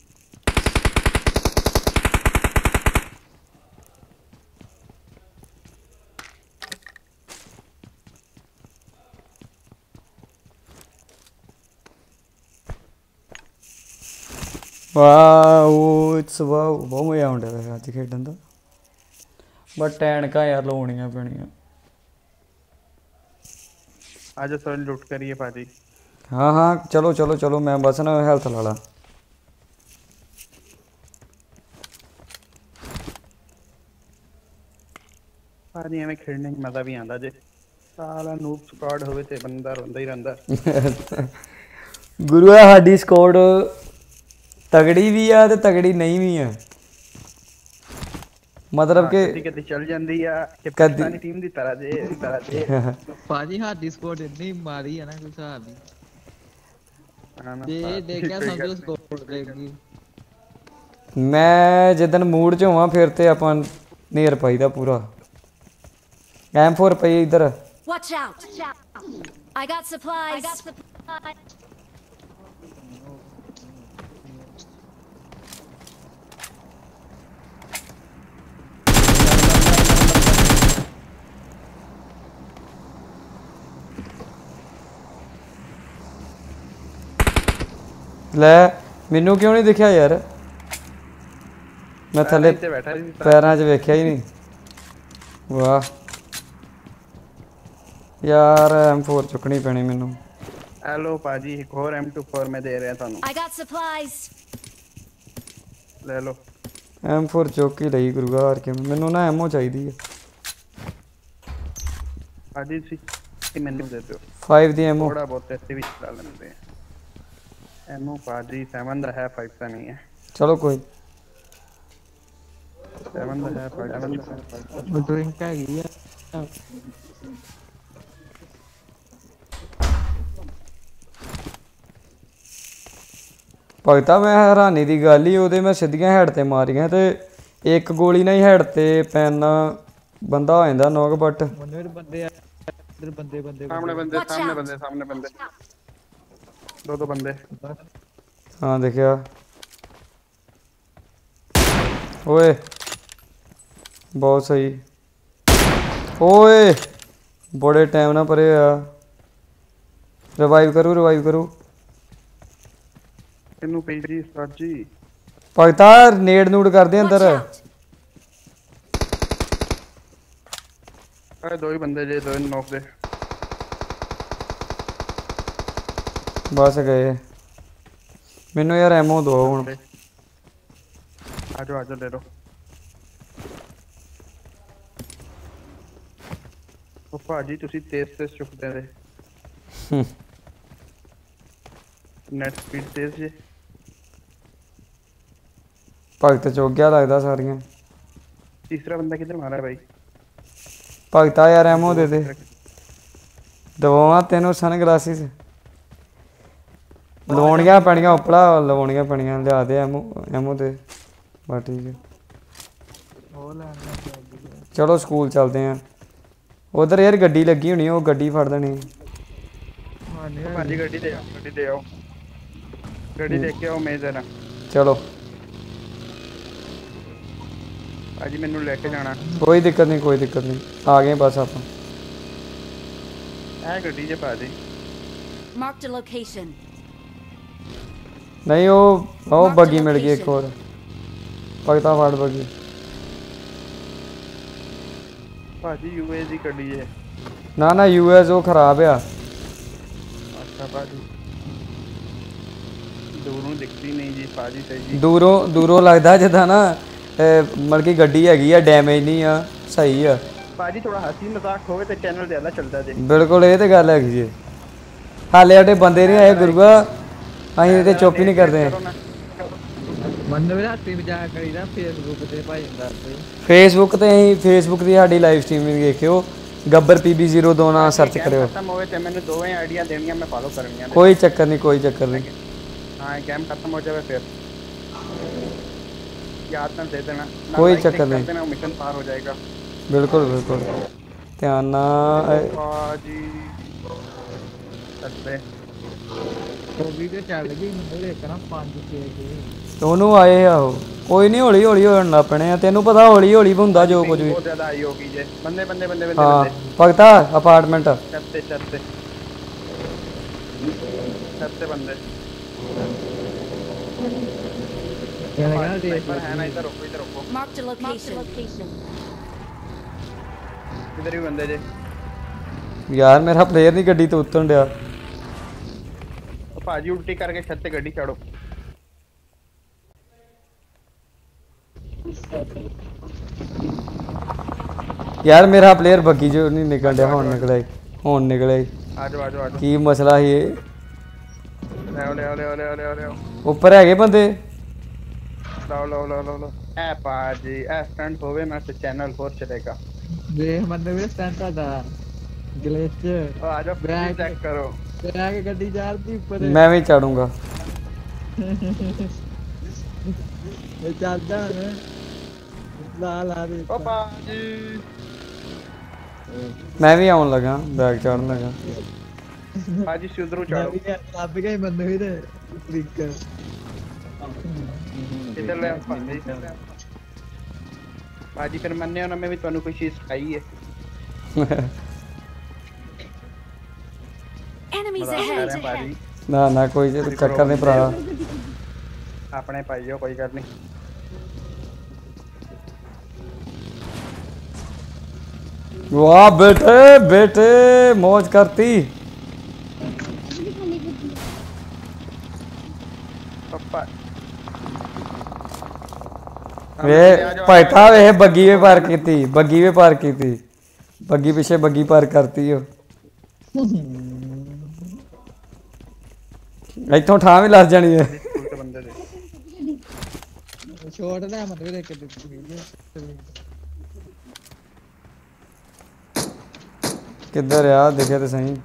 वाओ इट्स वाओ बहुत मजा आउंदा है आज खेडन दा बट टैनका यार लाउणियां पैणियां
आज सर लूट करिए पाजी
हाँ हाँ चलो चलो चलो मैं बस ना हेल्थ ला ला
पाजी हमें खेलने में मजा भी आंदा जे साला नूब स्क्वाड होवे ते बंदा रोंदा ही रहंदा
गुरु है साडी स्क्वाड तगड़ी भी है ते तगड़ी नहीं भी है मतलब कि
कदी कदी चल जांदी आ कि पाकिस्तानी टीम दी तरह जे तरह जे
पाजी साडी स्क्वाड इतनी मारी है ना कोई हिसाब नहीं ये देखया समझो स्क्वाड देगी
मैं जिदन मूड च होवां फिर ते अपन नेर पाईदा पूरा एम फोर पई इधर
Watch out! I got supplies. I got supplies.
ले मैनू क्यों नहीं दिखा यार मैं थले पैरों च वेख्या ही नहीं वाह यार एम फोर चुकनी पैनी मैनू
हेलो पाजी एक और एम टू फोर में दे रहे हैं थानू
I got supplies.
ले लो
एम फोर चुक ही लई गुरुगा हार के मैनू ना एमओ चाहिदी है
पाजी सी मैंने दे दो
फाइव दी एमओ
थोड़ा बहुत ऐसे भी चला लेते हैं एमओ पाजी सेवन दा है फाइव दा नहीं है
चलो कोई
सेवन दा है फाइव दा है
ड्रिंक का गया
भगता मैं हैरानी की गल ही ਉਹਦੇ मैं ਸਿੱਧੀਆਂ ਹੈਡ ਤੇ ਮਾਰੀਆਂ ਤੇ ਇੱਕ ਗੋਲੀ ਨਾਲ ਹੀ ਹੈਡ ਤੇ ਪੈਣਾ ਬੰਦਾ ਹੋ ਜਾਂਦਾ ਨੌਕ ਬਟ
मुन्ने बंदे इधर बंदे बंदे
सामने बंदे
Watch
सामने
out.
बंदे सामने बंदे दो दो बंदे
हाँ देखिया ओए बहुत सही ओए बड़े टाइम ना परे आ रिवाइव करूँ रिवाइव करूँ
इनू पेजी सर जी
भगता नेड़ नूड़ कर दे
Watch
अंदर
out!
अरे दो ही बंदे जे दो ही नॉक दे
बस गए मैनू यार एमओ दो हूँ
आजो आजो ले लो ओ भाजी तुसी तेज तेज चुकदे दे नेट स्पीड तेज जे
भगत चुक गया लगता सारियां
तीसरा बंदा किधर मारा है भाई
भगता यार एमओ दे दे दवावां तेनों सन ग्लासिस लवाउणियां पैणियां उपला लवाउणियां पैणियां लिया दे एमओ एमओ दे बस ठीक है चलो स्कूल चलते हैं उधर यार गड्डी लगी होनी वो गड्डी फड़ देनी
भाजी गड्डी दे आओ गड्डी दे आओ गड्डी देख के आओ मैं जरा
चलो
ਭਾਜੀ ਮੈਨੂੰ ਲੈ ਕੇ ਜਾਣਾ।
ਕੋਈ ਦਿੱਕਤ ਨਹੀਂ, ਕੋਈ ਦਿੱਕਤ ਨਹੀਂ, ਆ ਗਏ ਬਸ ਆਪਾਂ।
ਇਹ ਗੱਡੀ 'ਚ ਭਾਜੀ
Marked a location.
ਨਹੀਂ ਉਹ ਉਹ ਬੱਗੀ ਮਿਲ ਗਈ ਇੱਕ ਹੋਰ, ਭਗਤਾ ਫੜ ਬੱਗੀ।
ਭਾਜੀ ਯੂਏ ਦੀ ਗੱਡੀ ਹੈ।
ਨਾ ਨਾ ਯੂਐਸ ਉਹ ਖਰਾਬ ਆ।
ਅੱਛਾ ਭਾਜੀ ਦੂਰੋਂ ਦਿਖਦੀ ਨਹੀਂ ਜੀ ਭਾਜੀ ਸਹੀ ਜੀ।
ਦੂਰੋਂ ਦੂਰੋਂ ਲੱਗਦਾ ਜਿੱਦਾਂ ਨਾ ਮਤਲਬ ਕਿ ਗੱਡੀ ਹੈਗੀ ਆ, ਡੈਮੇਜ ਨਹੀਂ ਆ, ਸਹੀ ਆ
ਭਾਜੀ। ਥੋੜਾ ਹੱਸੀ ਮਜ਼ਾਕ ਹੋਵੇ ਤੇ ਚੈਨਲ ਜ਼ਿਆਦਾ ਚੱਲਦਾ ਜੇ।
ਬਿਲਕੁਲ ਇਹ ਤੇ ਗੱਲ ਹੈਗੀ ਜੀ। ਹਾਲੇ ਸਾਡੇ ਬੰਦੇ ਨਹੀਂ ਆਏ ਗੁਰੂਆ, ਅਸੀਂ ਤੇ ਚੁੱਪ ਹੀ ਨਹੀਂ ਕਰਦੇ।
ਬੰਦੇ ਵੀ ਰਾਤੀ ਵਜਾ ਕਰੀਦਾ ਫੇਸਬੁੱਕ ਤੇ ਭਾਈ ਜਾਂਦਾ ਤੇ
ਫੇਸਬੁੱਕ ਤੇ ਅਸੀਂ ਫੇਸਬੁੱਕ ਦੀ ਸਾਡੀ ਲਾਈਵ ਸਟ੍ਰੀਮਿੰਗ ਦੇਖਿਓ, ਗੱਬਰ ਪੀਬੀ ਜ਼ੀਰੋ ਦੋ ਨਾਲ ਸਰਚ ਕਰਿਓ।
ਖਤਮ ਹੋਵੇ ਤੇ ਮੈਨੂੰ ਦੋਵੇਂ ਆਈਡੀਆਂ ਦੇਣੀਆਂ, ਮੈਂ ਫਾਲੋ ਕਰਨੀਆਂ।
ਕੋਈ ਚੱਕਰ ਨਹੀਂ, ਕੋਈ ਚੱਕਰ ਨਹੀਂ।
ਹਾਂ ਗੇਮ ਖਤਮ ਹੋ ਜਾਵੇ ਫਿਰ याद ना दे देना,
कोई चक्कर नहीं,
देना मिशन पार हो जाएगा।
बिल्कुल बिल्कुल ध्यान ना
जी अच्छे
तो वीडियो चल गई मुझे करा पांच छह के
दोनों आए आओ कोई नहीं, हौली हौली होण लग पैणे आ, तेनू पता हौली हौली हुंदा जो कुछ भी।
बहुत ज्यादा आई होगी जे बंदे बंदे बंदे बंदे
हां भगता अपार्टमेंट
चलते चलते चलते बंदे
क्या लगा दे
पर है ना, इधर रुको इधर रुको।
Marked a location.
इधर ही बंदे जे
यार मेरा प्लेयर नहीं गड्डी तो उतरन दिया।
तो भाजी उल्टी करके छत से गड्डी चढ़ो।
यार मेरा प्लेयर बग्गी जो नहीं निकल दिया, हुन निकले हुन निकले।
आ जाओ आ जाओ आ जाओ।
की मसला है ये?
ले ले ले ले ले ले
ऊपर है बंदे।
लो लो लो लो लो ए पाजी ए स्टंट होवे मैं से चैनल फोर चलेगा।
देख मतलब ये स्टंट था ग्लिच।
ओ आ जाओ ब्रेक चेक करो।
ब्रेक गड्डी जाती ऊपर।
मैं भी चढ़ूंगा।
ये चलता है ला ला दे।
ओ पाजी
मैं भी आउन लगा, बैग चढ़न लगा।
पाजी सुधरू चढ़ो।
अब गए बंदे भी थे स्पीकर
इधर ले पाजी पाजी फिर मन्ने होना मैं भी ਤੁਹਾਨੂੰ ਕੋਈ ਚੀਜ਼ ਖਾਈ ਹੈ।
Enemies ahead.
पाजी
ना ना कोई चक्कर नहीं भरा,
अपने भाइयों कोई गल नहीं।
वाह बेटे बेटे मौज करती।
पप्पा
वे भाईता वे बग्गी वे पार की, बग्गी वे पार की, बग्गी पीछे बग्गी पार करती हो। इथों ठा भी लग जानी है।
छोड़ दे मत वे देख
किधर यार देखे तो सही।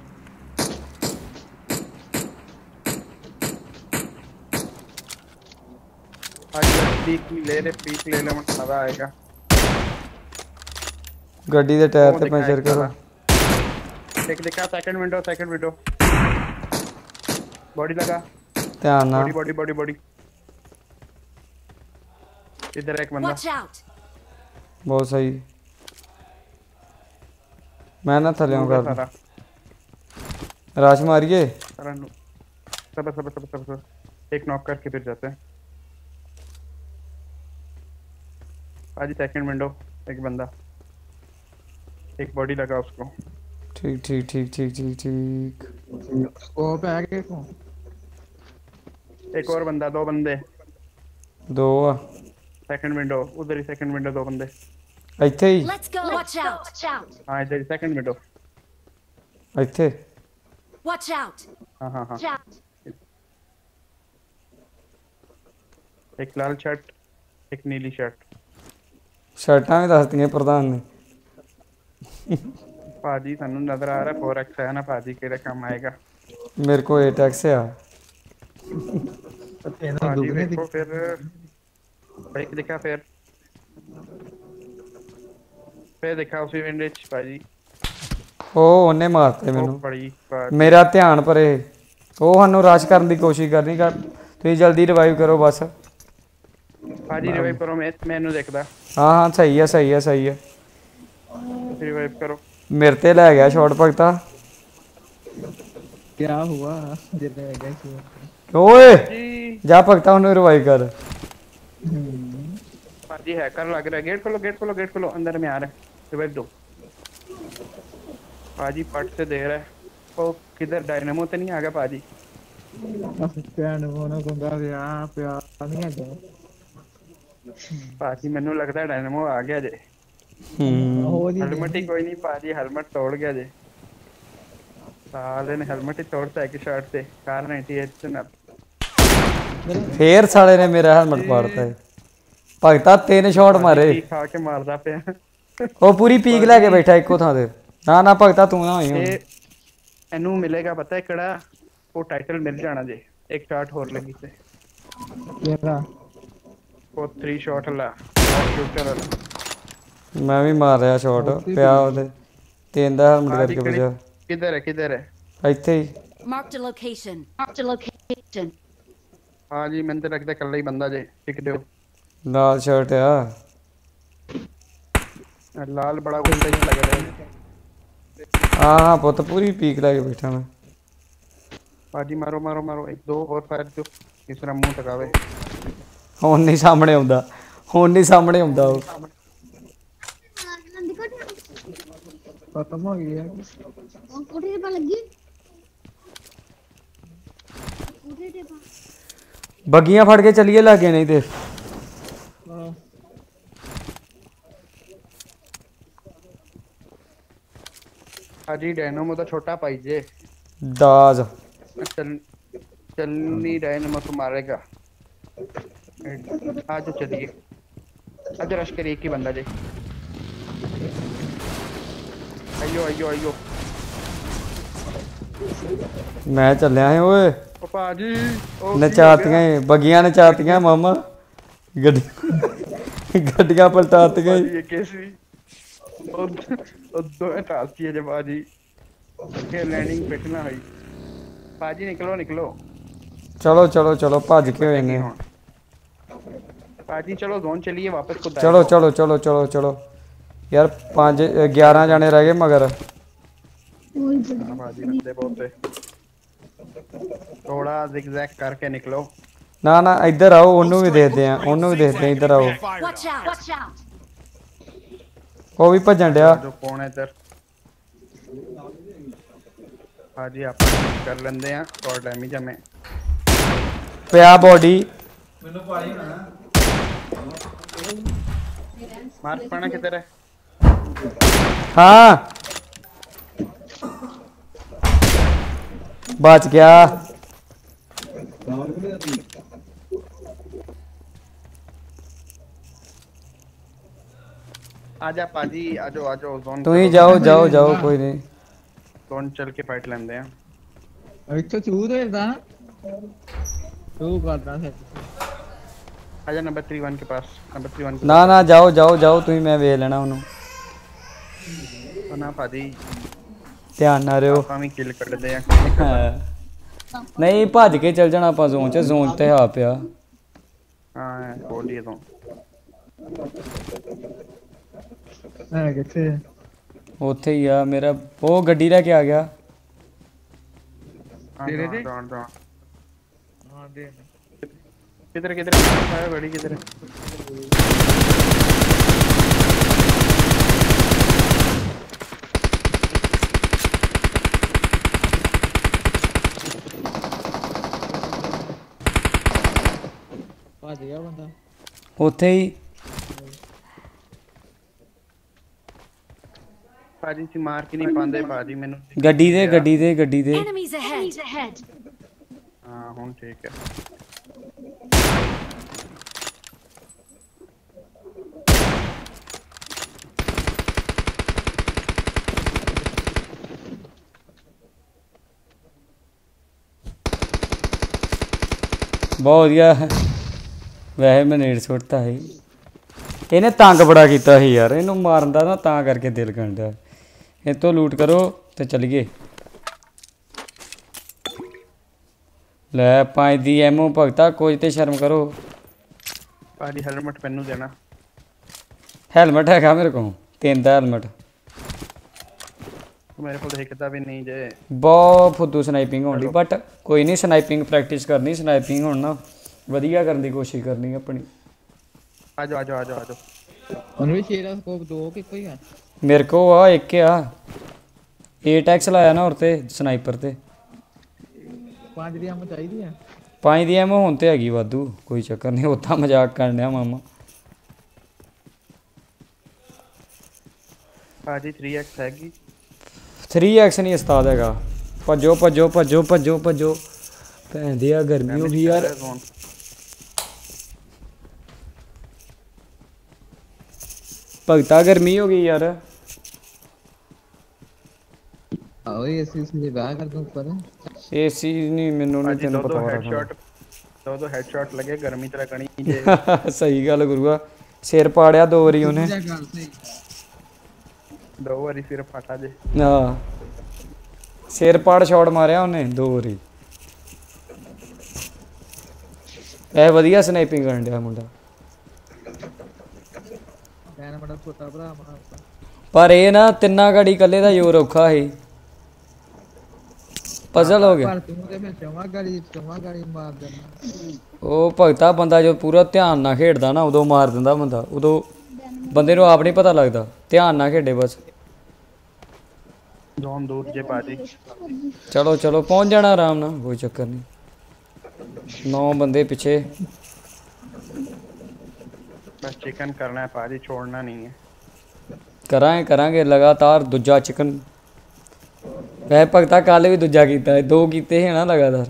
पीक ले ले पीक ले ले मजा आएगा।
गड्डी दे टायर ते पंचर करो।
देख देखा second window second window body लगा
ध्यान ना
बॉडी बॉडी बॉडी बॉडी इधर एक बंदा।
Watch out.
बहुत सही। मैं ना थले हूं कर राश मारिए।
सब सब सब सब सब एक नॉक करके फिर जाते हैं। आज सेकंड विंडो एक बंदा, एक बॉडी लगा उसको।
ठीक ठीक ठीक ठीक ठीक ठीक
ओ पे आगे को
एक और बंदा, दो बंदे
दो
सेकंड विंडो उधर ही सेकंड विंडो दो बंदे
ਇੱਥੇ ਹੀ।
Let's go. Watch out. Watch out.
हाँ इधर ही सेकंड विंडो।
ਇੱਥੇ
Watch out.
हाँ हाँ हाँ
Watch out.
एक लाल शर्ट एक नीली शर्ट।
ਸ਼ਰਟਾਂ ਵੀ ਦੱਸਦੀਆਂ ਪ੍ਰਧਾਨ ਨੇ।
पाजी सानू नजर आ रहा है फोर एक्स है ना पाजी केड़े काम आएगा।
मेरे को एट एक्स आ।
पाजी देखो फिर एक दिखा फिर फिर देखा उसी विंडो च पाजी।
ਉਹ ਉਹਨੇ ਮਾਰਤੇ ਮੈਨੂੰ,
बड़ी
ਮੇਰਾ ਧਿਆਨ ਪਰੇ। ਉਹ ਸਾਨੂੰ ਰਸ਼ ਕਰਨ ਦੀ ਕੋਸ਼ਿਸ਼ ਕਰਨੀ ਕਰ, ਤੁਸੀਂ ਜਲਦੀ ਰਿਵਾਈਵ ਕਰੋ ਬਸ।
पाजी रिवाइव करो मैं मैनू देखदा।
हाँ हाँ सही है सही है सही है
रिवाइव करो
मेरे ते लै गया शॉट भगता
क्या हुआ जितने में गए
ओए
जी
जा भगता उन्हें रिवाइव कर
पाजी हैकर लग रहा है गेट खोलो गेट खोलो गेट खोलो अंदर में आ रहा है रिवाइव दो पाजी पट से दे रहा है ओ किधर डायनामो तो नहीं आ गया पाजी
डायनामो ना गुंगा प्यार प्यार नहीं है
पाजी मैनू लगता है डायनामो आ गया जे
हम्म
हेलमेट ही कोई नहीं पाजी हेलमेट तोड़ गया जे साले ने हेलमेट ही तोड़ता है कि शर्ट से कार नाइंटी एट से ना
फिर साले ने मेरा हेलमेट पाड़ता है भगता तीन शॉट मारे
खा के मारदा पे
ओ पूरी पीक लेके बैठा इको थां ते ना ना भगता तू ना होई
ते एनू मिलेगा पता है कड़ा वो टाइटल मिल जाना जे एक शॉट होर लगी से
केरा
वो थ्री शॉट ला शूटर वाला
मैं भी मार रहा शॉट पिया ओदे तीन दा हेलमेट करके बजा
किधर है किधर है
ਇੱਥੇ ਹੀ
Marked a location. Marked a location.
हाँ जी मैंने तो लगता है कल ही बंदा जे टिक दो
ਲਾਲ ਸ਼ਰਟ ਆ
लाल बड़ा गुंडा ही लग रहा है
ਹਾਂ ਹਾਂ ਪੁੱਤ ਪੂਰੀ ਪੀਕ ਲੈ ਕੇ ਬੈਠਾ ਮੈਂ
बाजी मारो मारो मारो एक दो और फायर दो तीसरा मुंह टकावे
ਹੁਣ ਨਹੀਂ ਸਾਹਮਣੇ ਆਉਂਦਾ ਹੁਣ ਨਹੀਂ ਸਾਹਮਣੇ ਆਉਂਦਾ ਉਹ
खत्म हो गया
कोठे पे लगी कोठे पे
ਬੱਗੀਆਂ ਫੜ ਕੇ ਚੱਲੀਏ ਲਾਗੇ ਨਹੀਂ ਤੇ
हाजी डायनामो तो छोटा पाई जे
ਦਾਜ
चल चल नहीं डायनामो तो मारेगा आज चलिए आज रश करिए एक ही बंदा जे अयो अयो अयो
ਮੈਂ ਚੱਲਿਆ ਸੀ ਓਏ
ओ पाजी ओ
ਨਚਾਤੀਆਂ ਈ, ਬੱਗੀਆਂ ਨਚਾਤੀਆਂ ਮਾਮਾ ਗੱਡੀ ਗੱਡੀਆਂ ਪਲਟਾਤੀਆਂ ਈ।
ये कैसी ओ ओ दो टास्क है जे बाजी के लैंडिंग बैठना है पाजी निकलो निकलो
ਚਲੋ ਚਲੋ ਚਲੋ ਭੱਜ ਕੇ ਹੋਏ ਨੇ
पाजी चलो जोन चलिए वापस खुद
ਚਲੋ ਚਲੋ ਚਲੋ ਚਲੋ ਚਲੋ ਯਾਰ ਪੰਜ ਗਿਆਰਾਂ ਜਾਣੇ ਰਹਿ ਗਏ ਮਗਰ
बाजी बंदे बहुत है थोड़ा zigzag करके निकलो
ਨਾ ਨਾ ਇੱਧਰ ਆਓ ਉਹਨੂੰ ਵੀ ਦੇਖਦੇ ਆ ਉਹਨੂੰ ਵੀ ਦੇਖਦੇ ਆ ਇੱਧਰ ਆਓ
Watch out! Watch out!
ਉਹ ਵੀ ਭੱਜਣ ਡਿਆ
जो कौन है इधर हाजी आप कर लेंदे हैं और डैमेज हमें
ਪਿਆ ਬੋਡੀ
ਮੈਨੂੰ ਪਾਈ ਹੋਣਾ
मार्क पड़ना किधर है
ਹਾਂ ਬਚ ਗਿਆ
आजा पाजी आजो आजो जोन
ਤੁਸੀਂ ਜਾਓ ਜਾਓ ਜਾਓ ਕੋਈ ਨਹੀਂ
जोन चल के फाइट लेंदे हैं
ਇੱਥੇ ਚੂਦ ਹੋਦਾ ਤੂੰ ਕਰਦਾ ਹੈ
आजा नंबर थ्री वन के पास नंबर थ्री वन
ਨਾ ਨਾ ਜਾਓ ਜਾਓ ਜਾਓ ਤੁਸੀਂ ਮੈਂ ਵੇਖ ਲੈਣਾ ਉਹਨੂੰ
ना पाजी
ਧਿਆਨ ਨਾਲ ਰਿਓ
हम ही किल कर दे हैं
ਨਹੀਂ ਭੱਜ ਕੇ ਚੱਲ ਜਾਣਾ ਆਪਾਂ ਜ਼ੋਨ 'ਚ ਜ਼ੋਨ ਤੇ ਆ ਪਿਆ
हां बोलिए तो
ਹੈ ਕਿੱਥੇ
ਉੱਥੇ ਹੀ ਆ ਮੇਰਾ ਉਹ ਗੱਡੀ ਲੈ ਕੇ ਆ ਗਿਆ
तेरे
दे?
डॉन डॉन
ਹਾਂ ਦੇ
किधर किधर है बड़ी किधर है
ਭੱਜ ਗਿਆ ਬੰਦਾ
ਉੱਥੇ ਹੀ
पाजी सी मार के नहीं पांदे पाजी मेनू
ਗੱਡੀ ਦੇ ਗੱਡੀ ਦੇ ਗੱਡੀ ਦੇ
Enemies ahead! Enemies ahead!
हां हुन ठीक है
ਬਹੁਤ ਵਧੀਆ ਵੈਸੇ ਮੈਂ ਨੇੜ ਸੁੱਟਤਾ ਸੀ ਇਹਨੇ ਤੰਗ ਬੜਾ ਕੀਤਾ ਸੀ ਯਾਰ ਇਹਨੂੰ ਮਾਰਨ ਦਾ ਨਾ ਤਾਂ ਕਰਕੇ ਦਿਲ ਕਰਦਾ ਇਹ ਤੋਂ ਲੂਟ ਕਰੋ ਤੇ ਚਲੀਏ ਲੈ ਪੰਜ ਦੀ ਐਮਓ ਭਗਤਾ ਕੁਝ ਤੇ ਸ਼ਰਮ ਕਰੋ
पाजी हेलमेट पेनू देना
ਹੈਲਮਟ ਹੈਗਾ ਮੇਰੇ ਕੋਲ ਤਿੰਨ ਦਾ ਹੈਲਮਟ
ਮੇਰੇ ਕੋਲ ਦਿਖਦਾ ਵੀ ਨਹੀਂ ਜੇ
ਬਹੁਤ ਫੁੱਦੂ ਸਨਾਈਪਿੰਗ ਹੋਣੀ ਬਟ ਕੋਈ ਨਹੀਂ ਸਨਾਈਪਿੰਗ ਪ੍ਰੈਕਟਿਸ ਕਰਨੀ ਸਨਾਈਪਿੰਗ ਹੁਣ ਨਾ ਵਧੀਆ ਕਰਨ ਦੀ ਕੋਸ਼ਿਸ਼ ਕਰਨੀ ਆਪਣੀ
ਆ ਜਾ ਆ ਜਾ ਆ ਜਾ ਆ ਜਾ
ਉਹਨੂੰ ਵੀ ਸ਼ੇਰਾ ਸਕੋਪ ਦੋ ਕਿ ਕੋਈ ਆ
ਮੇਰੇ ਕੋ ਆ ਇੱਕ ਆ eight x ਲਾਇਆ ਨਾ ਔਰ ਤੇ ਸਨਾਈਪਰ ਤੇ
ਪੰਜ ਦੀ ਐਮ ਚਾਹੀਦੀ ਆ
ਪੰਜ ਦੀ ਐਮ ਹੁਣ ਤੇ ਹੈਗੀ ਵਾਧੂ ਕੋਈ ਚੱਕਰ ਨਹੀਂ ਉੱਥਾ ਮਜ਼ਾਕ ਕਰਨ ਡਿਆ ਮਾਮਾ
ਭਾਜੀ three x ਹੈਗੀ
three x ਨਹੀਂ ਉਸਤਾਦ ਹੈਗਾ ਭੱਜੋ ਭੱਜੋ ਭੱਜੋ ਭੱਜੋ ਭੱਜੋ ਭੈਣ ਦੀ ਆ ਗਰਮੀ ਹੋ ਗਈ ਯਾਰ ਭਗਤਾ ਗਰਮੀ ਹੋ ਗਈ ਯਾਰ
ਆਓ ਏਸੀ ਸੀ ਬਾਹਰ ਕਰ ਦੂੰ ਉੱਪਰ
ਏਸੀ ਨਹੀਂ ਮੈਨੂੰ ਨਹੀਂ ਤੈਨੂੰ ਪਤਾ
ਹੋ ਹੈਡਸ਼ਾਟ ਦੋ ਦੋ ਹੈਡਸ਼ਾਟ ਲੱਗੇ ਗਰਮੀ ਤੇ ਲੱਗਣੀ ਜੇ
ਸਹੀ ਗੱਲ ਗੁਰੂਆ ਸਿਰ ਪਾੜਿਆ ਦੋ ਵਾਰੀ ਉਹਨੇ
ਦੋ ਵਾਰੀ ਸਿਰ ਫਾਟਾ ਜੇ
ਹਾਂ ਸਿਰ ਪਾੜ ਸ਼ਾਟ ਮਾਰਿਆ ਉਹਨੇ ਦੋ ਵਾਰੀ ਇਹ ਵਧੀਆ ਸਨਾਈਪਿੰਗ ਕਰਨ ਡਿਆ ਮੁੰਡਾ
ਮੈਂ ਬੜਾ ਛੋਟਾ ਭਰਾ ਮਾਰ
ਪਰ ਇਹ ਨਾ ਤਿੰਨਾਂ ਗਾੜੀ ਇਕੱਲੇ ਦਾ ਜ਼ੋਰ ਔਖਾ ਸੀ ਪਜ਼ਲ ਹੋ ਗਿਆ
ਪਰ ਤੂੰ ਤੇ ਮੈਂ ਚਵਾਂ ਗਾੜੀ ਚਵਾਂ ਗਾੜੀ ਮਾਰ ਦੇਣਾ
ਉਹ ਭਗਤਾ ਬੰਦਾ ਜੋ ਪੂਰਾ ਧਿਆਨ ਨਾਲ ਖੇਡਦਾ ਨਾ ਉਦੋਂ ਮਾਰ ਦਿੰਦਾ ਬੰਦਾ ਉਦੋਂ ਬੰਦੇ ਨੂੰ ਆਪ ਨਹੀਂ ਪਤਾ ਲੱਗਦਾ ਧਿਆਨ ਨਾਲ ਖੇਡੇ ਬਸ
ਜ਼ੋਨ ਦੂਰ ਜੇ ਭਾਜੀ
ਚਲੋ ਚਲੋ ਪਹੁੰਚ ਜਾਣਾ ਆਰਾਮ ਨਾਲ ਕੋਈ ਚੱਕਰ ਨਹੀਂ ਨੌ ਬੰਦੇ ਪਿੱਛੇ
ਬਸ ਚਿਕਨ ਕਰਨਾ ਹੈ ਭਾਜੀ ਛੋੜਨਾ ਨਹੀਂ ਹੈ
ਕਰਾਂਗੇ ਕਰਾਂਗੇ ਲਗਾਤਾਰ ਦੂਜਾ ਚਿਕਨ ਵੈ ਭਗਤਾ ਕੱਲ ਵੀ ਦੂਜਾ ਕੀਤਾ ਦੋ ਕੀਤੇ ਹੈ ਨਾ ਲਗਾਤਾਰ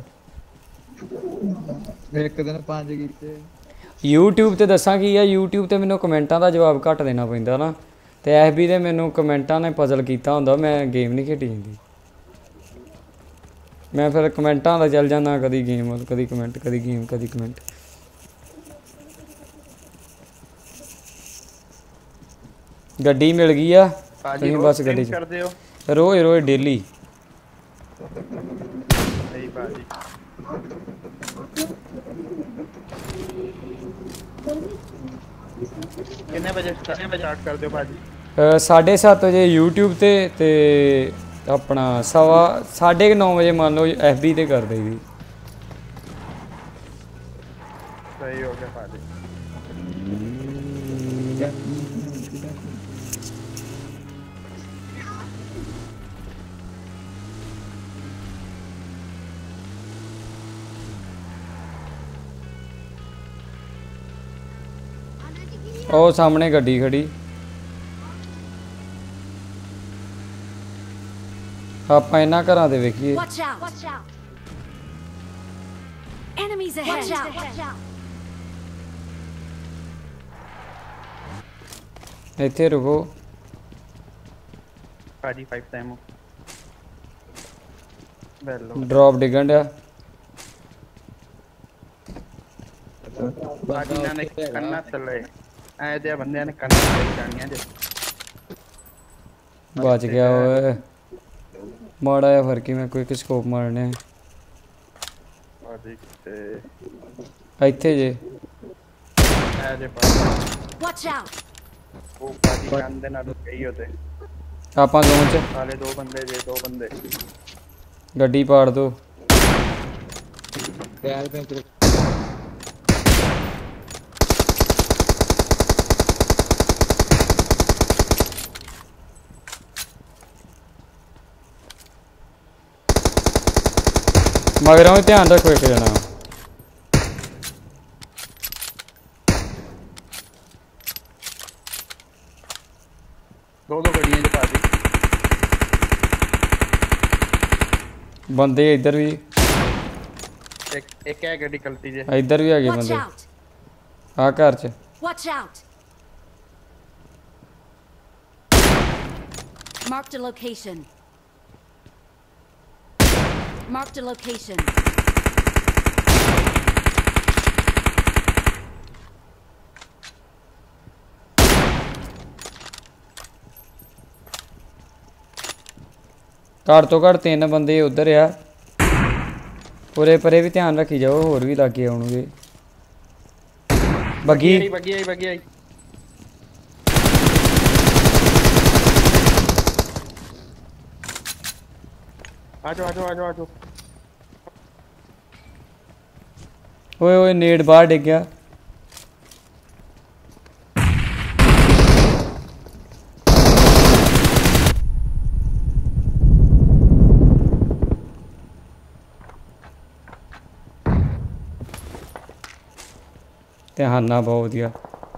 ਇੱਕ ਦਿਨ ਪੰਜ ਕੀਤੇ
YouTube ਤੇ ਦੱਸਾਂ ਕੀ ਆ YouTube ਤੇ ਮੈਨੂੰ ਕਮੈਂਟਾਂ ਦਾ ਜਵਾਬ ਘੱਟ ਦੇਣਾ ਪੈਂਦਾ ਨਾ ਤੇ ਐਫ ਬੀ ਤੇ ਮੈਨੂੰ ਕਮੈਂਟਾਂ ਨੇ ਪਜ਼ਲ ਕੀਤਾ ਹੁੰਦਾ ਮੈਂ ਗੇਮ ਨਹੀਂ ਖੇਡੀ ਜਾਂਦੀ ਮੈਂ ਫਿਰ ਕਮੈਂਟਾਂ ਦਾ ਚੱਲ ਜਾਂਦਾ ਕਦੀ ਗੇਮ ਕਦੀ ਕਮੈਂਟ ਕਦੀ ਗੇਮ ਕਦੀ ਕਮੈਂਟ ਗੱਡੀ ਮਿਲ ਗਈ ਆ ਤੁਸੀਂ ਬਸ ਗੱਡੀ
ਕਰਦੇ ਹੋ
ਰੋਜ਼ ਰੋਜ਼ ਡੇਲੀ
ਸਹੀ ਭਾਜੀ ਕਿੰਨੇ ਵਜੇ ਸਟਾਰਟ ਕਰਦੇ ਹੋ ਭਾਜੀ
ਸਾਢੇ ਸੱਤ ਵਜੇ YouTube ਤੇ ਤੇ ਆਪਣਾ ਸਵਾ ਸਾਢੇ ਕੁ ਨੌ ਵਜੇ ਮੰਨ ਲਓ ਐਫ ਬੀ ਤੇ ਕਰ ਦਈਦੀ
ਸਹੀ ਹੋ ਗਿਆ ਭਾਜੀ
ਉਹ ਸਾਹਮਣੇ ਗੱਡੀ ਖੜੀ ਆਪਾਂ ਇਹਨਾਂ ਘਰਾਂ ਦੇ ਵੇਖੀਏ
Watch out! Watch out! Enemies ahead! Watch out! Watch out!
ਇੱਥੇ ਰੁਕੋ
ਭਾਜੀ five ਟਾਈਮ ਬੈਲੋ
ਡ੍ਰੌਪ ਡਿੱਗਣ ਡਿਆ
ਭਾਜੀ ਇਹਨਾਂ ਨੇ ਕੰਨਾ ਥੱਲੇ ਐ ਦੇ ਬੰਦਿਆਂ ਨੇ ਕੰਨਾ ਥੱਲੇ ਜਾਣੀਆਂ ਜੇ
ਬਚ ਗਿਆ ਓਏ ਮਾੜਾ ਜਿਹਾ ਫਰਕ ਹੀ ਮੈਂ ਕੋਈ ਇੱਕ ਸਕੋਪ ਮਾਰਨੇ
ਭਾਜੀ ਤੇ
ਇੱਥੇ ਜੇ
ਐ ਦੇ ਭਾਜੀ
Watch out!
ਉਹ ਭਾਜੀ ਕੰਨ ਨਾਲ ਗਈ ਉਹਦੇ
ਆਪਾਂ ਜ਼ੋਨ ਚ
ਸਾਲੇ ਦੋ ਬੰਦੇ ਜੇ ਦੋ ਬੰਦੇ
ਗੱਡੀ ਪਾੜ ਦੋ
ਟਾਇਰ ਪੈਂਚਰ
ਮਗਰੋਂ ਧਿਆਨ ਰੱਖੋ ਇੱਕ ਜਣਾ
ਦੋ ਦੋ ਗੱਡੀਆਂ ਚ ਭਾਜੀ
ਬੰਦੇ ਇੱਧਰ ਵੀ
ਇੱਕ ਇੱਕ ਹੈ ਗੱਡੀ ਕਲਤੀ ਜੇ
ਇੱਧਰ ਵੀ ਹੈਗੇ
Watch
ਬੰਦੇ
out!
ਆ ਘਰ ਚ
Watch out! Marked a location. Marked a location.
ਘੱਟ ਤੋਂ ਘੱਟ ਤਿੰਨ ਬੰਦੇ ਉਧਰ ਆ ਉਰੇ ਪਰੇ ਵੀ ਧਿਆਨ ਰੱਖੀ ਜਾਓ ਹੋਰ ਵੀ ਲਾਗੇ ਆਉਣਗੇ ਬੱਗੀ
ਬੱਗੀ ਆਈ ਬੱਗੀ ਆਈ आ जाओ आ जाओ आ जाओ आ जाओ।
ओए ओए नेट बाहर डिग गया। ध्यान ना बहुत वधिया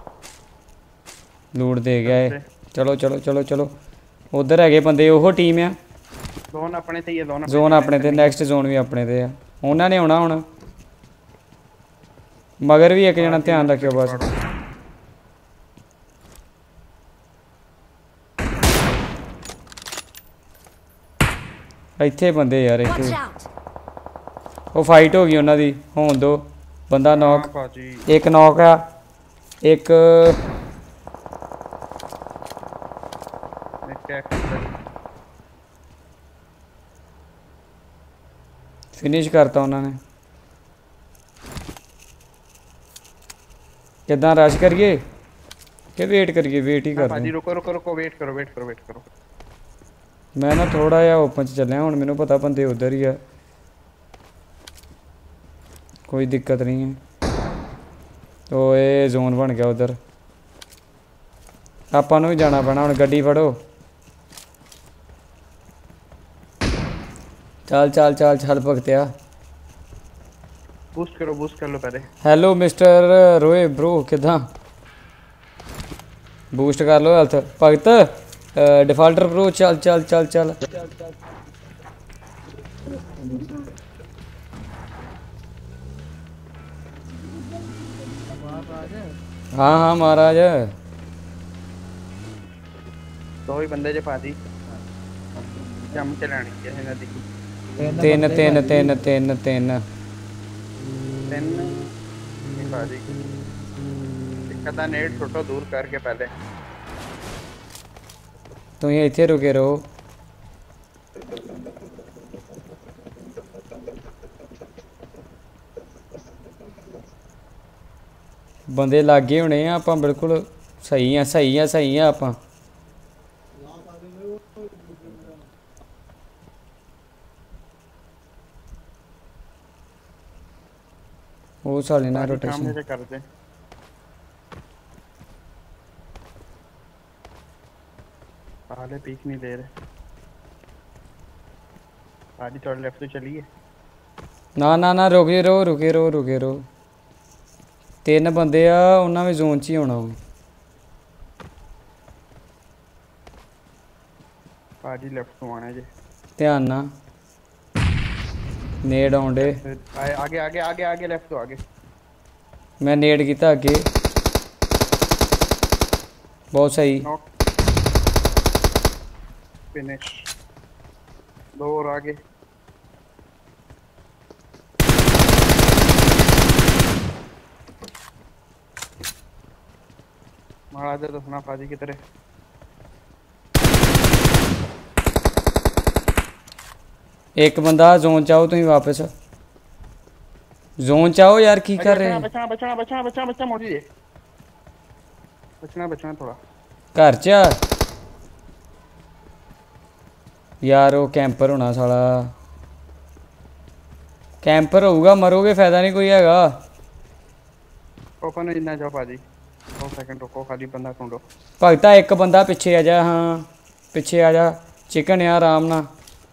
लूट दे गया है। चलो चलो चलो चलो उधर है बंदे ओहो टीम है।
जोन अपने ते ही है जोन अपने
जोन अपने ते नेक्स्ट जोन भी अपने ते है उन्होंने आना हुण मगर भी एक जना ध्यान रखियो बस। ਇੱਥੇ ਬੰਦੇ ਯਾਰ ਇੱਕ
Watch out!
ਉਹ ਫਾਈਟ ਹੋ ਗਈ ਉਹਨਾਂ ਦੀ ਹੋਣ ਦੋ ਬੰਦਾ ਨੌਕ
ਭਾਜੀ
ਇੱਕ ਨੌਕ ਆ ਇੱਕ ਫਿਨਿਸ਼ ਕਰਤਾ ਉਹਨਾਂ ਨੇ। ਕਿੱਦਾਂ ਰਸ਼ ਕਰੀਏ ਕਿ ਵੇਟ ਕਰੀਏ? ਵੇਟ ਹੀ ਕਰਦੇ
ਭਾਜੀ ਰੁਕੋ ਰੁਕੋ ਰੁਕੋ ਵੇਟ ਕਰੋ ਵੇਟ ਕਰੋ ਵੇਟ ਕਰੋ।
मैं ना थोड़ा जिहा ओपन च चलिया हुण मैनू पता बंदे उधर ही है कोई दिक्कत नहीं है। तो ये जोन बन गया उधर आपां नूं भी जाना पैना हुण गड्डी फड़ो। चल चल चल चल भगतिया
बूस्ट करो बूस्ट कर लो पहले।
हेलो मिस्टर रोए ब्रो किदां बूस्ट कर लो हेल्थ भगत डिफॉल्टर ब्रो चल चल चल चल हाँ हाँ महाराज
दो ही बंदे जे भाजी जम चलानी है नदी
तीन तीन तीन तीन तीन
तीन भाजी एक आधा नेट छोटो दूर करके पहले
तुम इतने रुके रहो। बंदे लागे होने आप बिल्कुल सही है सही है सही है आप वो साले ना रोटेशन
करते हाले पीक नहीं दे रहे आधी थोड़ा लेफ्ट तो चलिए
ना ना ना रुके रहो रुके रहो रुके रहो तीन बंदे आ उन्होंने भी जोन च ही होना
आधी लेफ्ट तो आना जी
ध्यान ना नेड आउंडे
आगे आगे आगे आगे लेफ्ट तो आगे
मैं नेड किया अगे बहुत सही
फिनिश दो और आगे महाराज तो सुना फाजी की तरह
एक बंदा जोन चाहो तुम वापस जोन चाहो यार की कर रहे
बचना बचना बचना बचना बचना मोड़ी दे बचना बचना थोड़ा
घर च यार वो कैंपर होना साला कैंपर होगा मरोगे फायदा नहीं कोई हैगा
ओपन इतना जाओ भाजी दो सेकंड रुको खाली बंदा ढूंढो
भगता एक बंदा पीछे आ जा हाँ पीछे आ जा चिकन है आराम ना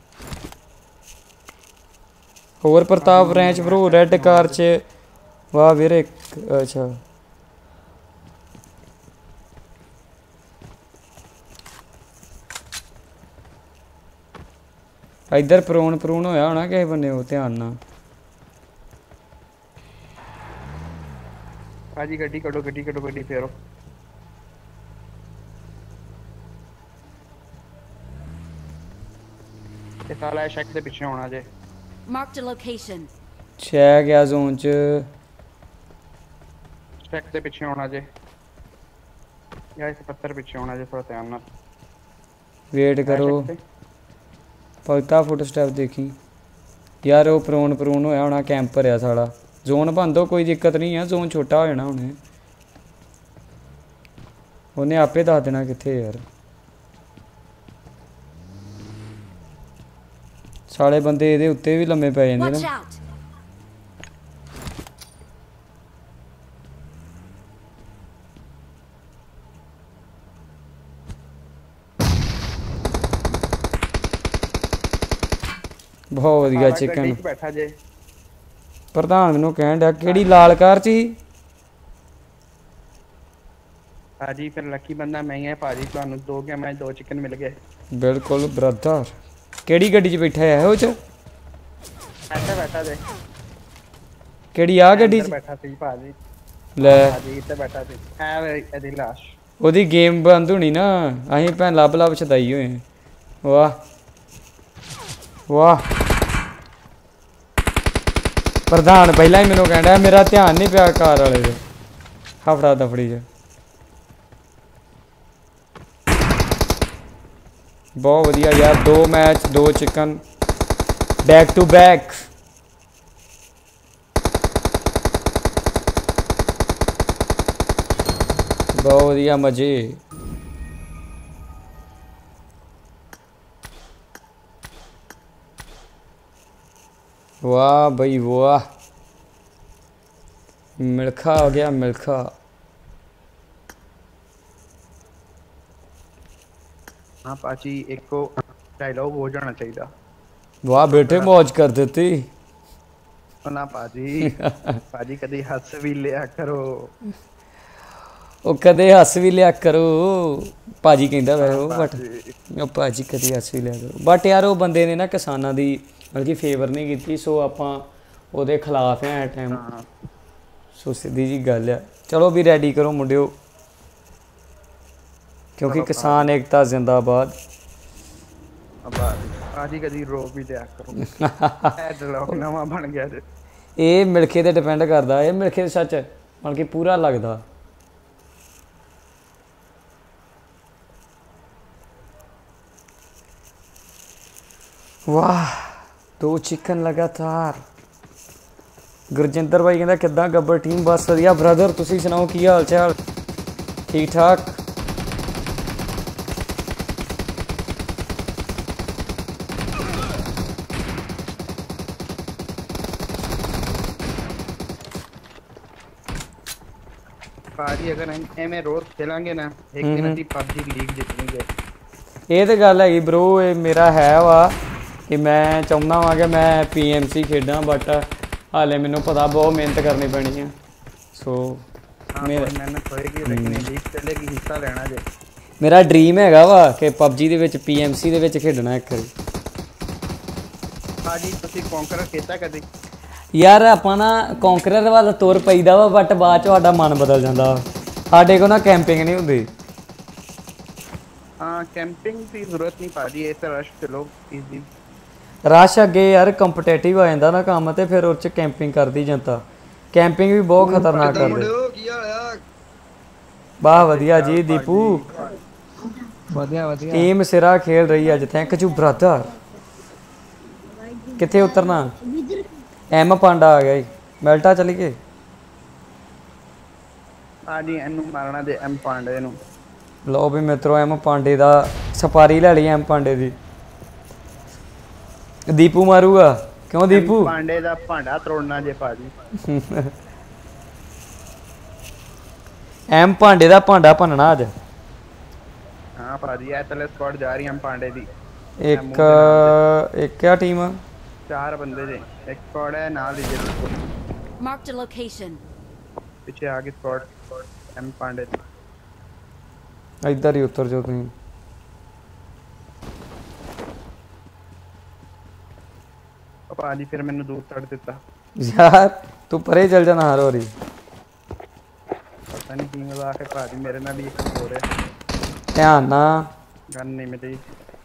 होर Pratap wrench bro red car च वाह वीरे अच्छा इधर प्रोन प्रून होया होना किसी बंदे को ध्यान ना
भाजी गड्डी कटो गड्डी कटो गड्डी फेरो ये साला शक से पीछे होना जे
Marked a location.
छह गया जोन च
शक से पीछे होना जे या इस पत्थर पीछे होना जे थोड़ा ध्यान ना
वेट करो भगता फुट स्टेप देखी यार वो प्रोन प्रून होया होना कैंपर है साला जोन बंद हो कोई दिक्कत नहीं है जोन छोटा हो जाना उन्हें उन्हें आपे दस देना कित्थे यार साले बंदे ਇਹਦੇ ਉੱਤੇ ਵੀ ਲੰਮੇ ਪੈ ਜਾਂਦੇ
Watch
ਨਾ
out!
ਬਹੁਤ ਵਧੀਆ
ਸਾਰਾ ਗੱਡੀ
ਚਿਕਨ
'ਚ ਬੈਠਾ ਜੇ
ਪ੍ਰਧਾਨ ਮੈਨੂੰ ਕਹਿਣ ਡਿਆ ਕਿਹੜੀ ਲਾਲ ਕਾਰ ਚ ਸੀ
ਭਾਜੀ ਫਿਰ ਲੱਕੀ ਬੰਦਾ ਮੈਂ ਹੀ ਹੈ ਭਾਜੀ ਤੁਹਾਨੂੰ ਦੋ ਕੇ ਮੈਂ ਦੋ ਚਿਕਨ ਮਿਲ ਗਏ
ਬਿਲਕੁਲ ਬ੍ਰਦਰ ਕਿਹੜੀ ਗੱਡੀ 'ਚ ਬੈਠਾ ਹੈ ਉਹ ਚ
ਇੱਥੇ ਬੈਠਾ ਜੇ
ਕਿਹੜੀ ਆ ਗੱਡੀ
ਅੰਦਰ
'ਚ
ਬੈਠਾ ਸੀ ਭਾਜੀ
ਲੈ
ਭਾਜੀ ਇੱਥੇ ਬੈਠਾ ਸੀ ਐ ਵੇ ਇਹਦੀ ਲਾਸ਼
ਉਹਦੀ ਗੇਮ ਬੰਦ ਹੋਣੀ ਨਾ ਅਸੀਂ ਭੈਣ ਲੱਭ ਲੱਭ ਛਦਾਈ ਹੋਏ ਹਾਂ। ਵਾਹ ਵਾਹ ਪ੍ਰਧਾਨ ਪਹਿਲਾਂ ਹੀ ਮੈਨੂੰ ਕਹਿੰਦਾ ਮੇਰਾ ਧਿਆਨ ਨਹੀਂ ਪਿਆ ਕਾਰ ਵਾਲੇ ਦੇ ਹਫੜਾ ਦਫੜੀ 'ਚ ਬਹੁਤ ਵਧੀਆ ਯਾਰ ਦੋ ਮੈਚ ਦੋ ਚਿਕਨ ਬੈਕ ਟੂ ਬੈਕ ਬਹੁਤ ਵਧੀਆ ਮਜ਼ੇ ਵਾਹ ਬਈ ਵਾਹ ਮਿਲਖਾ ਹੋ ਗਿਆ ਮਿਲਖਾ
हाँ पाची एक को डायलॉग हो जाना चाहिए
वाह बेटे मौज कर देती
ना पाजी पाजी कभी हंस भी लिया करो
ਉਹ ਕਦੇ ਹੱਸ ਵੀ ਲਿਆ ਕਰੋ ਭਾਜੀ ਕਹਿੰਦਾ ਵੈ ਉਹ ਬਟ ਉਹ ਭਾਜੀ ਕਦੇ ਹੱਸ ਵੀ ਲਿਆ ਕਰੋ ਬਟ ਯਾਰ ਉਹ ਬੰਦੇ ਨੇ ਨਾ ਕਿਸਾਨਾਂ ਦੀ ਮਤਲਬ ਕਿ ਫੇਵਰ ਨਹੀਂ ਕੀਤੀ ਸੋ ਆਪਾਂ ਉਹਦੇ ਖਿਲਾਫ ਆ ਇਸ ਟਾਈਮ ਸੋ ਸਿੱਧੀ ਜੀ ਗੱਲ ਆ ਚਲੋ ਵੀ ਰੈਡੀ ਕਰੋ ਮੁੰਡਿਓ क्योंकि किसान एकता जिंदाबाद
पाजी कभी रो भी लिया करो ए डायलॉग नवा बन गया जे
ਇਹ ਮਿਲਖੇ ਤੇ ਡਿਪੈਂਡ ਕਰਦਾ ਇਹ ਮਿਲਖੇ ਸੱਚ ਮਤਲਬ ਕਿ ਪੂਰਾ ਲੱਗਦਾ ਵਾਹ ਦੋ ਚਿਕਨ ਲਗਾਤਾਰ ਗੁਰਜਿੰਦਰ ਭਾਈ ਕਹਿੰਦਾ ਕਿੱਦਾਂ ਗੱਬਰ ਟੀਮ ਬਸ ਵਧੀਆ ਬ੍ਰਦਰ ਤੁਸੀਂ ਸੁਣਾਓ ਕੀ ਹਾਲ ਚਾਲ ਠੀਕ ਠਾਕ
पाजी अगर एम रोज खेलेंगे ना एक दिन ਅਸੀਂ ਪਬਜੀ ਲੀਗ ਜਿੱਤਣਗੇ
ਇਹ ਤੇ ਗੱਲ ਹੈਗੀ ਬ్రో ਇਹ ਮੇਰਾ ਹੈ ਵਾ ਕਿ ਮੈਂ ਚਾਹੁੰਦਾ ਵਾਂ ਕਿ ਮੈਂ ਪੀਐਮਸੀ ਖੇਡਾਂ ਬਟ ਹਾਲੇ ਮੈਨੂੰ ਪਤਾ ਬਹੁਤ ਮਿਹਨਤ ਕਰਨੀ ਪੈਣੀ ਹੈ ਸੋ
ਮੇਰਾ ਮਿਹਨਤ ਹੋਏਗੀ ਲੇਕਿਨ ਲੀਗ ਚੱਲੇਗੀ ਹਿੱਸਾ ਲੈਣਾ ਜੇ
ਮੇਰਾ ਡ੍ਰੀਮ ਹੈਗਾ ਵਾ ਕਿ ਪਬਜੀ ਦੇ ਵਿੱਚ ਪੀਐਮਸੀ ਦੇ ਵਿੱਚ ਖੇਡਣਾ ਇੱਕ ਵਾਰੀ
ਪਾਜੀ ਤੁਸੀਂ ਕੌਂਕਰ ਕੀਤਾ ਕਦੇ
ਯਾਰ ਆਪਾਂ ਨਾ ਕੌਂਕਰਰ ਵੱਲ ਤੁਰ ਪਈਦਾ ਵਾ ਬਟ ਬਾਅਦ ਚ ਸਾਡਾ ਮਨ ਬਦਲ ਜਾਂਦਾ ਸਾਡੇ ਕੋਲ ਨਾ ਕੈਂਪਿੰਗ ਨਹੀਂ ਹੁੰਦੀ
हाँ कैंपिंग की जरूरत नहीं पाजी ऐसे रश चलो इजी
ਰਸ਼ ਅੱਗੇ ਯਾਰ ਕੰਪੀਟੀਟਿਵ ਆ ਜਾਂਦਾ ਨਾ ਕੰਮ ਤੇ ਫਿਰ ਉਹ ਚ ਕੈਂਪਿੰਗ ਕਰਦੀ ਜਨਤਾ ਕੈਂਪਿੰਗ ਵੀ ਬਹੁਤ ਖਤਰਨਾਕ ਕਰਦੇ
ਕੀ ਹਾਲ
ਵਾਹ ਵਧੀਆ ਜੀ ਦੀਪੂ
ਵਧੀਆ ਵਧੀਆ
ਟੀਮ ਸਿਰਾ ਖੇਲ ਰਹੀ ਅੱਜ ਥੈਂਕ ਯੂ ਬ੍ਰਦਰ ਕਿੱਥੇ ਉਤਰਨਾ ਐਮ ਪਾਂਡਾ ਆ ਗਿਆ ਜੀ ਮੈਲਟਾ ਚਲੀ ਗਏ
ਪਾਜੀ ਇਹਨੂੰ ਮਾਰਨਾ ਦੇ ਐਮ ਪਾਂਡੇ ਨੂੰ
ਲਓ ਵੀ ਮਿੱਤਰੋ ਐਮ ਪਾਂਡੇ ਦਾ ਸਪਾਰੀ ਲੈ ਲਈ ਐਮ ਪਾਂਡੇ ਦੀ ਦੀਪੂ ਮਾਰੂਗਾ ਕਿਉਂ ਦੀਪੂ
ਪਾਂਡੇ ਦਾ ਭਾਂਡਾ ਤੋੜਨਾ ਜੇ ਪਾਜੀ
ਐਮ ਪਾਂਡੇ ਦਾ ਭਾਂਡਾ ਭੰਨਣਾ ਅੱਜ
ਹਾਂ ਪਾਜੀ ਇਹ ਤਲੇ ਸਕੁਆਡ ਜਾ ਰਹੀ ਐਮ ਪਾਂਡੇ ਦੀ
ਇੱਕ ਇੱਕ ਆ ਟੀਮ
ਚਾਰ ਬੰਦੇ ਜੇ ਇੱਕ ਸਕੁਆਡ ਹੈ ਨਾਲ ਹੀ ਜੇ
Marked a location.
ਪਿੱਛੇ ਆ ਗਈ ਸਕੁਆਡ ਐਮ ਪਾਂਡੇ ਦੀ
ਇੱਧਰ ਹੀ ਉਤਰ ਜਾਓ ਤੁਸੀਂ
ਪਾਜੀ ਫਿਰ ਮੈਨੂੰ ਦੂਰ ਛੱਡ ਦਿੱਤਾ
ਯਾਰ ਤੂੰ ਪਰੇ ਚੱਲ ਜਾਣਾ ਹਰ ਵਾਰੀ
ਪਤਾ ਨਹੀਂ ਕੀ ਮਜ਼ਾਕ ਹੈ ਪਾਜੀ ਮੇਰੇ ਨਾਲ ਵੀ ਇੱਕ ਹੋ ਰਿਹਾ
ਧਿਆਨ ਨਾਲ
ਗਨ ਨਹੀਂ ਮਿਲੀ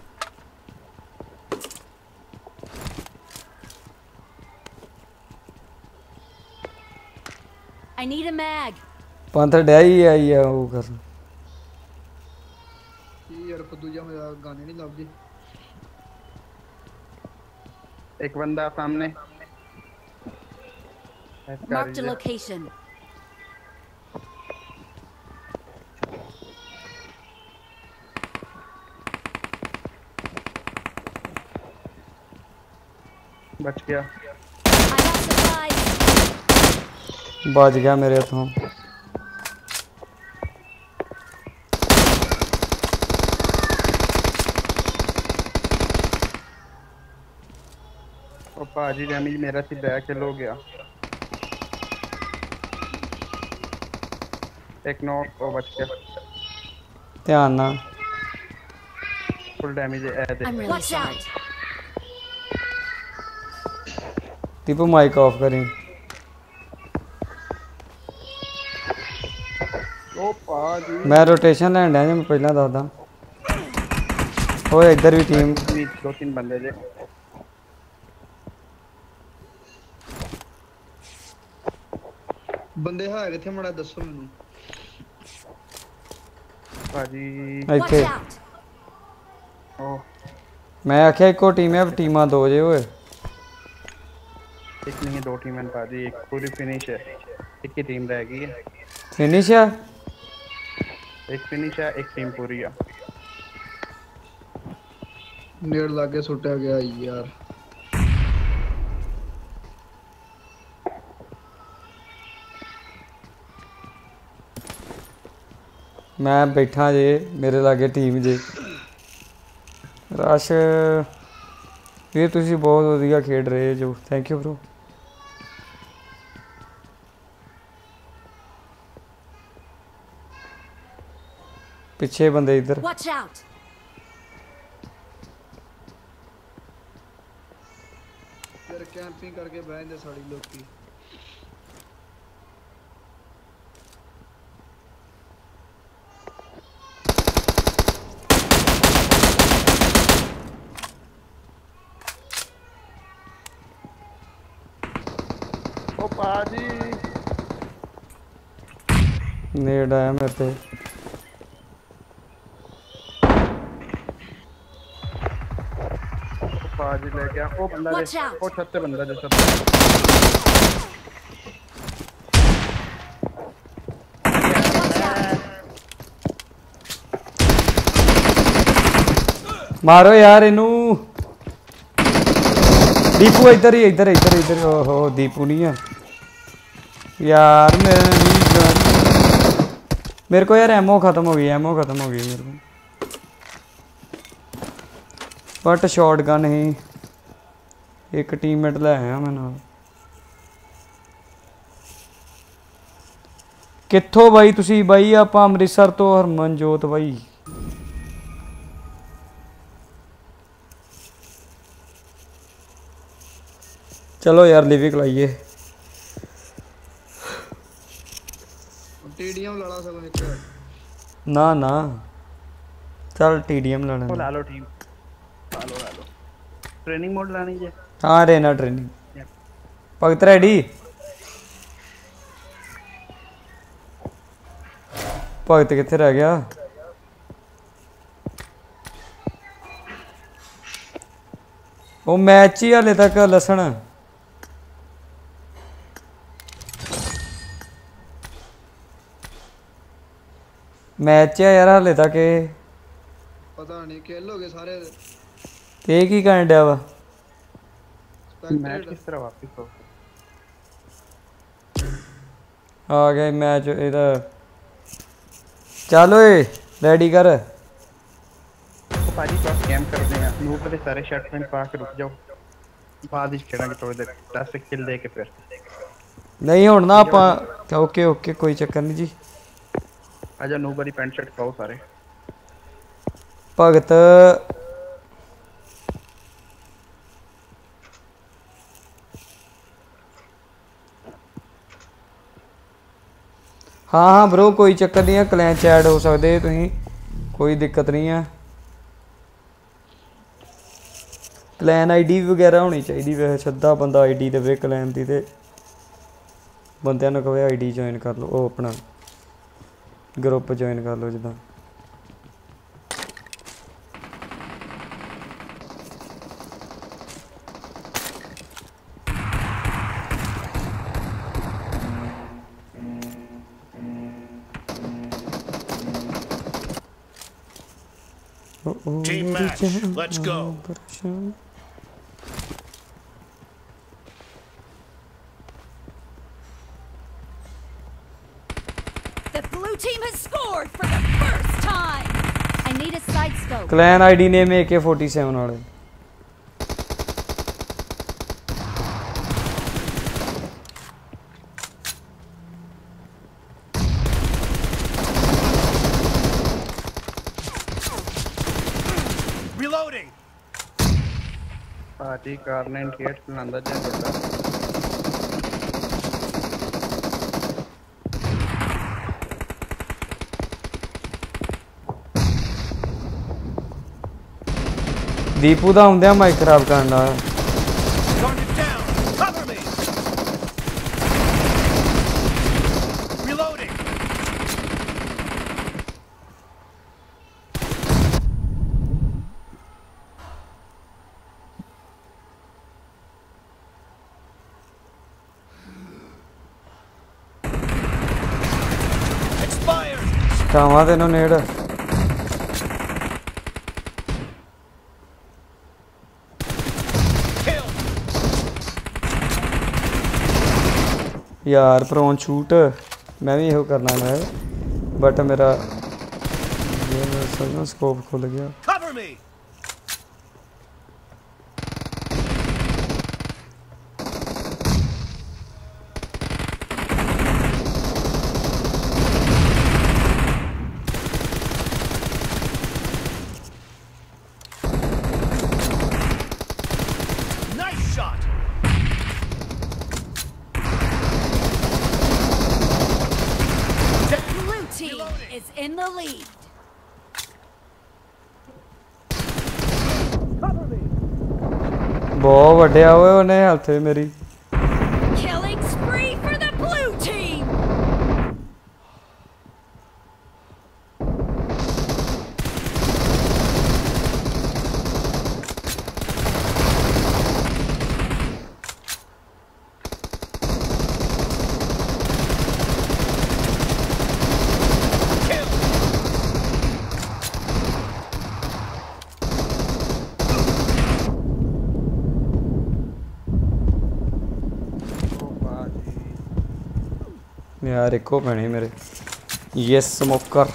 I need a mag.
ਪੰਥਰ ਡਿਆ ਹੀ ਆਈ ਆ ਉਹ ਕਰ
ਯਾਰ ਫੁੱਦੂ ਜਿਹਾ ਮਜ਼ਾਕ ਗਾਣੇ ਨਹੀਂ ਲੱਭਦੇ
एक बंदा सामने
Marked a location.
बच गया।
I got supplies.
बच गया मेरे हथों।
ओ पाजी डैमेज मेरा सी बैक किल हो गया। एक नॉक ओ बच गया।
ध्यान ना
फुल डैमेज है ए दे।
I'm really Watch sorry. out.
Deepu mic off करी।
ओ पाजी
मैं रोटेशन लैंड है मैं पहला दादा। ओए इधर भी टीम।
दो तीन बंदे जे
ਬੰਦੇ ਹੈ ਕਿੱਥੇ ਮੜਾ ਦੱਸੋ ਮੈਨੂੰ।
पाजी
Watch
ਇੱਥੇ
out.
ओ
मैं आख्या इको टीम है टीमां दो जे ओए।
एक नहीं है दो टीम है पाजी एक पूरी फिनिश है। एक ही टीम रह गई है।
फिनिश है
एक फिनिश है एक टीम पूरी है।
ਨੇੜ ਲਾਗੇ ਸੁੱਟਿਆ ਗਿਆ ਯਾਰ।
मैं बैठा जे मेरे लागे टीम जे रश ये तुसी बहुत वधिया खेड रहे जो थैंक यू ब्रो। पीछे बंदे इधर
Watch out.
ਯਾਰ ਕੈਂਪਿੰਗ ਕਰਕੇ ਬਹਿ ਜਾਂਦੇ ਸਾਡੀ ਲੋਕੀ।
ओ पाजी
नेड आया मेरे पे।
पाजी ले गया ओ बंदा
Watch
जे
out.
ओ छत पे बंदा जे छत पे।
मारो यार इनू। दीपू इधर ही इधर इधर इधर ओहो दीपू नहीं है यार मेरे नहीं मेरे को यार एमओ खत्म हो गई एमओ खत्म हो गई मेरे को बट शॉट गन ही एक टीममेट ले आया मैं नाल। कित्थों बाई तुसी बाई आपां अमृतसर तो हरमनजोत बाई। चलो यार लिविक लाइए।
टीडीएम लड़ा सको एक।
ना ना चल टीडीएम
ओ
लाना।
ला लो टीम ला लो ला लो ट्रेनिंग मोड लानी है।
हाँ रेना ट्रेनिंग भगत रेडी। भगत कित्थे रह गया। वो मैच ही हाले तक लसन मैच है यार हाले तक
पता नहीं खेल हो गए सारे।
ते की करन डया वा
मैच किस तरह वापस हो
आ गया मैच इधर। चलो रेडी कर।
तो पाजी तो स्कैम कर दें नूब पे सारे शर्ट में पा के रुक जाओ बाद ही खेलेंगे थोड़ी देर दस किल दे के फिर
नहीं हुण ना आपां ओके ओके कोई चक्कर नहीं जी।
आजा नूब वाली पैंट शर्ट पाओ सारे।
भगत हाँ हाँ ब्रो कोई चक्कर नहीं है क्लैन च ऐड हो सकते तुसीं कोई दिक्कत नहीं है। क्लैन आईडी वगैरह होनी चाहिए वैसे सीधा बंदा आईडी देवे क्लैन की ते बंदियां नूं कहे आईडी ज्वाइन कर लो वो अपना ग्रुप ज्वाइन कर लो जिदा।
Team match. Let's go.
scope.
Clan ID name A K forty seven वाले
Reloading.
Party car ninety eight चलांदा जाए बड़ा
दीपू दा ਹੁੰਦਿਆਂ ਮਾਈਕ ਖਰਾਬ ਕਰਨ ਦਾ
Target down. Cover me. Reloading. Expired.
ਕਾਵਾਂ ਤੈਨੂੰ ਨੇੜ यार प्रोन शूट मैं भी यही करना है बट मेरा ये मेरा समझो स्कोप खुल गया
Cover me. Nice shot.
Blue team is in the lead.
बहुत ਵੱਡਿਆ ਓਏ ਉਹਨੇ ਹੱਥ ਮੇਰੀ
Killing spree for the blue team.
यार एक को पैने मेरे ये smoker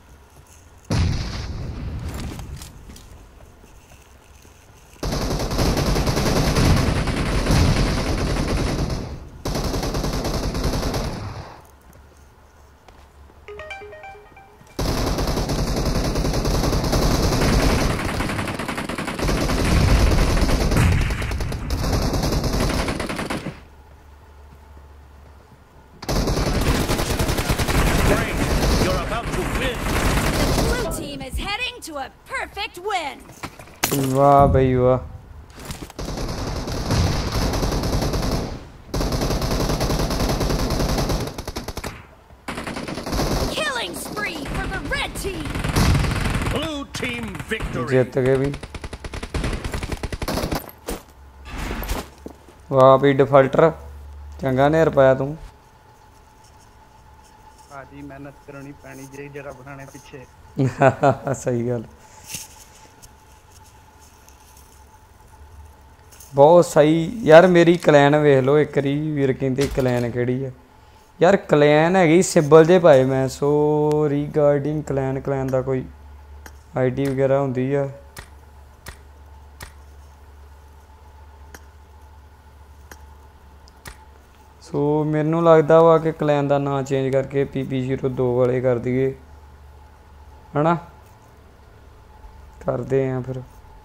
Great. You're about to win.
The blue team is heading to a perfect win.
वाह भाई वाह
Killing spree for the red team.
Blue team victory.
जीत गए भी वाह भी डिफॉल्टर चंगा नेर पाया तू
भाजी मेहनत करनी पैनी जे जरा बनाने पीछे
सही गल बहुत सही यार मेरी क्लैन वेख लो एक री वीर कहते क्लैन केड़ी है यार क्लैन हैगी सिंबल जे पाए मैं सो रिगार्डिंग क्लैन क्लैन दा कोई आईडी वगैरह होंदी है सो मैनू लगता वा कि क्लैन का नाम चेंज करके पी पी जीरो दो वाले कर दिए है ना करते हैं फिर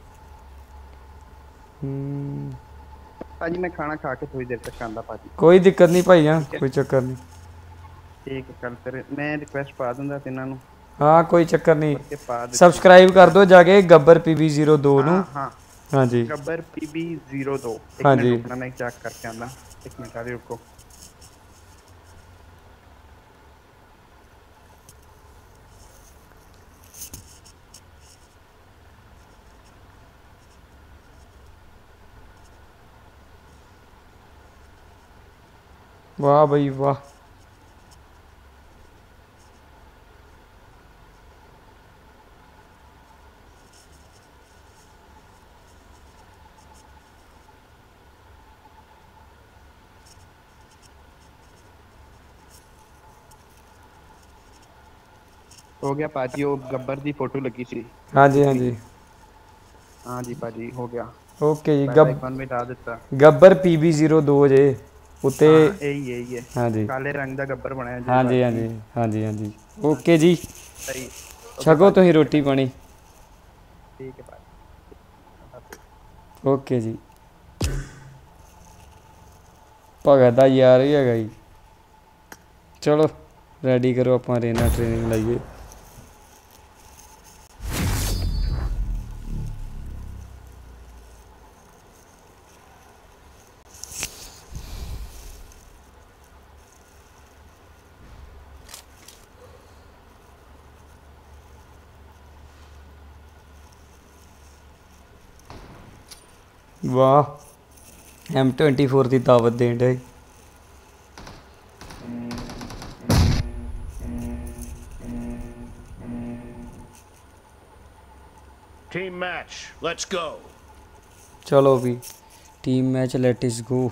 हम्म,
भाजी मैं खाना खा के थोड़ी देर तक आंदा भाजी
कोई दिक्कत नहीं भाई हाँ कोई चक्कर नहीं
ठीक है कल फिर मैं रिक्वेस्ट पा दूंगा तिन्हां नू
हाँ कोई चक्कर नहीं
के पा दे
सब्सक्राइब कर दो जाके गब्बर पी बी जीरो दो नू
हाँ हाँ
हाँ जी
गब्बर पीबी ज़ीरो दो एक
हाँ
मिनट
जी।
रुकना मैं चेक करके आना एक मिनट आ रही रुको
वाह भाई वाह
हो गया पाजी, वो गब्बर दी फोटो लगी थी।
हाँ जी हाँ जी
हाँ जी पाजी हो गया।
ओके जी।
मैं
गब
आइकॉन में डाल देता।
गब्बर पी बी जीरो दो जे उत्ते।
हाँ यही है यही है।
हाँ जी
काले रंग दा गब्बर बनाया जी।
हाँ जी हाँ जी हाँ जी हाँ जी ओके जी।
सही।
छको तुसीं रोटी पानी।
ठीक है पाजी।
ओके जी। भगत दा यार ही हैगा जी। चलो रेडी करो आपां रेना ट्रेनिंग लाइए। वाह एम ट्वेंटी फोर की दावत then day.
Team match. Let's go.
चलो भी team match let's go.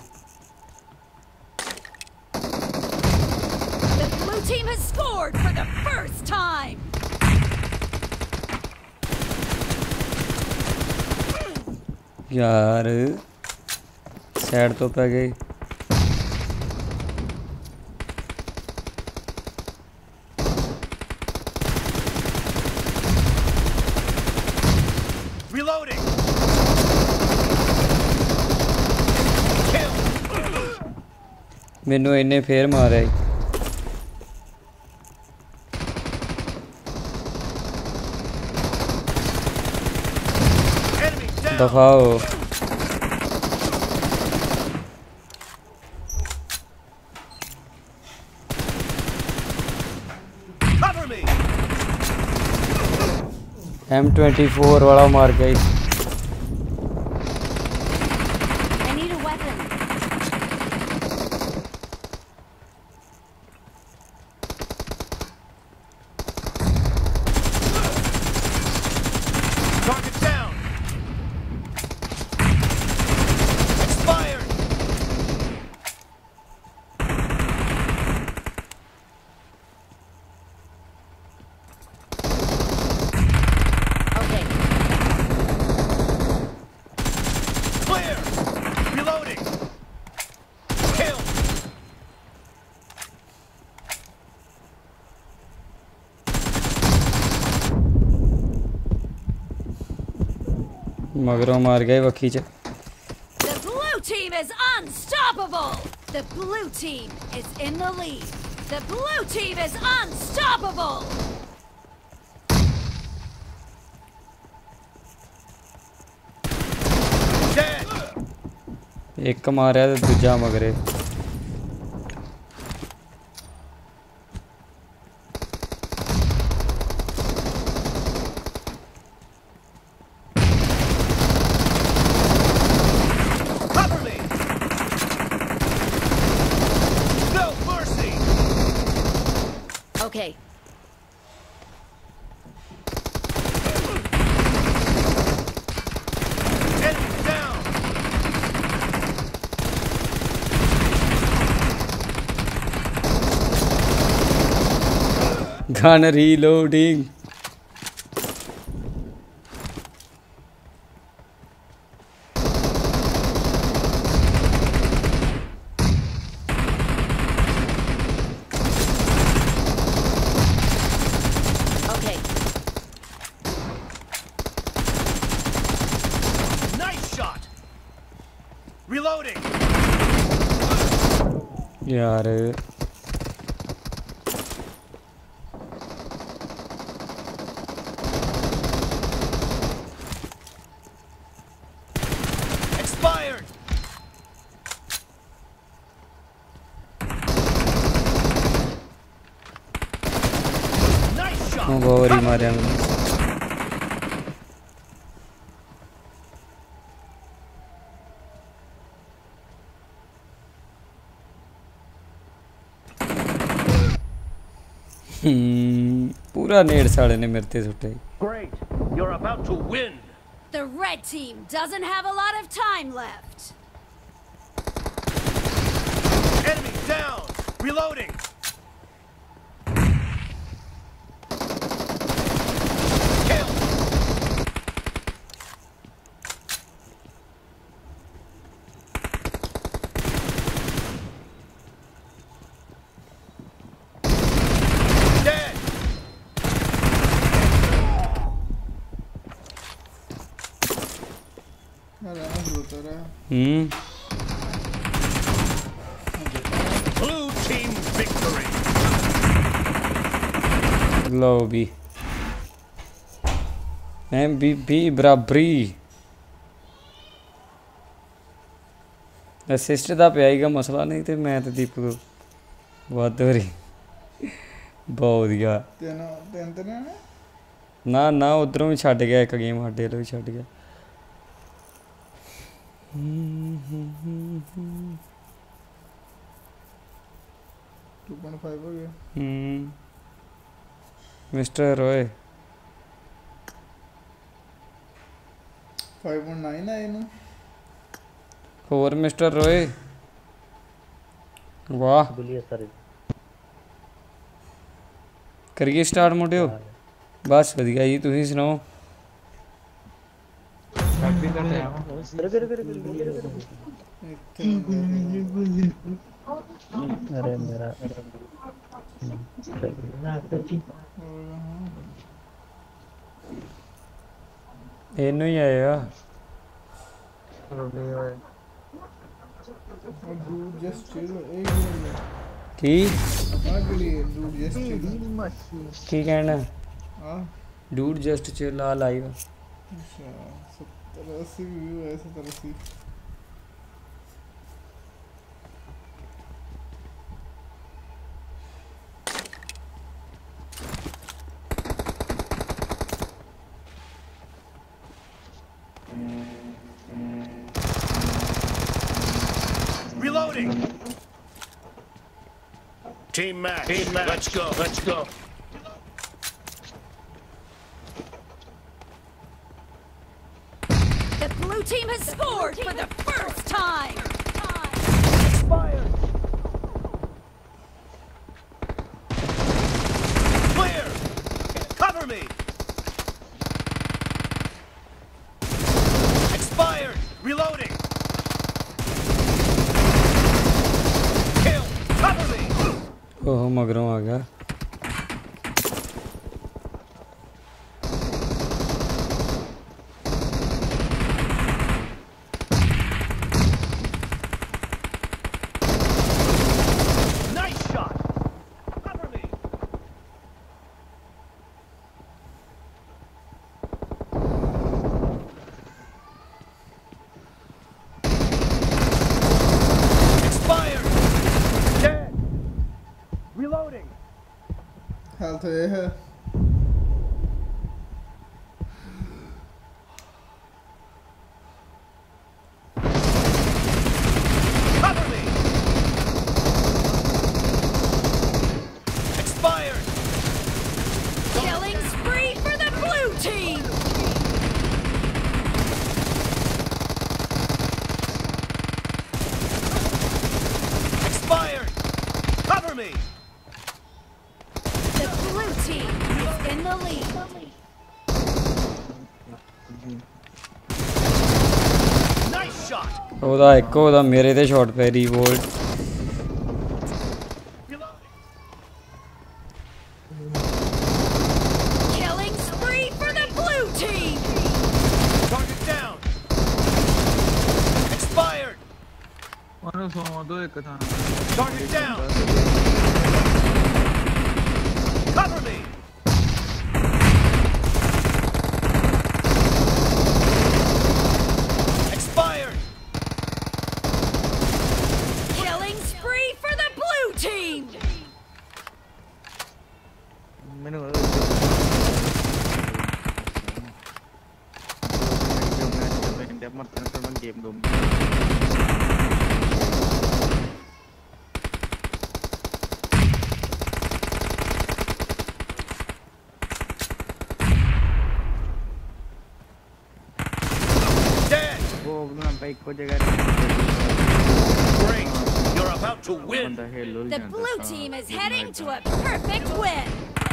The blue team has scored for the first time.
यार साइड तो पै गए।
Reloading. Kill.
मैनू इन्हें फिर मारा ही।
Enemy down.
दफाओ।
Cover me.
M twenty four वाला मार गई।
I need a weapon.
Target down. Expired.
Okay.
Clear. Reloading. Kill.
मगरों मार गए वक्की च।
The blue team is unstoppable. The blue team is in the lead. The blue team is unstoppable.
Dead.
एक मारा ते दूजा मगरे।
Cover me. No mercy.
Okay.
Enemy down.
Gun reloading.
Okay.
Nice shot. Reloading.
यार
Expired. Nice shot.
बहुत ही
Cover
मारे
me.
मैंने। हम्म, पूरा नेड़ साड़े ने मेरे ते सुट्टे।
Great. You're about to win.
The red team doesn't have a lot of time left.
Enemy down. Reloading.
रहना शुरू कर रहा है।
हम्म
Blue team victory.
लो भी एम बी बी बराबरी असिस्ट दा पिया हीगा मसला नहीं ते मैं ते दीपक वध हो रही बहुत वधिया
तीन तीन तीन ने
ना ना उधरों भी छड्ड गया एक गेम साडे वालों भी छड्ड गया
टू पॉइंट फाइव हो गया।
Hmm mister Roy
five point nine आए ना
होर मिस्टर रॉय वाह करिए स्टार्ट मुंडियो बस वधिया जी तुसीं सुनाओ
अरे मेरा
इनू ही आएगा
डूड जस्ट चिल एक मिनट
की
हां के लिए डूड जस्ट चिल
की कहना
हां
डूड जस्ट चिल आ लाइव
अच्छा सत्तर अस्सी व्यू है सत्तर अस्सी
Reloading. Team match. Team match. Let's go. Let's go.
The blue team has scored for the first time.
Clear. Cover me. Expired. Reloading. Kill. Cover me.
ओह मगरों आ गया
Nice shot. Cover me. Expired. Dead. Reloading.
Health ये है
Cover me. Expired.
Killing spree for the blue team.
Expired. Cover me.
The blue team is in the lead.
Nice shot.
ਉਹਦਾ ਇੱਕ ਉਹਦਾ ਮੇਰੇ ਤੇ shot ਪੈ ਰੀਵੋਲਟ
Killing spree for the blue team.
Target down. Expired.
ਉਹਨੂੰ ਸੌ ਦੋ ਇੱਕ ਥਾਂ
Target down. Cover me. Expired.
Killing spree for the blue team.
ਮੈਨੂੰ ਮਰਤਨ ਕਰਨਾ ਗੇਮ ਦੋ
Dead.
ਉਹ ਉਹਨਾਂ ਪਾ ਇੱਕੋ ਜਗ੍ਹਾ
Great. You're about to win.
ਬੰਦਾ ਹਿੱਲ ਹੁੱਲ
The
ਜਾਂਦਾ
blue team is heading to a perfect win.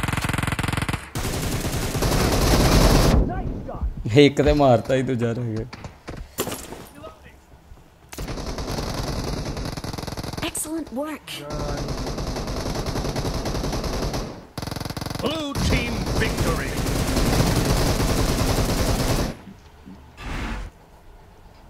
ਇੱਕ ਤੇ ਮਾਰਤਾ ਹੀ ਦੂਜਾ ਰਹਿ ਗਿਆ
Excellent work.
Blue team victory.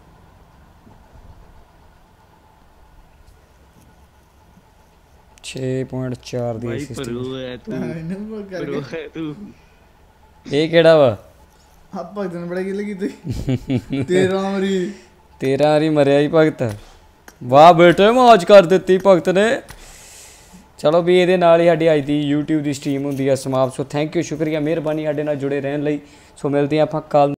छे पॉइंट चार दी
भाई
असिस्ट
प्रो है तू
ਇਹਨੂੰ
प्रो
ਕਰਕੇ
है तू
ये केड़ा वा
आप भगतन बड़ा किल की तेरा मरी
तेरा हरी मरिया ही भगत वाह बेटे मौज कर ਦਿੱਤੀ ਭਗਤ ਨੇ ਚਲੋ ਵੀ ਇਹਦੇ ਨਾਲ ਹੀ ਸਾਡੀ ਅੱਜ ਦੀ YouTube ਦੀ ਸਟ੍ਰੀਮ ਹੁੰਦੀ ਹੈ ਸਮਾਪਤ ਸੋ ਥੈਂਕ ਯੂ ਸ਼ੁਕਰੀਆ ਮਿਹਰਬਾਨੀ ਸਾਡੇ ਨਾਲ ਜੁੜੇ ਰਹਿਣ ਲਈ ਸੋ ਮਿਲਦੇ ਹਾਂ ਆਪਾਂ ਕੱਲ